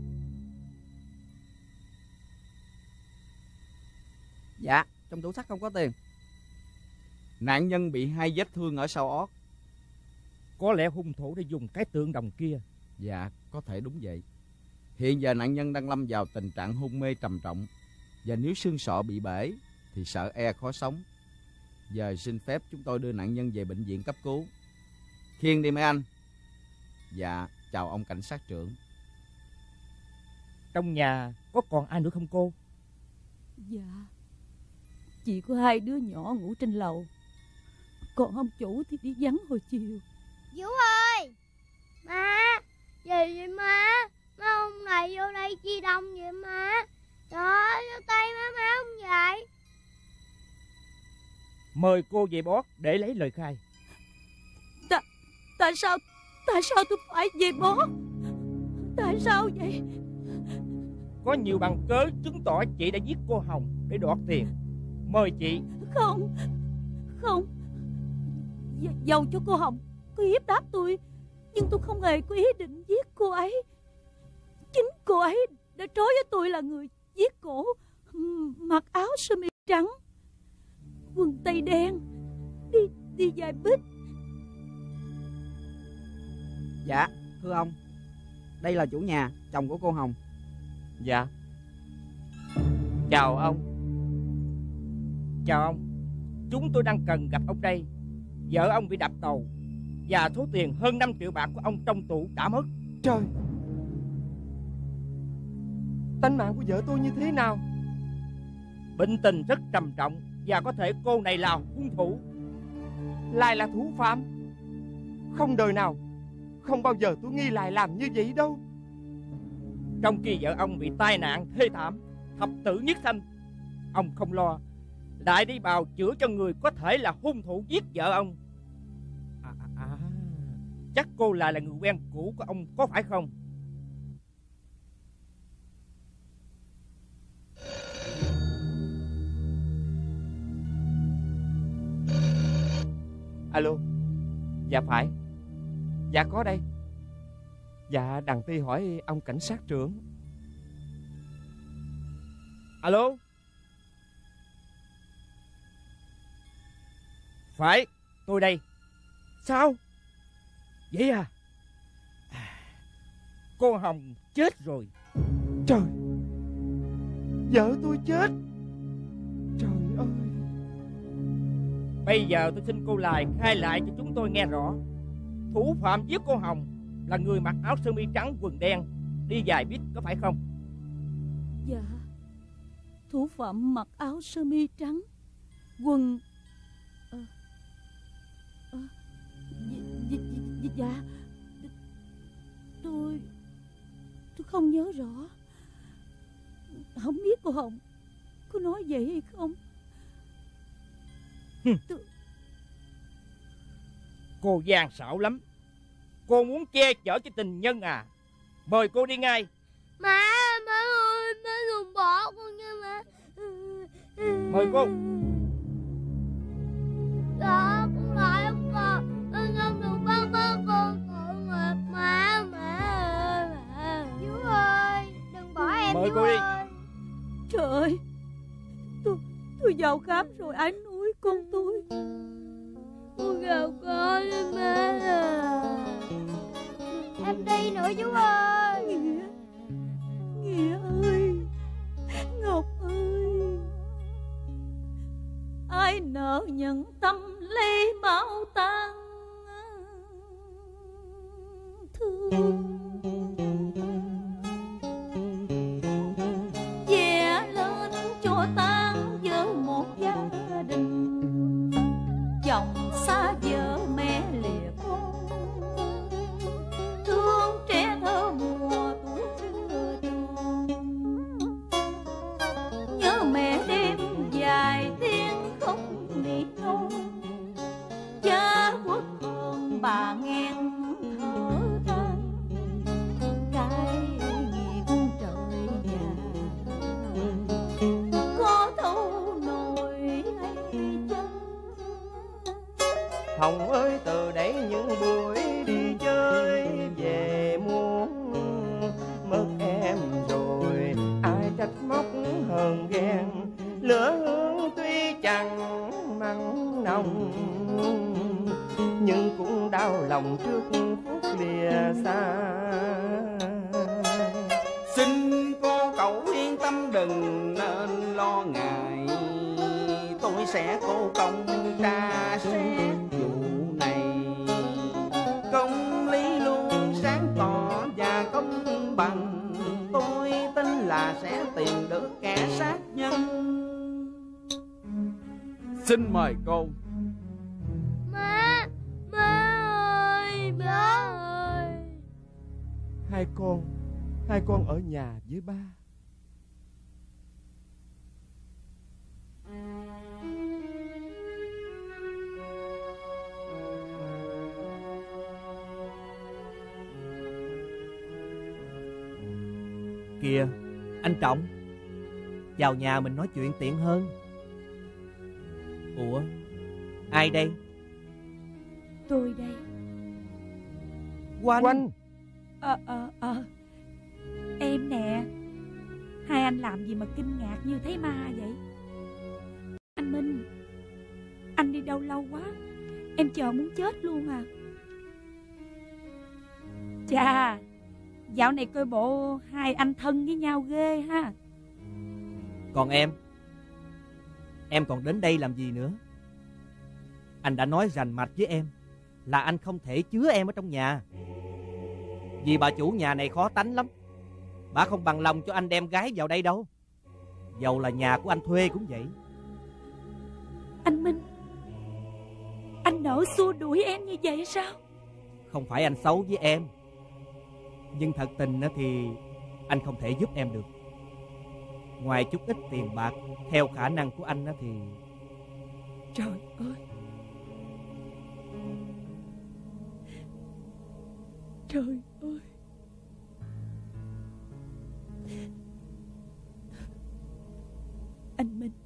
Dạ, trong tủ sắt không có tiền. Nạn nhân bị 2 vết thương ở sau ót. Có lẽ hung thủ đã dùng cái tượng đồng kia. Dạ, có thể đúng vậy. Hiện giờ nạn nhân đang lâm vào tình trạng hôn mê trầm trọng, và nếu xương sọ bị bể thì sợ khó sống. Giờ xin phép chúng tôi đưa nạn nhân về bệnh viện cấp cứu. Khiêng đi mấy anh. Dạ, chào ông cảnh sát trưởng. Trong nhà có còn ai nữa không cô? Dạ, chỉ có 2 đứa nhỏ ngủ trên lầu, còn ông chủ thì đi vắng hồi chiều. Vũ ơi, má, gì vậy má? Má ông này vô đây chi đông vậy má? Trời ơi, sao tay má không vậy? Mời cô về boss để lấy lời khai. Tại sao tôi phải về boss? Tại sao vậy? Có nhiều bằng cớ chứng tỏ chị đã giết cô Hồng để đoạt tiền. Mời chị. Không. Dầu cho cô Hồng có hiếp đáp tôi, nhưng tôi không hề có ý định giết cô ấy. Chính cô ấy đã trói với tôi là người giết cổ, mặc áo sơ mi trắng, quần tây đen, đi dài bít. Dạ, thưa ông, đây là chủ nhà, chồng của cô Hồng. Dạ. Chào ông. Chào ông. Chúng tôi đang cần gặp ông đây. Vợ ông bị đập đầu, và số tiền hơn 5 triệu bạc của ông trong tủ đã mất. Trời, tánh mạng của vợ tôi như thế nào? Bệnh tình rất trầm trọng, và có thể cô này là hung thủ. Lai là thủ phạm? Không đời nào, không bao giờ tôi nghi Lai làm như vậy đâu. Trong khi vợ ông bị tai nạn thê thảm, thập tử nhất sinh, ông không lo, lại đi bào chữa cho người có thể là hung thủ giết vợ ông. Chắc cô là người quen cũ của ông có phải không? Alo. Dạ phải. Dạ có đây. Dạ Đặng Ti hỏi ông cảnh sát trưởng. Alo. Phải, tôi đây. Sao? Vậy à? Cô Hồng chết rồi. Trời, vợ tôi chết. Trời ơi. Bây giờ tôi xin cô Lài khai lại cho chúng tôi nghe rõ. Thủ phạm giết cô Hồng là người mặc áo sơ mi trắng quần đen, đi dài bít, có phải không? Dạ, thủ phạm mặc áo sơ mi trắng, quần... Tôi không nhớ rõ. Không biết cô Hồng có nói vậy hay không. Cô gian xảo lắm. Cô muốn che chở cho tình nhân à? Mời cô đi ngay. Má ơi, má đừng bỏ con nha má. Mời cô. Đó, con lại không con. Con đừng bắt má con tội nghiệp má. Chú ơi, đừng bỏ em. Mời chú cô đi. ơi. Trời ơi, tôi vào khám rồi ai nuôi con tôi. Con gào con đi má. Em đi nữa chú ơi. Nghĩa ơi, Ngọc ơi, ai nợ nhận tâm lấy máu tan thương. Vẽ lên cho tan với một gia đình, chồng xa vợ mẹ lìa con, thương trẻ thơ mùa tuổi chưa tròn. Nhớ mẹ đêm dài tiếng khóc nỉ non, cha quốc hồn bà nghen thở than. Cái nghiêng trời già có thấu nổi hay chăng? Hồng ơi, từ đây những buổi đi chơi về muốn mất em rồi, ai trách móc hờn ghen. Lửa hương tuy chẳng mặn nồng, nhưng cũng đau lòng trước phút lìa xa. Xin cô cậu yên tâm đừng nên lo ngại, tôi sẽ cố công tra xét vụ này. Công lý luôn sáng tỏ và công bằng, tôi tin là sẽ tìm được kẻ sát nhân. Xin mời cô. Má ơi, má ơi. Hai con ở nhà với ba. Kìa, anh Trọng, vào nhà mình nói chuyện tiện hơn. Ủa, ai đây? Tôi đây. Oanh. Em nè. Hai anh làm gì mà kinh ngạc như thấy ma vậy? Anh Minh, anh đi đâu lâu quá, em chờ muốn chết luôn à. Chà, dạo này coi bộ hai anh thân với nhau ghê ha. Còn em còn đến đây làm gì nữa? Anh đã nói rành mạch với em là anh không thể chứa em ở trong nhà, vì bà chủ nhà này khó tánh lắm. Bà không bằng lòng cho anh đem gái vào đây đâu, dầu là nhà của anh thuê cũng vậy. Anh Minh, anh nỡ xua đuổi em như vậy sao? Không phải anh xấu với em, nhưng thật tình thì anh không thể giúp em được. Ngoài chút ít tiền bạc theo khả năng của anh thì... Trời ơi, trời ơi. Anh Minh,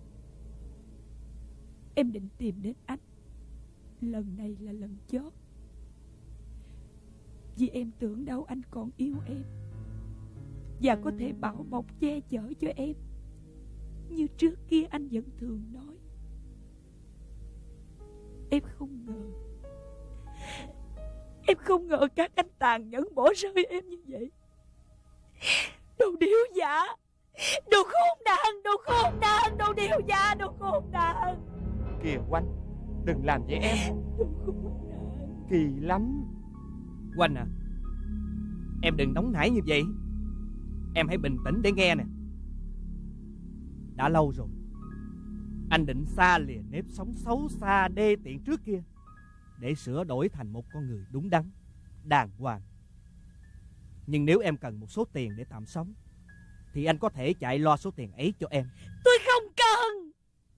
em định tìm đến anh lần này là lần chót, vì em tưởng đâu anh còn yêu em và có thể bảo bọc che chở cho em như trước kia anh vẫn thường nói. Em không ngờ các anh tàn nhẫn bỏ rơi em như vậy. Đồ điêu giả, đồ khốn nạn, đồ khốn nạn, đồ điêu giả, đồ khốn nạn. Kìa Oanh, đừng làm vậy em. Đồ khốn nạn. Kỳ lắm. Oanh à, em đừng nóng nảy như vậy. Em hãy bình tĩnh để nghe nè. Đã lâu rồi anh định xa lìa nếp sống xấu xa đê tiện trước kia để sửa đổi thành một con người đúng đắn, đàng hoàng. Nhưng nếu em cần một số tiền để tạm sống thì anh có thể chạy lo số tiền ấy cho em. Tôi không cần.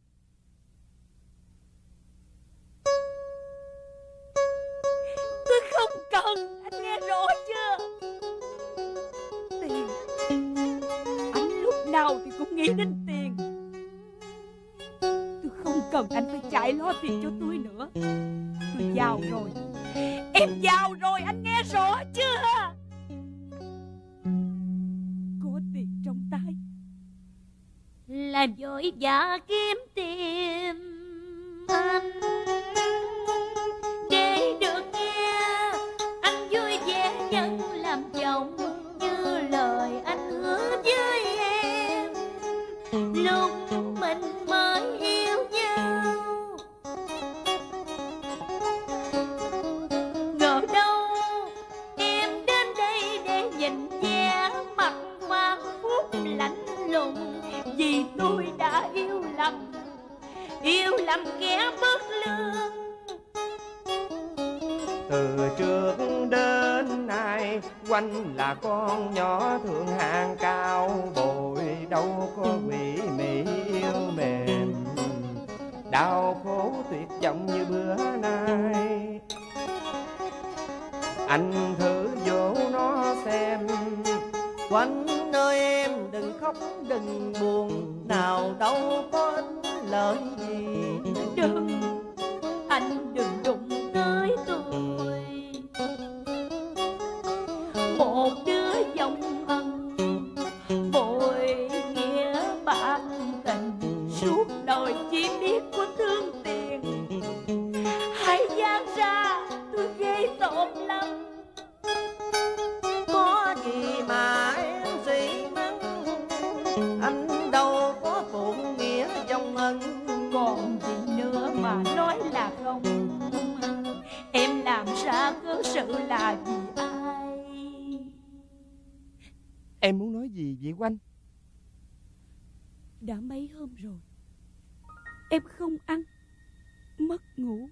Tôi không cần. Anh nghe rõ chưa? Tiền. Anh lúc nào thì cũng nghĩ đến tiền. Tôi không cần anh phải chạy lo tiền cho tôi nữa. Tôi giàu rồi. Em giàu rồi, anh nghe rõ chưa? Có tiền trong tay, làm vội vã kiếm tìm anh, để được nghe anh vui vẻ nhân làm chồng, như lời anh hứa với em lúc mình mới yêu nhau. Ngờ đâu em đến đây để nhìn vẻ mặt hoa phúc lạnh lùng, vì tôi đã yêu lầm kẻ bất lương. Từ trước đến nay quanh là con nhỏ thượng hạng cao bồi, đâu có quỷ mị yêu mềm, đau khổ tuyệt vọng như bữa nay. Anh thử dỗ nó xem. Quanh ơi em đừng khóc đừng buồn, nào đâu có ích lợi gì. Đừng, anh đừng đụng tới tôi. Một đứa dòng ân bội nghĩa bạc tình, suốt đời chỉ biết có thương tiền. Hãy gian ra, tôi ghê tởm lắm. Có gì mà em dĩ mắng, anh đâu có phụ nghĩa dòng ân. Còn gì nữa mà nói là không. Em làm ra cớ sự là vì ai? Em muốn nói gì vậy Oanh? đã mấy hôm rồi em không ăn, mất ngủ,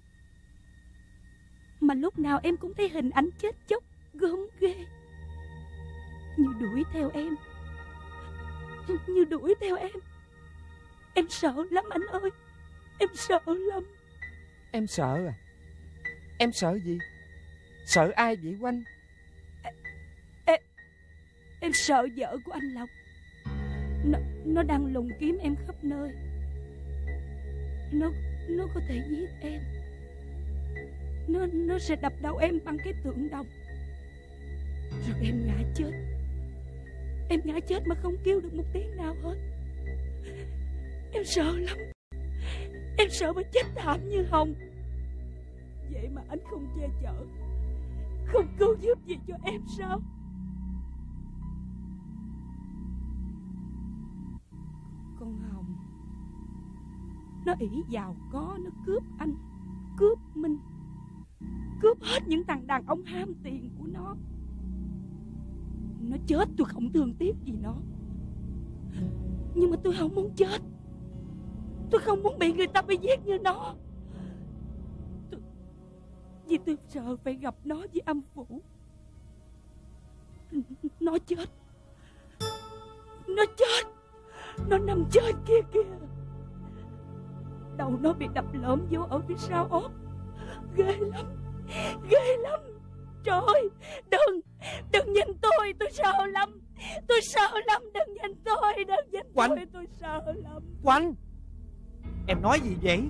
mà lúc nào em cũng thấy hình ảnh chết chóc gớm ghê, như đuổi theo em, như đuổi theo em. Em sợ lắm anh ơi, em sợ lắm. Em sợ à? Em sợ gì? Sợ ai vậy Oanh? Em sợ vợ của anh Lộc. Nó đang lùng kiếm em khắp nơi. Nó có thể giết em. Nó sẽ đập đầu em bằng cái tượng đồng, rồi em ngã chết. Em ngã chết mà không kêu được một tiếng nào hết. Em sợ lắm. Em sợ mà chết thảm như Hồng. Vậy mà anh không che chở, không cứu giúp gì cho em sao? Con Hồng, nó ỷ giàu có, nó cướp anh, cướp Minh, cướp hết những thằng đàn ông ham tiền của nó. Nó chết tôi không thương tiếc gì nó, nhưng mà tôi không muốn chết. Tôi không muốn bị người ta bị giết như nó. Vì tôi sợ phải gặp nó với âm phủ. Nó chết. Nó chết. Nó nằm chết kia kìa. Đầu nó bị đập lõm vô ở phía sau ốp. Ghê lắm. Ghê lắm. Trời ơi, đừng nhìn tôi sợ lắm. Tôi sợ lắm, đừng nhìn tôi, đừng nhìn tôi sợ lắm. Oanh, em nói gì vậy?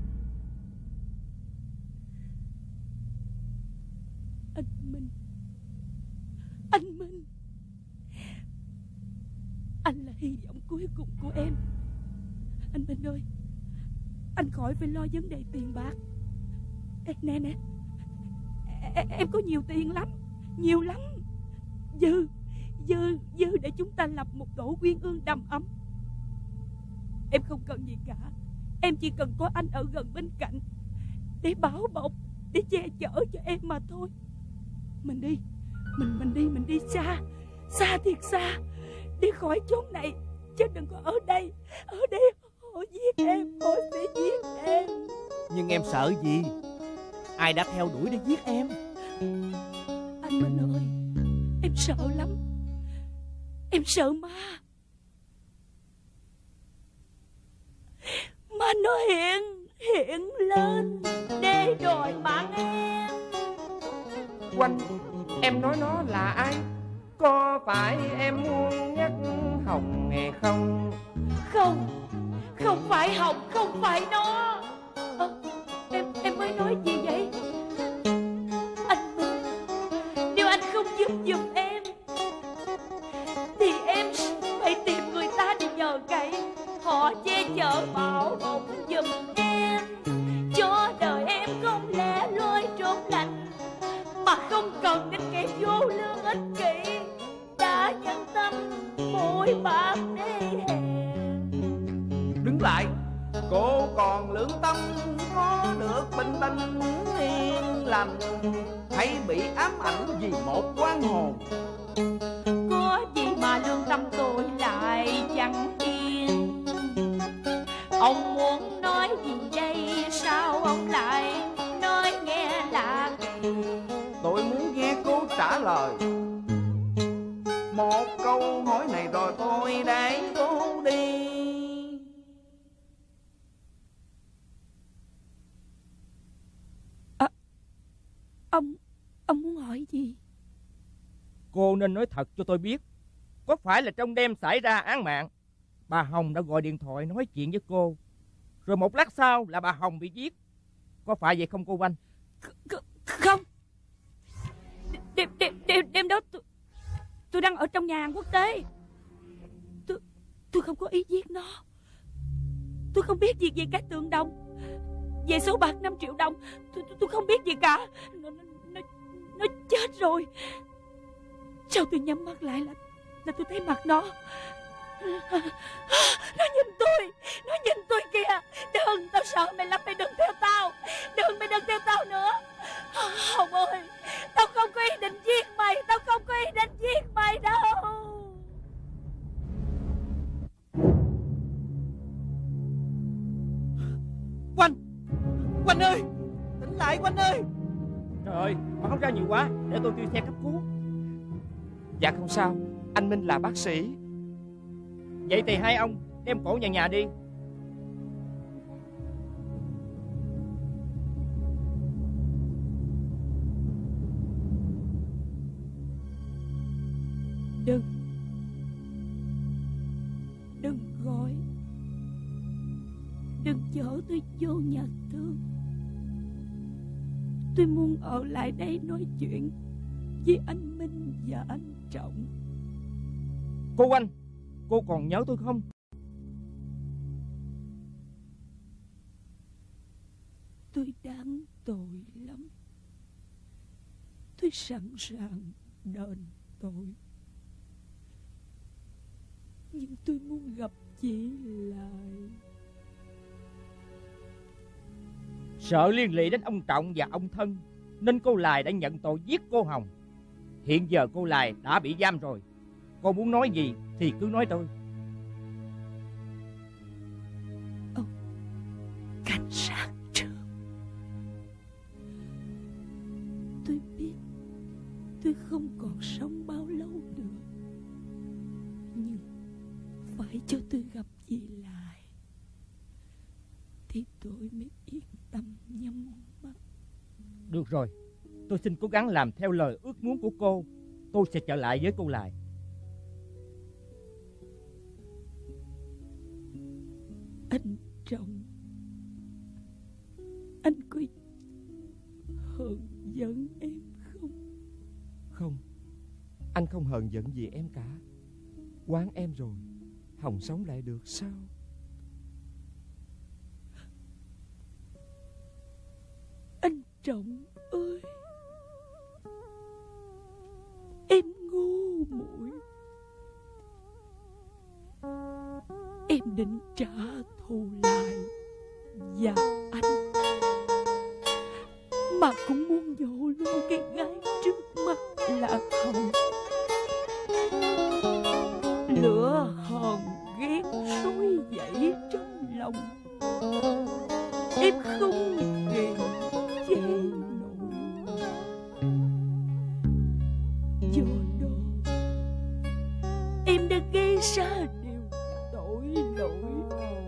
Anh Minh, anh là hy vọng cuối cùng của em. Anh Minh ơi, anh khỏi phải lo vấn đề tiền bạc. Nè, em có nhiều tiền lắm, nhiều lắm. Dư để chúng ta lập một tổ quyên ương đầm ấm. Em không cần gì cả. Em chỉ cần có anh ở gần bên cạnh, để bảo bọc, để che chở cho em mà thôi. Mình đi, mình đi xa, xa thiệt xa, đi khỏi chốn này, chứ đừng có ở đây họ giết em, họ sẽ giết em. Nhưng em sợ gì? Ai đã theo đuổi để giết em? Anh Minh ơi, em Em sợ lắm. Em sợ ma. Ma nó hiện lên để đòi mạng em. Quanh, em nói nó là ai? Có phải em muốn nhắc Hồng nghe không? Không phải Hồng, không phải nó. Em mới nói gì vậy? Anh Minh, nếu anh không giúp giùm em thì em phải tìm người ta để nhờ cậy. Họ che chở bảo hộ giùm em, cho đời em không lẻ loi trốn lạnh, mà không cần đến kẻ vô lương ích kỷ đã nhân tâm bội bạc đê hèn. Đứng lại, cô còn lương tâm có được bình bình yên lành, hay bị ám ảnh vì một quan hồn? Có gì mà lương tâm tôi lại chẳng yên. Ông muốn nói gì đây, sao ông lại nói nghe lạ kỳ? Tôi muốn nghe cô trả lời một câu hỏi này rồi tôi để cô đi. Ông muốn hỏi gì? Cô nên nói thật cho tôi biết, có phải là trong đêm xảy ra án mạng, bà Hồng đã gọi điện thoại nói chuyện với cô, rồi một lát sau là bà Hồng bị giết, có phải vậy không cô Oanh? Không. Đêm đó tôi đang ở trong nhà hàng quốc tế. Tôi không có ý giết nó. Tôi không biết gì về cái tượng đồng, về số bạc 5 triệu đồng. Tôi không biết gì cả. Nó chết rồi. Sau tôi nhắm mắt lại là tôi thấy mặt nó. Nó nhìn tôi kìa. Đừng, tao sợ mày lắm, mày đừng theo tao. Mày đừng theo tao nữa. Hồng ơi, tao không có ý định giết mày. Tao không có ý định giết mày đâu. Quanh ơi, tỉnh lại Quanh ơi. Trời ơi, máu ra nhiều quá, để tôi kêu xe cấp cứu. Dạ không sao, anh Minh là bác sĩ. Vậy thì hai ông đem cổ nhà đi. Đừng gọi. Đừng chở tôi vô nhà thương. Tôi muốn ở lại đây nói chuyện với anh Minh và anh Trọng. Cô Oanh, cô còn nhớ tôi không? Tôi đáng tội lắm. Tôi sẵn sàng đền tội. Nhưng tôi muốn gặp chị lại. Sợ liên lụy đến ông Trọng và ông Thân, nên cô Lài đã nhận tội giết cô Hồng. Hiện giờ cô Lài đã bị giam rồi. Cô muốn nói gì thì cứ nói tôi. Ông cảnh sát trưởng, tôi biết tôi không còn sống bao lâu nữa, nhưng phải cho tôi gặp chị lại thì tôi mới yên tâm nhắm mắt. Được rồi, tôi xin cố gắng làm theo lời ước muốn của cô. Tôi sẽ trở lại với cô Lài. Anh Trọng, anh có hờn giận em không? Không, anh không hờn giận gì em cả. Quán em rồi, Hồng sống lại được sao? Anh Trọng ơi, em ngu muội. Em định trả thù lại và anh, mà cũng muốn dỗ luôn cái gái trước mắt là Hồng. Lửa hờn ghét sôi dậy trong lòng, em không kiềm chế nổi. cho đó. Em đã gây ra điều tội lỗi.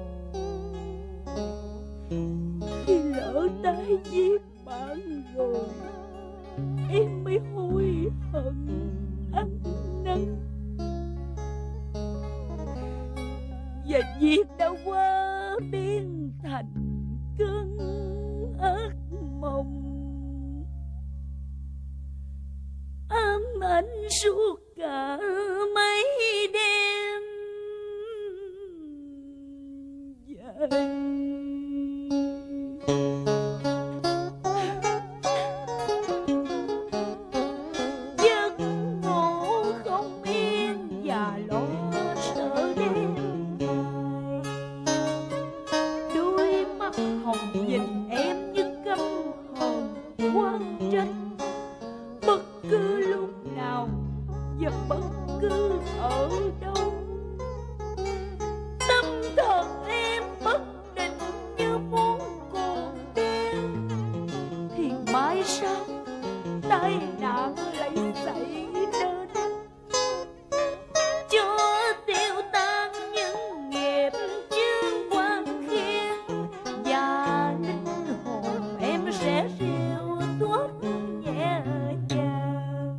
Khi lỡ tái giết bạn rồi, em mới hối hận ăn năn. Và việc đã qua biến thành cơn ác mộng, ám ảnh suốt cả mấy đêm dài. Giấc ngủ không yên và lo sợ đêm dài. Đôi mắt hồng nhìn em như căm hờn oán trách. Bất cứ lúc nào và bất cứ ở đâu, tâm thần em bất định như muốn cồn đen. Thì mai sau tai nạn lại xảy đến, cho tiêu tan những nghiệp chướng quan khiên, và linh hồn em sẽ siêu thoát nhẹ nhàng.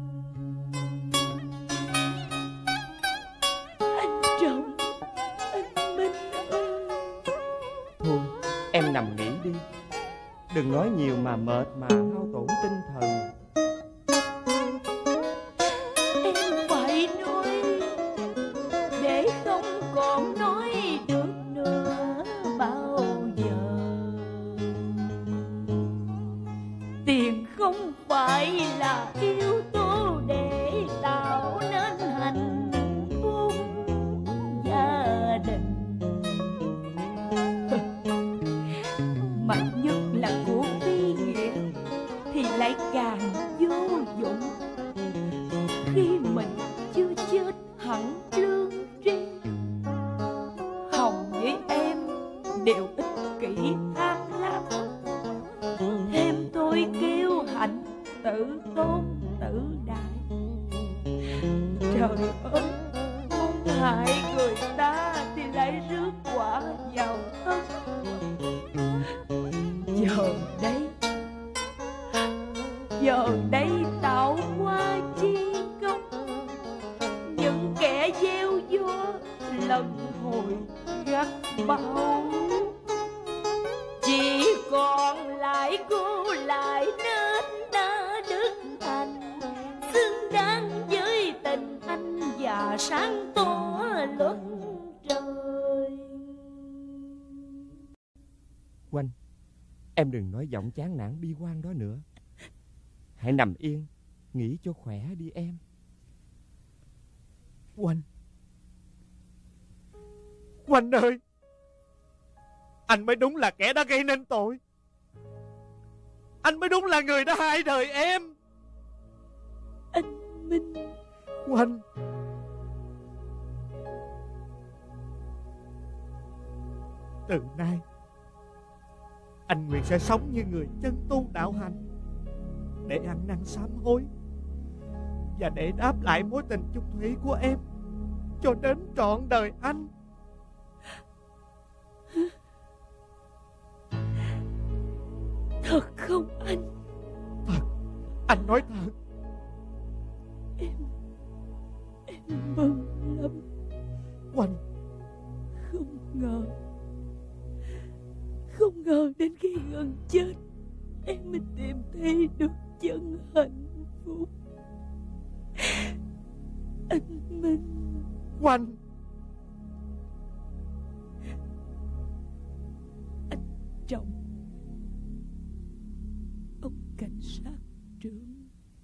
Anh Trọng, anh Minh ơi. Thôi em nằm nghỉ đi, đừng nói nhiều mà mệt mà hao tổn tinh thần. Em phải nói để không còn nói được nữa bao giờ. Tiền không phải là yếu tố để tạo nên hạnh phúc gia đình, mà nhất là của phi nghĩa thì lại càng vô dụng. Khi mình chưa chết hẳn lương tri, Hồng với em đều ích kỷ tham lam, thêm tôi kêu hạnh tự tôn tự đại. Trời ơi, muốn hại người ta thì lại rước quả vào thân. Giờ đây tạo qua chi công, những kẻ gieo gió lần hồi gặt bão. Chỉ còn lại cô lại nên đã đức thành, xứng đáng với tình anh và sáng tỏ luật trời. Oanh, em đừng nói giọng chán nản bi quan đó nữa. Hãy nằm yên, nghỉ cho khỏe đi em. Oanh, Oanh ơi, anh mới đúng là kẻ đã gây nên tội. Anh mới đúng là người đã hại đời em. Anh Minh. Oanh, từ nay anh nguyện sẽ sống như người chân tu đạo hành, để ăn năn sám hối và để đáp lại mối tình chung thủy của em cho đến trọn đời anh. Thật không anh? Thật, anh nói thật. Em mừng lắm. Oanh, Không ngờ đến khi gần chết em mới tìm thấy được chân hạnh phúc. Anh Minh. Oanh, anh Trọng, ông cảnh sát trưởng,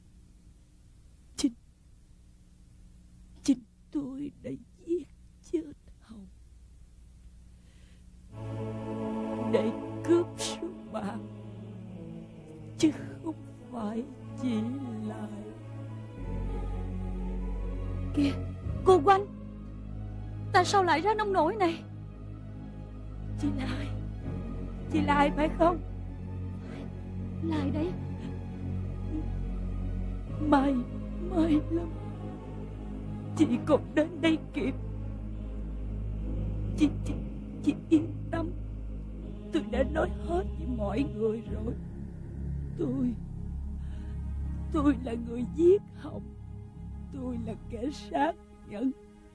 chính tôi đã giết chết Hồng để cướp số bạc, chứ không phải chỉ lại. Kìa, cô Oanh, tại sao lại ra nông nổi này? Chị Lai phải không? Lai đấy. may lắm chị còn đến đây kịp. Chị yên tâm, tôi đã nói hết với mọi người rồi. Tôi là người giết Hồng. Tôi là kẻ sát nhân.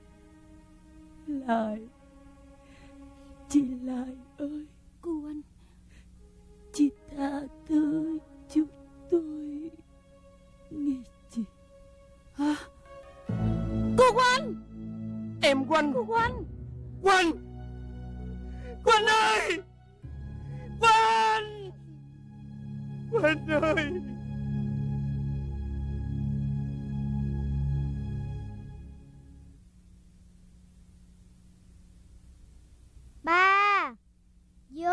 Lai, chị Lai ơi, Cô Anh, chị tha thứ giúp tôi nghe chị. Hả? Cô Oanh! Em Oanh! Cô Oanh! Oanh! Oanh ơi! Oanh! Oanh ơi! Ba! Vũ!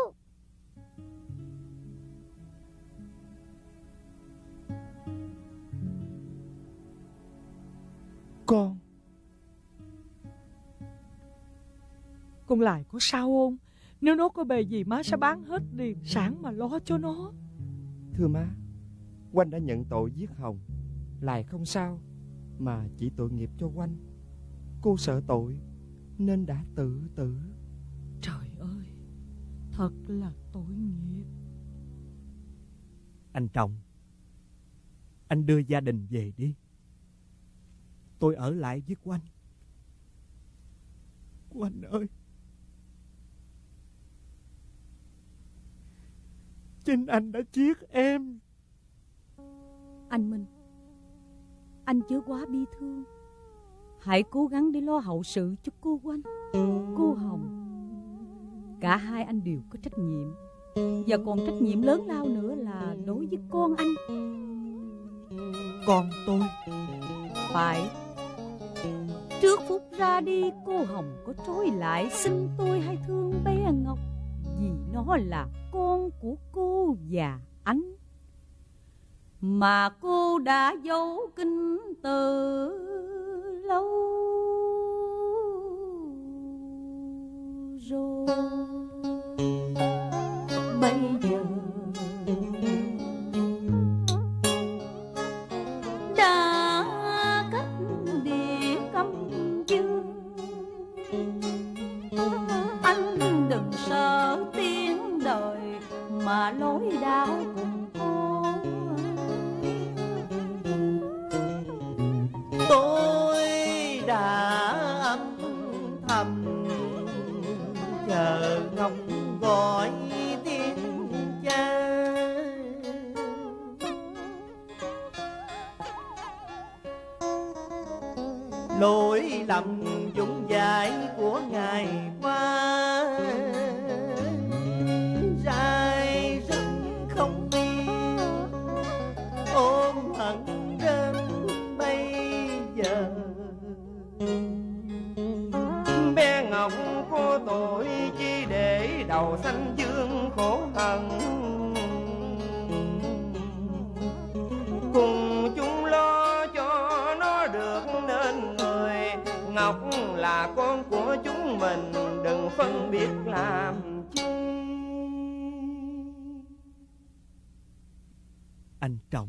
Con Lại có sao không? Nếu nó có bề gì má sẽ bán hết điền sản mà lo cho nó. Thưa má, Oanh đã nhận tội giết Hồng. Lại không sao, mà chỉ tội nghiệp cho Oanh. Cô sợ tội nên đã tự tử. Trời ơi, thật là tội nghiệp. Anh Trọng, anh đưa gia đình về đi. Tôi ở lại với Oanh. Oanh ơi, chính anh đã giết em. Anh Minh, anh chớ quá bi thương. Hãy cố gắng để lo hậu sự cho cô Oanh, cô Hồng. Cả hai anh đều có trách nhiệm, và còn trách nhiệm lớn lao nữa là đối với con anh. Con tôi? Phải. Trước phút ra đi, cô Hồng có trối lại xin tôi hay thương bé Ngọc, vì nó là con của cô và anh, mà cô đã giấu kín từ lâu rồi. Bây giờ đã cách địa cấm chương, anh đừng sợ tiếng đời mà lối đau cùng cô. Tôi đã âm thầm chờ Ngọc gọi tiếng cha. Lỗi lầm dũng dãi của ngày qua, dài rừng không biết ôm hận đến bây giờ. Bé Ngọc có tội chi để đầu xanh dương khổ hận, cùng chung lo cho nó được nên người. Ngọc là con của chúng mình, đừng phân biệt làm chi. Anh Trọng,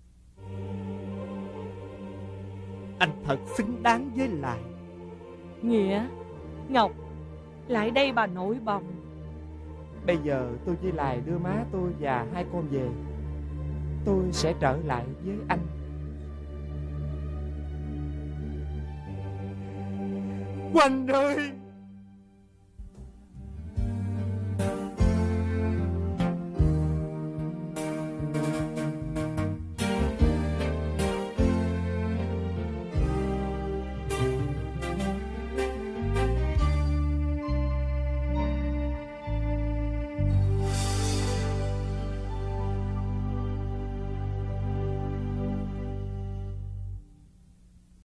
anh thật xứng đáng với Lại. Nghĩa, Ngọc, lại đây bà nội bồng. Bây giờ tôi với Lại đưa má tôi và hai con về. Tôi sẽ trở lại với anh. Oanh ơi!